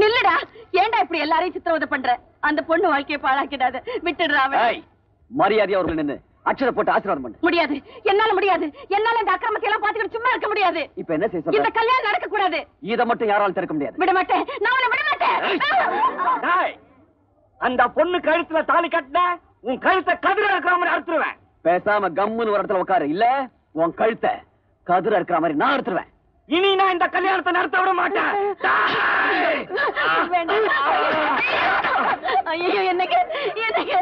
நில்லுடா, ஏன்டா இப்படி எல்லாரையும் சித்திரவதை பண்ற? அந்த பொண்ணு வாழ்க்கையை பாழாக்கிடாத, விட்டுடுறா. மரியாதையா அவர்கள் நின்னு அக்ஷர போட்டு ஆசீர்வாதம் பண்ணு. முடியாது, என்னால முடியாது. என்னால இந்த அக்கிரமத்தை எல்லாம் பாத்துக்கிட்டு சும்மா இருக்க முடியாது. இப்ப என்ன செய்ய சொல்ற? இந்த கல்யாணம் நடக்க கூடாது. இத மட்டும் யாராலும் தடுக்க முடியாது. விட மாட்டேன், நான் உன்னை விட மாட்டேன். அந்த பொண்ணு கழுத்துல தாலி கட்டின உன் கழுத்தை கதிர இருக்கிற மாதிரி அறுத்துருவேன். பேசாம கம்முன்னு ஒரு இடத்துல உட்காரு, இல்ல உன் கழுத்தை கதிர இருக்கிற மாதிரி நான் அறுத்துருவேன். இனி நான் இந்த கல்யாணத்தை நடத்த விட மாட்டேன். ஐயோ, என்னங்க என்னங்க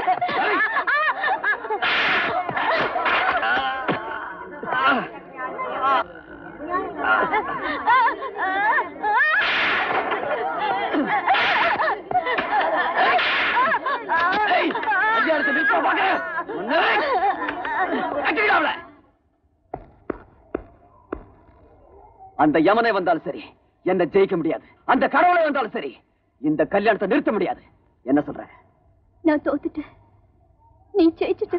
அந்த யமனை வந்தாலும் சரி என்ன ஜெயிக்க முடியாது. அந்த கடவுளை வந்தாலும் சரி இந்த கல்யாணத்தை நிறுத்த முடியாது. என்ன சொல்ற? நான் தோத்துட்டேன், நீ ஜெயிச்சுட்ட.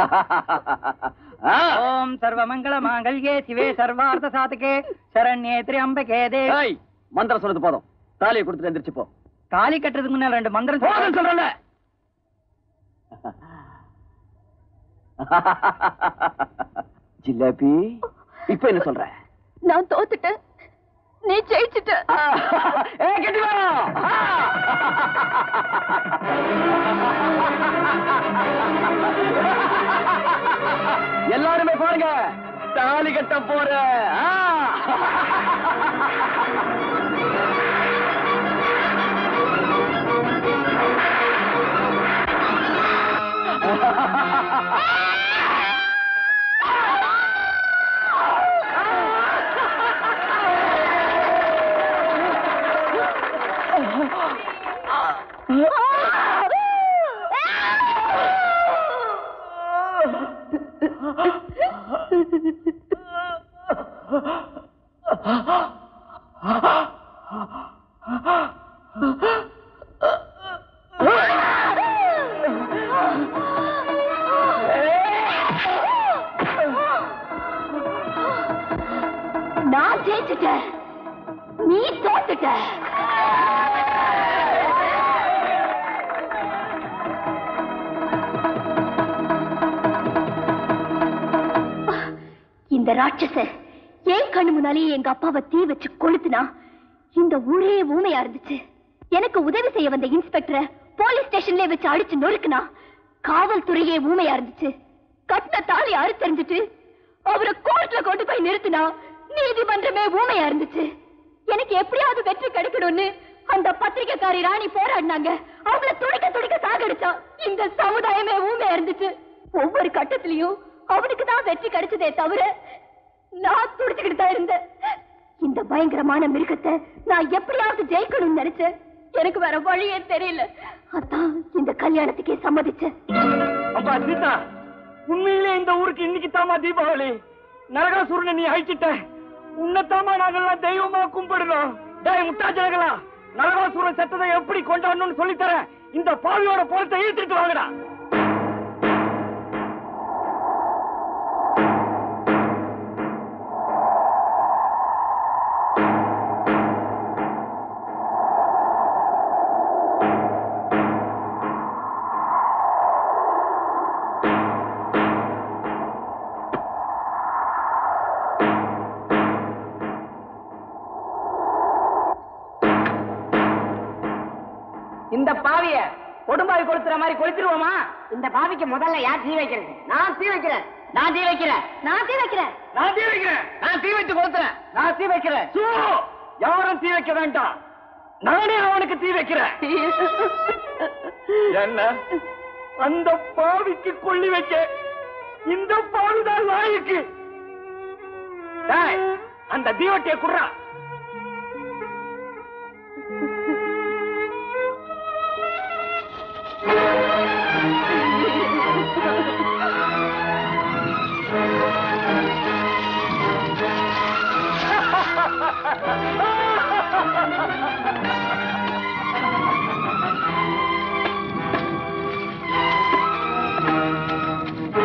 ஓம் சர்வ மங்கள மாங்கல்யே சிவே சர்வார்த்த சாதகே சரண்யே திரியம்பகே தேவி. மந்திரம் சொன்னது போதும், தாலியை கொடுத்துட்டு எந்திரிச்சு போ. தாலி கட்டுறதுக்கு முன்னால ரெண்டு மந்திரம் போதும் சொல்றல. ஜிலேபி, இப்ப என்ன சொல்ற? நான் தோத்துட்டேன், நீ ஜெயிச்சுட்ட. எல்லாருமே பாருங்க, தாலி கட்ட போற. நான் ஜெயிச்சுட்டேன், நீ தோத்துட்ட. இந்த ராட்சச ஏன் கண்ணு முன்னாலேயே எங்க அப்பாவை தீ வச்சு கொளுத்துனா இந்த ஊரே ஊமையா இருந்துச்சு. எனக்கு உதவி செய்ய வந்த இன்ஸ்பெக்டரை போலீஸ் ஸ்டேஷன்ல வச்சு அடிச்சு நொறுக்குனா காவல்துறையே ஊமையா இருந்துச்சு. கட்டின தாலி அறுத்தறிஞ்சிட்டு அவரை கோர்ட்ல கொண்டு போய் நிறுத்தினா நீதிமன்றமே ஊமையா இருந்துச்சு. எனக்கு எப்படியாவது வெற்றி கிடைக்கணும்னு அந்த பத்திரிகைக்காரி ராணி போராடினாங்க. அவங்கள துடிக்க துடிக்க சாகடிச்சா இந்த சமுதாயமே ஊமையா இருந்துச்சு. ஒவ்வொரு கட்டத்திலையும் அவனுக்கு தான் வெற்றி கிடைச்சதே தவிர நான் துடிச்சுக்கிட்டு தான் இருந்தேன். இந்த பயங்கரமான மிருகத்தை நான் எப்படியாவது ஜெயிக்கணும்னு நினைச்சேன். எனக்கு வேற வழியே தெரியல. அதான் இந்த கல்யாணத்துக்கே சம்மதிச்சேன். அப்பா சீதா, உண்மையிலே இந்த ஊருக்கு இன்னைக்கு தாமா தீபாவளி. நரகாசுரனை நீ அழிச்சிட்ட. உன்னதாமா நாங்கெல்லாம் தெய்வமா கும்பிடணும். டேய் முட்டாச்சலங்களா, நரகாசுரன் செத்ததை எப்படி கொண்டாடணும்னு சொல்லித்தரேன். இந்த பாவியோட பொருளத்தை இழுத்துட்டு வாங்கடா. இந்த பாவிய கொடும்பாவி கொளுத்துற மாதிரி கொளுத்திடுவோமா? இந்த பாவிக்கு முதல்ல யார் தீ வைக்கிறது? நான் தீ வைக்கிறேன். நான் தீ வைக்கிறேன். நான் தீ வைக்கிறேன். நான் தீ வைக்கிறேன். நான் தீ வச்சு கொளுத்துறேன். நான் தீ வைக்கிறேன். யாரும் தீ வைக்க வேண்டாம், நானே அவனுக்கு தீ வைக்கிறேன். என்ன அந்த பாவிக்கு கொள்ளி வைக்க இந்த பாவிதான் லாய்க்கு. அந்த தீவட்டியை குடுறா.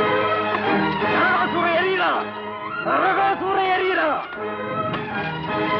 நரகாசுர எரியறா. நரகாசுர எரியறா.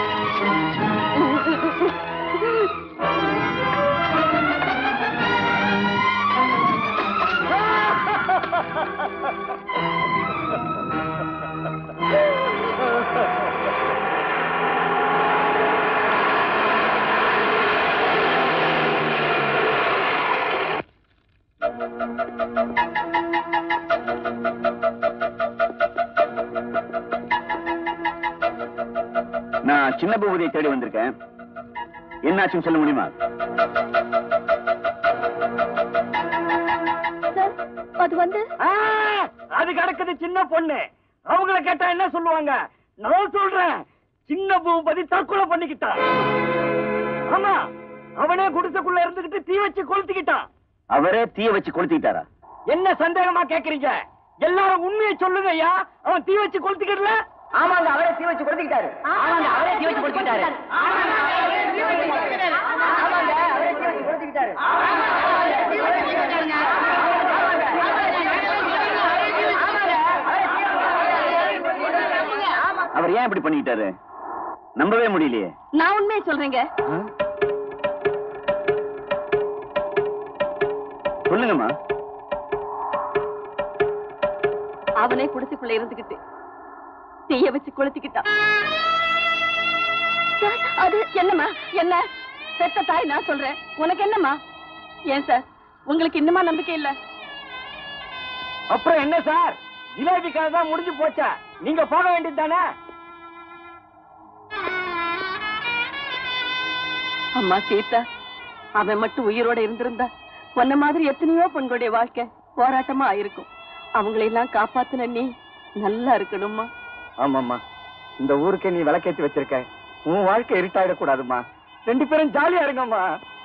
நான் சின்ன பூபதியை தேடி வந்திருக்கேன். என்னாச்சுன்னு சொல்ல முடியுமா? அது வந்து அது கிடக்குது சின்ன பொண்ணு. அவங்கள கேட்டா என்ன சொல்லுவாங்க? நான் சொல்றேன், சின்ன பூபதி தற்கொலை பண்ணிக்கிட்டான். ஆமா, அவனே குடிசைக்குள்ள இருந்துகிட்டு தீ வச்சு கொளுத்திக்கிட்டான். அவரே தீய வச்சு கொளுத்திட்டாரா? என்ன சந்தேகமா கேக்குறீங்க? எல்லாரும் உண்மையை சொல்லுங்க ஐயா. அவன் தீ வச்சு கொளுத்திக்கிட்டல? ஆமாங்க, அவரே தீ வச்சு கொளுத்திக்கிட்டாரு. ஆமாங்க, அவரே தீ வச்சு கொளுத்திக்கிட்டாரு. ஆமாங்க, அவரே தீ வச்சு கொளுத்திக்கிட்டாரு. ஆமாங்க, அவரே தீ வச்சு கொளுத்திக்கிட்டாரு. அவர் ஏன் இப்படி பண்ணிக்கிட்டாரு? நம்பவே முடியலையே. நான் உண்மையை சொல்றேங்க. சொல்லுங்கம்மா. அவனே குடிசைக்குள்ள இருந்துகிட்டு தீய வச்சு கொளுத்திக்கிட்டான். அது என்னம்மா? என்ன பெத்த தாய் நான் சொல்றேன், உனக்கு என்னம்மா? ஏன் சார், உங்களுக்கு இன்னுமா நம்பிக்கை இல்ல? அப்புறம் என்ன சார், ஜிலேபி கதை தான் முடிஞ்சு போச்சா? நீங்க போக வேண்டியது தானே? அம்மா சீதா, அவன் மட்டும் உயிரோட இருந்திருந்தா உன்ன மாதிரி எத்தனையோ பெண்களுடைய வாழ்க்கை போராட்டமா ஆயிருக்கும். அவங்களெல்லாம் காப்பாத்துன நீ நல்லா இருக்கணும்மா. ஆமாம்மா, இந்த ஊருக்கே நீ விளக்கேத்தி வச்சிருக்க. உன் வாழ்க்கை இருட்டாயிடக்கூடாதுமா. ரெண்டு பேரும் ஜாலியா இருங்கம்மா.